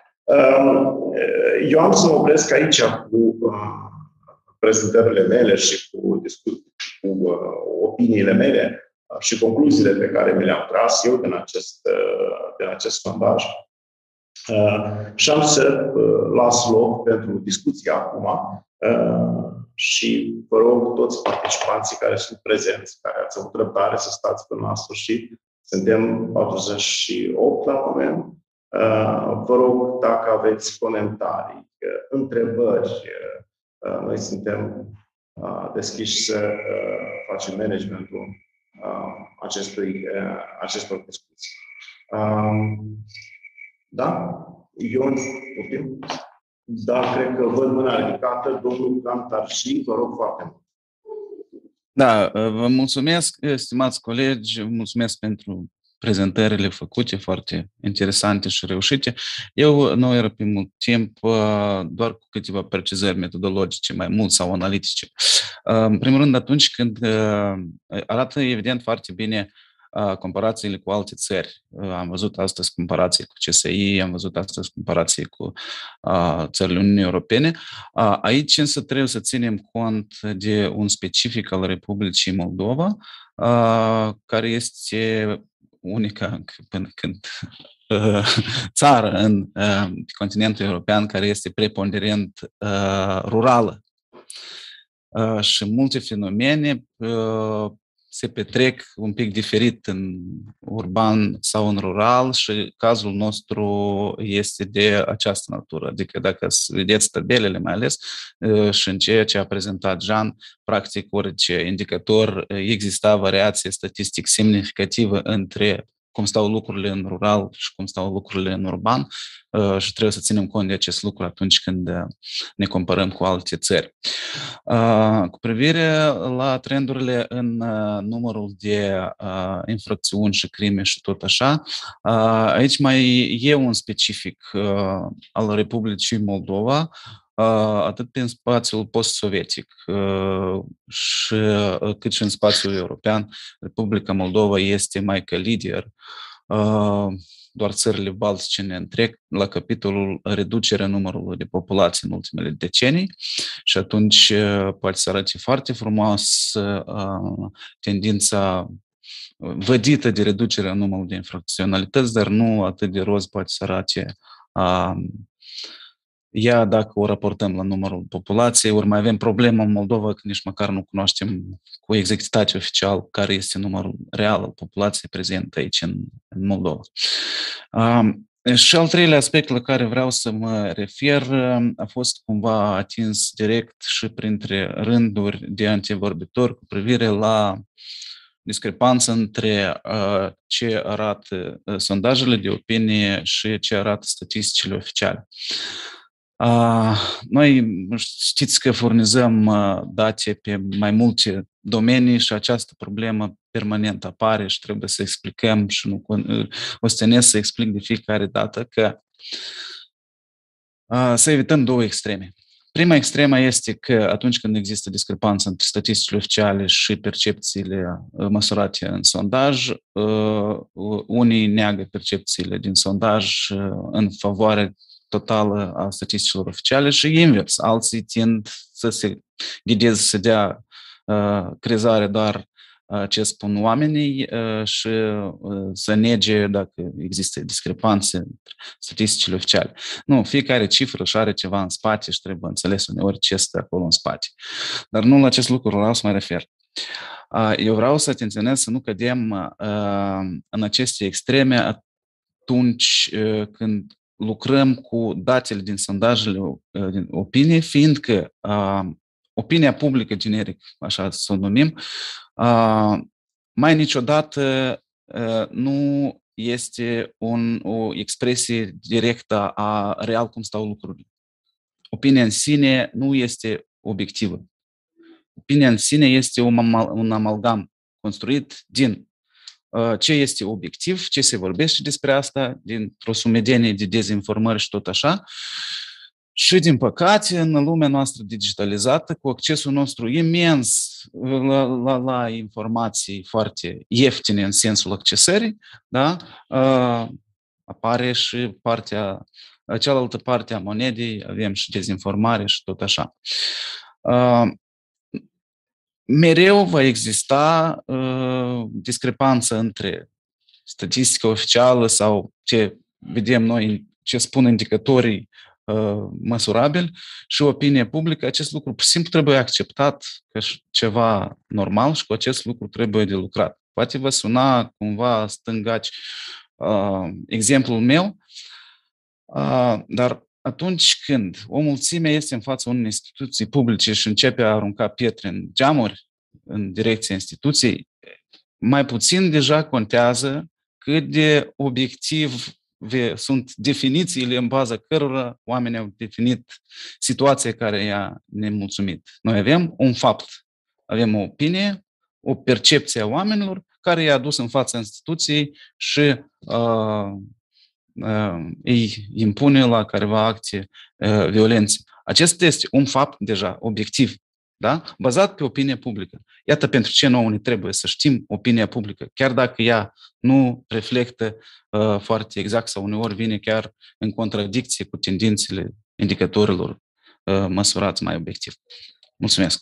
Eu am să mă opresc aici cu prezentările mele și cu, cu opiniile mele și concluziile pe care mi le-am tras eu din acest, din acest sondaj. Și am să las loc pentru discuție acum. Și vă rog toți participanții care sunt prezenți, care ați avut răbdare să stați până la sfârșit, suntem patruzeci și opt la moment, vă rog dacă aveți comentarii, întrebări, noi suntem deschiși să facem managementul acestui, acestor discuții. Da? Ion, putem? Da, cred că văd mâna ridicată. Domnul Cantarși, vă rog foarte mult. Da, vă mulțumesc, stimați colegi, mulțumesc pentru prezentările făcute, foarte interesante și reușite. Eu nu era pe mult timp, doar cu câteva precizări metodologice, mai mult sau analitice. În primul rând, atunci când arată evident foarte bine comparațiile cu alte țări. Am văzut astăzi comparații cu C S I, am văzut astăzi comparații cu țările Uniunii Europene. Aici însă trebuie să ținem cont de un specific al Republicii Moldova, care este unica până când țară în continentul european care este preponderent rurală. Și multe fenomene se petrec un pic diferit în urban sau în rural și cazul nostru este de această natură. Adică dacă vedeți tabelele mai ales și în ceea ce a prezentat Jean, practic orice indicator exista variație statistic semnificativă între cum stau lucrurile în rural și cum stau lucrurile în urban și trebuie să ținem cont de acest lucru atunci când ne comparăm cu alte țări. Cu privire la trendurile în numărul de infracțiuni și crime și tot așa, aici mai e un specific al Republicii Moldova, atât în spațiul post-sovietic și cât și în spațiul european. Republica Moldova este mai ca lider. Doar țările baltice ne întrec la capitolul reducerea numărului de populație în ultimele decenii și atunci poate să arate foarte frumos tendința vădită de reducerea numărului de infracționalități, dar nu atât de roz poate să arate ea dacă o raportăm la numărul populației, ori mai avem problemă în Moldova că nici măcar nu cunoaștem cu exactitate oficial care este numărul real al populației prezent aici în, în Moldova. Um, și al treilea aspect la care vreau să mă refer a fost cumva atins direct și printre rânduri de antevorbitori cu privire la discrepanță între uh, ce arată uh, sondajele de opinie și ce arată statisticile oficiale. Uh, noi știți că furnizăm uh, date pe mai multe domenii și această problemă permanent apare și trebuie să explicăm și nu uh, ostenesc să explic de fiecare dată că uh, să evităm două extreme. Prima extremă este că atunci când există discrepanță între statisticile oficiale și percepțiile măsurate în sondaj, uh, unii neagă percepțiile din sondaj uh, în favoarea totală a statisticilor oficiale și invers. Alții tind să se ghideze, să dea uh, crezare doar uh, ce spun oamenii uh, și uh, să nege dacă există discrepanțe între statisticile oficiale. Nu, fiecare cifră și are ceva în spate și trebuie înțeles uneori ce este acolo în spate. Dar nu la acest lucru vreau să mă refer. Uh, eu vreau să atenționez să nu cădem uh, în aceste extreme atunci uh, când lucrăm cu datele din sondajele din opinie, fiindcă uh, opinia publică generic, așa să o numim, uh, mai niciodată uh, nu este un, o expresie directă a real cum stau lucrurile. Opinia în sine nu este obiectivă. Opinia în sine este un, un amalgam construit din ce este obiectiv, ce se vorbește despre asta, dintr-o sumedenie de dezinformări și tot așa. Și, din păcate, în lumea noastră digitalizată, cu accesul nostru imens la, la, la informații foarte ieftine în sensul accesării, da, apare și partea, cealaltă parte a monedei, avem și dezinformare și tot așa. Mereu va exista uh, discrepanță între statistica oficială sau ce vedem noi, ce spun indicatorii uh, măsurabili și opinia publică. Acest lucru simplu trebuie acceptat ca ceva normal și cu acest lucru trebuie de lucrat. Poate vă suna cumva stângaci uh, exemplul meu, uh, dar atunci când o mulțime este în fața unei instituții publice și începe a arunca pietre în geamuri în direcția instituției, mai puțin deja contează cât de obiectiv sunt definițiile în baza cărora oamenii au definit situația care i-a nemulțumit. Noi avem un fapt, avem o opinie, o percepție a oamenilor care i-a adus în fața instituției și uh, uh, îi impune la careva acte uh, violențe. Acesta este un fapt deja obiectiv, da? Bazat pe opinie publică. Iată pentru ce nouă ne trebuie să știm opinia publică, chiar dacă ea nu reflectă uh, foarte exact sau uneori vine chiar în contradicție cu tendințele indicatorilor uh, măsurați mai obiectiv. Mulțumesc!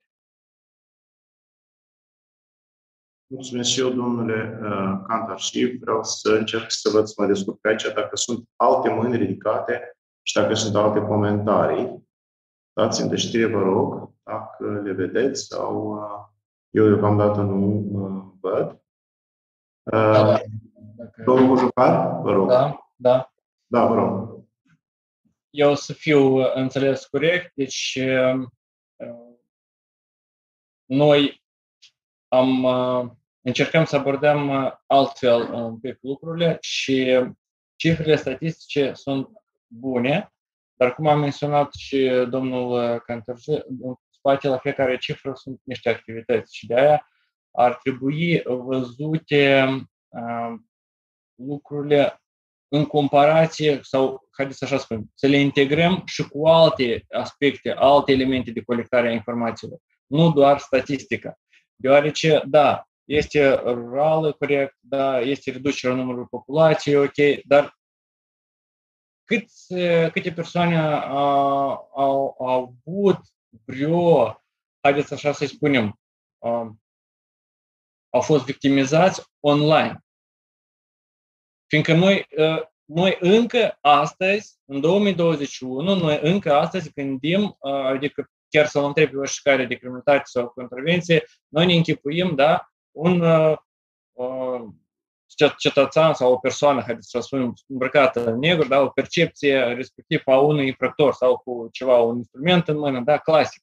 Mulțumesc și eu, domnule uh, Cantar, și vreau să încerc să văd să mă descurc pe aici dacă sunt alte mâini ridicate și dacă sunt alte comentarii. Dați-mi de știre, vă rog, dacă le vedeți sau uh, eu deocamdată nu uh, văd. Uh, da, domnul Bujucar, vă rog. Da, da. Da, vă rog. Eu să fiu înțeles corect, deci uh, noi am, uh, încercăm să abordăm uh, altfel un pic lucrurile și cifrele statistice sunt bune, dar cum a menționat și domnul Cantărjă, în spate la fiecare cifră sunt niște activități și de aia ar trebui văzute uh, lucrurile în comparație sau, haideți așa spun, să le integrăm și cu alte aspecte, alte elemente de colectare a informațiilor, nu doar statistica. Deoarece, da, este rurală, corect, da, este reducerea numărului populației, ok, dar câți, câte persoane au, au, au avut vreo, haideți așa să-i spunem, au, au fost victimizați online? Fiindcă noi, noi încă astăzi, în două mii douăzeci și unu, noi încă astăzi gândim, adică chiar să-l întrebi pe oricare de criminalitate sau contravenție, noi ne închipuim, da, un uh, cetățean sau o persoană, haideți să spunem, îmbrăcată în negru, da, o percepție respectiv a unui infractor sau cu ceva, un instrument în mână, da, clasic.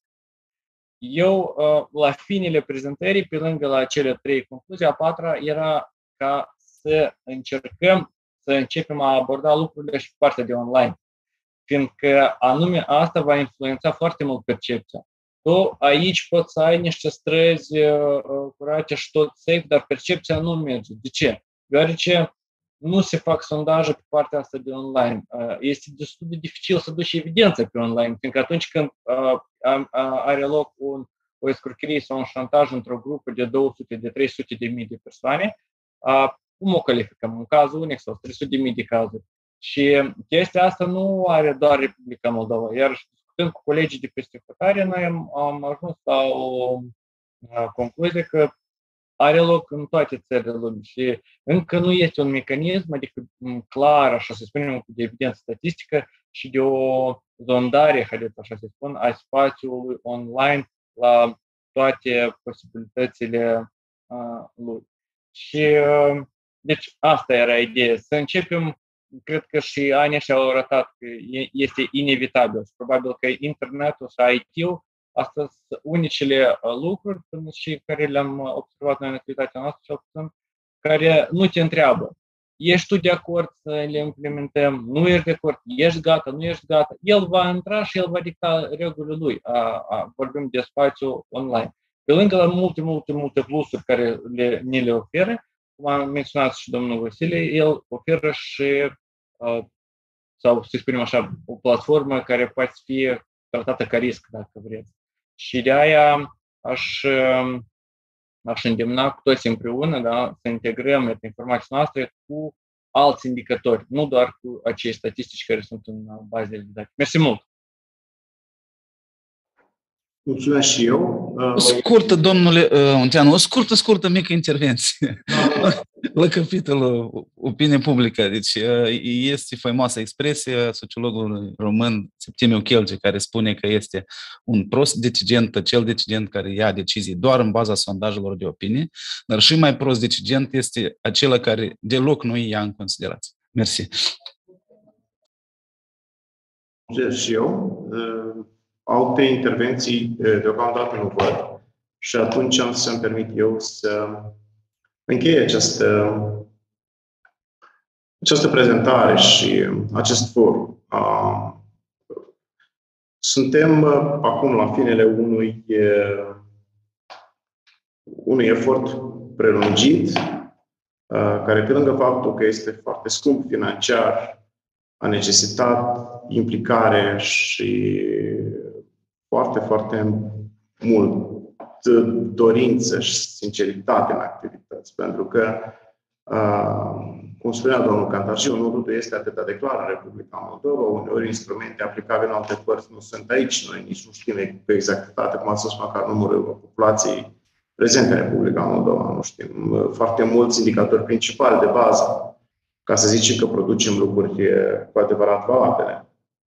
Eu, uh, la finele prezentării, pe lângă la cele trei concluzii, a patra era ca să încercăm să începem a aborda lucrurile și partea de online. Fiindcă anume asta va influența foarte mult percepția. Tu aici poți să ai niște străzi uh, curate și tot safe, dar percepția nu merge. De ce? Deoarece nu se fac sondaje pe partea asta de online. Uh, este destul de dificil să duci evidență pe online, fiindcă atunci când uh, uh, are loc un, o escrocherie sau un șantaj într-o grupă de două sute, de trei sute de mii de persoane, uh, cum o calificăm? Un caz unic sau trei sute de mii de cazuri? Și chestia asta nu are doar Republica Moldova. Iar discutând cu colegii de peste hotare, noi am, am ajuns la o la concluzie că are loc în toate țările lumii și încă nu este un mecanism, adică clar, așa să spunem, de evidență statistică și de o zondare, haideți așa să spun, a spațiului online la toate posibilitățile uh, lui. Și uh, deci asta era ideea, să începem. Cred că și anii ăștia au arătat că este inevitabil. Probabil că internetul și I T-ul, astea sunt unicele lucruri și care le-am observat noi în activitatea noastră, cel puțin, care nu te întreabă. Ești tu de acord să le implementăm? Nu ești de acord? Ești gata? Nu ești gata? El va intra și el va dicta regulile lui. A, a, vorbim de spațiu online. Pe lângă la multe, multe, multe plusuri care le, ne le oferă, cum a menționat și domnul Vasile, el oferă și sau, să spunem așa, o platformă care poate fi tratată ca risc, dacă vreți. Și de aia aș, aș îndemna cu toți împreună, da, să integrăm informațiile noastre cu alți indicatori, nu doar cu acei statistici care sunt în bazele de date. Mersi mult! Mulțumesc și eu. O scurtă, domnule Unteanu, o scurtă, scurtă, mică intervenție la capitolul opinie publică. Deci este faimoasa expresie sociologului român Septimiu Chelge, care spune că este un prost decident, acel decident care ia decizii doar în baza sondajelor de opinie, dar și mai prost decident este acela care deloc nu îi ia în considerație. Mersi. Mulțumesc și eu. Alte intervenții deocamdată nu văd și atunci am să-mi permit eu să încheie această, această prezentare și acest forum. Suntem acum la finele unui, unui efort prelungit, care pe lângă faptul că este foarte scump financiar, a necesitat implicare și foarte, foarte mult dorință și sinceritate în activități. Pentru că, cum spunea domnul Cantargiu, nu totul este atât de clar în Republica Moldova. Uneori instrumente aplicabile în alte părți nu sunt aici. Noi nici nu știm cu exactitate, cum ați spus, măcar numărul populației prezente în Republica Moldova. Nu știm foarte mulți indicatori principali de bază, ca să zicem că producem lucruri cu adevărat valabile.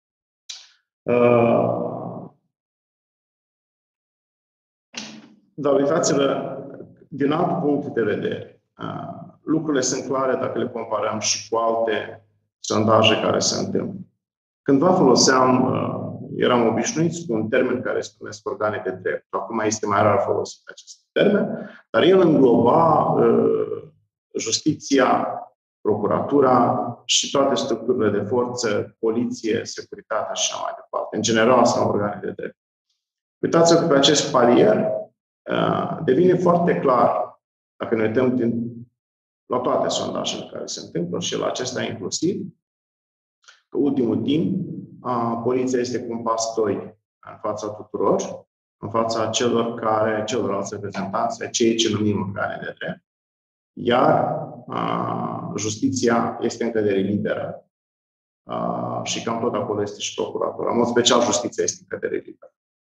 Dar uitați-vă, din alt punct de vedere, lucrurile sunt clare dacă le comparăm și cu alte sondaje care se întâmplă. Cândva foloseam, eram obișnuiți cu un termen care se numesc organe de drept. Acum este mai rar folosit acest termen, dar el îngloba justiția, procuratura și toate structurile de forță, poliție, securitate și așa mai departe. În general, sunt organe de drept. Uitați-vă că pe acest palier devine foarte clar, dacă ne uităm din, la toate sondajele care se întâmplă și la acesta inclusiv, că ultimul timp poliția este cu un pas doi în fața tuturor, în fața celor care, celorlalți reprezentanți, cei ce numim organe de drept, iar a, justiția este în cădere liberă. A, și cam tot acolo este și procuratura. În mod special, justiția este în cădere liberă.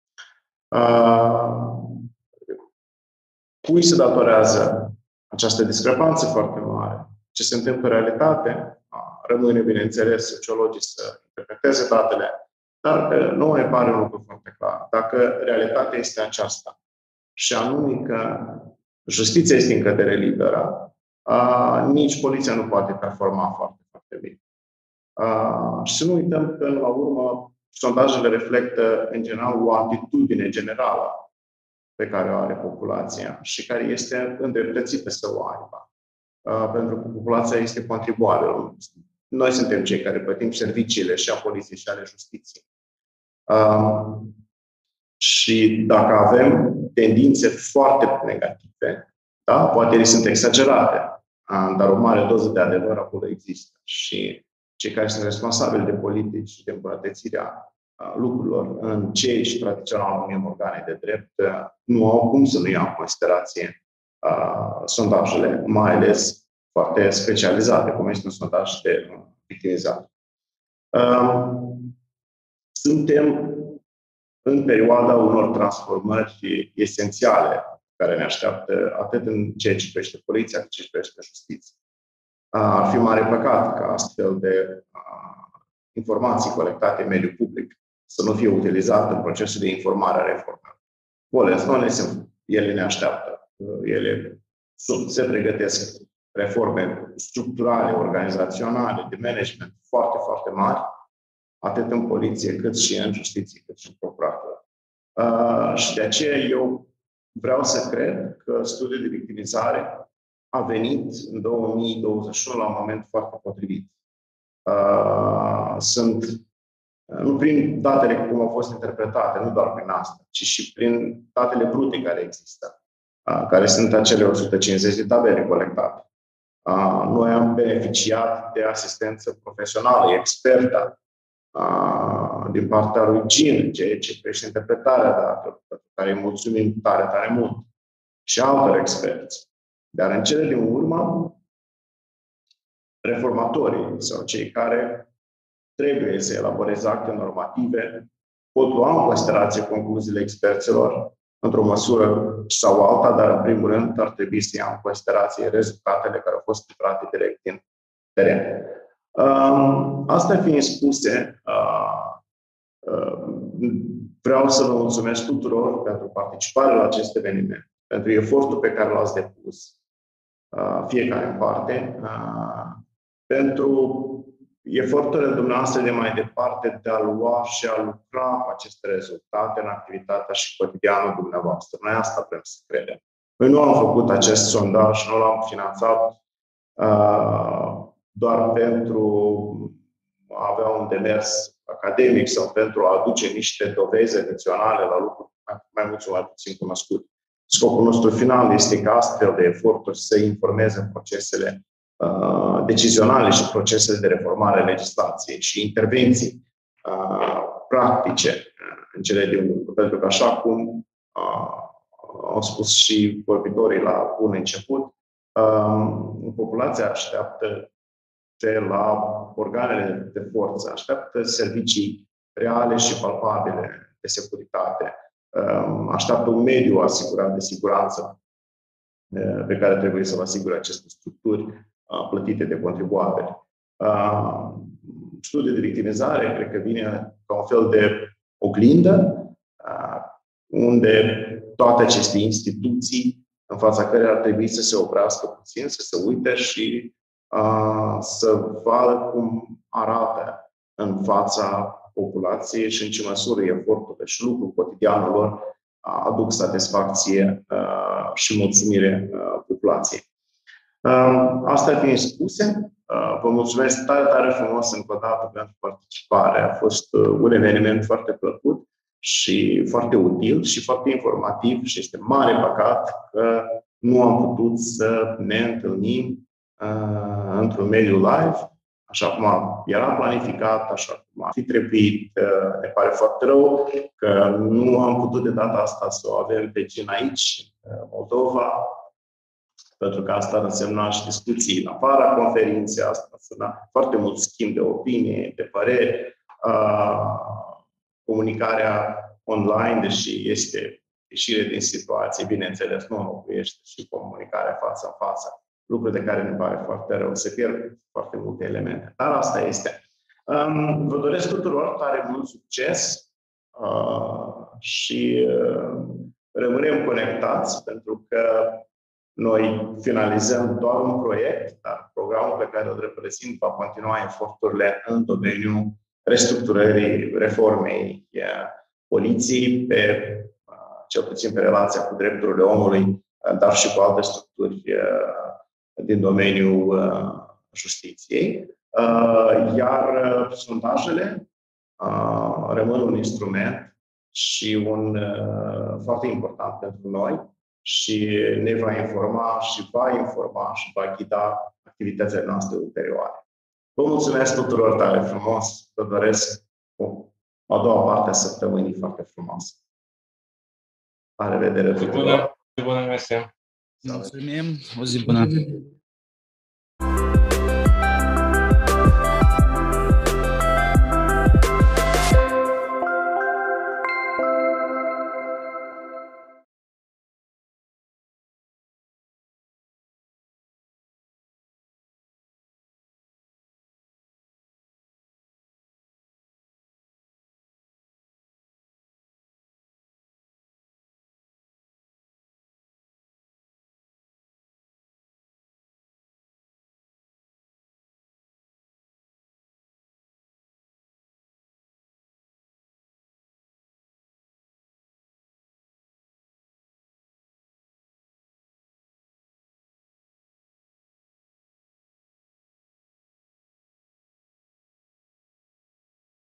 A, cui se datorează această discrepanță foarte mare? Ce se întâmplă în realitate? A, rămâne, bineînțeles, sociologii să interpreteze datele, dar nu ne pare un lucru foarte clar. Dacă realitatea este aceasta, și anume că justiția este în cădere liberă, uh, nici poliția nu poate performa foarte, foarte bine. Uh, și să nu uităm că, până la urmă, sondajele reflectă, în general, o atitudine generală pe care o are populația și care este îndreptățită să o aibă. Uh, pentru că populația este contribuabilă. Noi suntem cei care plătim serviciile și a poliției și ale justiției. Uh, și dacă avem tendințe foarte negative, da? Poate ele sunt exagerate, dar o mare doză de adevăr acolo există. Și cei care sunt responsabili de politici și de îmbunătățirea lucrurilor în cei și tradițional numim organe de drept nu au cum să nu ia în considerație uh, sondajele, mai ales foarte specializate, cum este un sondaj de victimizare. Uh, suntem în perioada unor transformări esențiale care ne așteaptă atât în ceea ce privește poliția, cât și ce privește justiția. Ar fi mare păcat ca astfel de informații colectate în mediul public să nu fie utilizate în procesul de informare a reformelor. Bolesc, nu ele ne așteaptă. Ele sunt, se pregătesc reforme structurale, organizaționale, de management foarte, foarte mari, atât în poliție, cât și în justiție, cât și în procuratură. Uh, și de aceea eu vreau să cred că studiul de victimizare a venit în două mii douăzeci și unu la un moment foarte potrivit. Uh, sunt, nu prin datele cum au fost interpretate, nu doar prin asta, ci și prin datele brute care există, uh, care sunt acele o sută cincizeci de tabele colectate. Uh, noi am beneficiat de asistență profesională, expertă, din partea lui Gin, ceea ce privește interpretarea datelor, pentru care îi mulțumim tare, tare mult, și altor experți. Dar în cele din urmă, reformatorii sau cei care trebuie să elaboreze acte normative pot lua în considerație concluziile experților într-o măsură sau alta, dar în primul rând ar trebui să ia în considerație rezultatele care au fost livrate direct din teren. Astea fiind spuse, vreau să vă mulțumesc tuturor pentru participarea la acest eveniment, pentru efortul pe care l-ați depus, fiecare în parte, pentru eforturile dumneavoastră de mai departe de a lua și a lucra cu aceste rezultate în activitatea și cotidianul dumneavoastră. Noi asta vrem să credem. Noi nu am făcut acest sondaj, nu l-am finanțat uh, doar pentru a avea un demers academic sau pentru a aduce niște dovezi adiționale la lucruri mai mult sau mai puțin cunoscute. Scopul nostru final este ca astfel de eforturi să informeze procesele uh, decizionale și procesele de reformare a legislației și intervenții uh, practice în cele din urmă. Pentru că, așa cum uh, au spus și vorbitorii la bun început, uh, populația așteaptă de la organele de forță, așteaptă servicii reale și palpabile de securitate, așteaptă un mediu asigurat de siguranță pe care trebuie să-l asigure aceste structuri plătite de contribuabili. Studiul de victimizare cred că vine ca un fel de oglindă unde toate aceste instituții în fața cărora ar trebui să se oprească puțin, să se uite și să vadă cum arată în fața populației și în ce măsură eforturile și lucrul cotidianul lor aduc satisfacție și mulțumire populației. Astea fiind spuse, vă mulțumesc tare, tare frumos încă o dată pentru participare. A fost un eveniment foarte plăcut și foarte util și foarte informativ și este mare păcat că nu am putut să ne întâlnim într-un mediu live, așa cum era planificat, așa cum ar fi trebuit. Ne pare foarte rău că nu am putut de data asta să o avem pe Gina aici, în Moldova, pentru că asta însemna și discuții în afara conferinței, asta însemna foarte mult schimb de opinie, de păreri, comunicarea online, deși este ieșire din situație, bineînțeles, nu înlocuiește și comunicarea față în față. Lucruri de care ne pare foarte rău. Se pierd foarte multe elemente. Dar asta este. Vă doresc tuturor tare mult succes și rămânem conectați, pentru că noi finalizăm doar un proiect, dar programul pe care îl reprezint va continua eforturile în domeniul restructurării, reformei poliției, pe, cel puțin pe relația cu drepturile omului, dar și cu alte structuri din domeniul uh, justiției, uh, iar uh, sondajele uh, rămân un instrument și un uh, foarte important pentru noi și ne va informa și va informa și va ghida activitățile noastre ulterioare. Vă mulțumesc tuturor tare frumos, vă doresc o a doua parte a săptămânii foarte frumoasă. La revedere tuturor! Bună, bună, mersi! Mulțumim, o zi bună!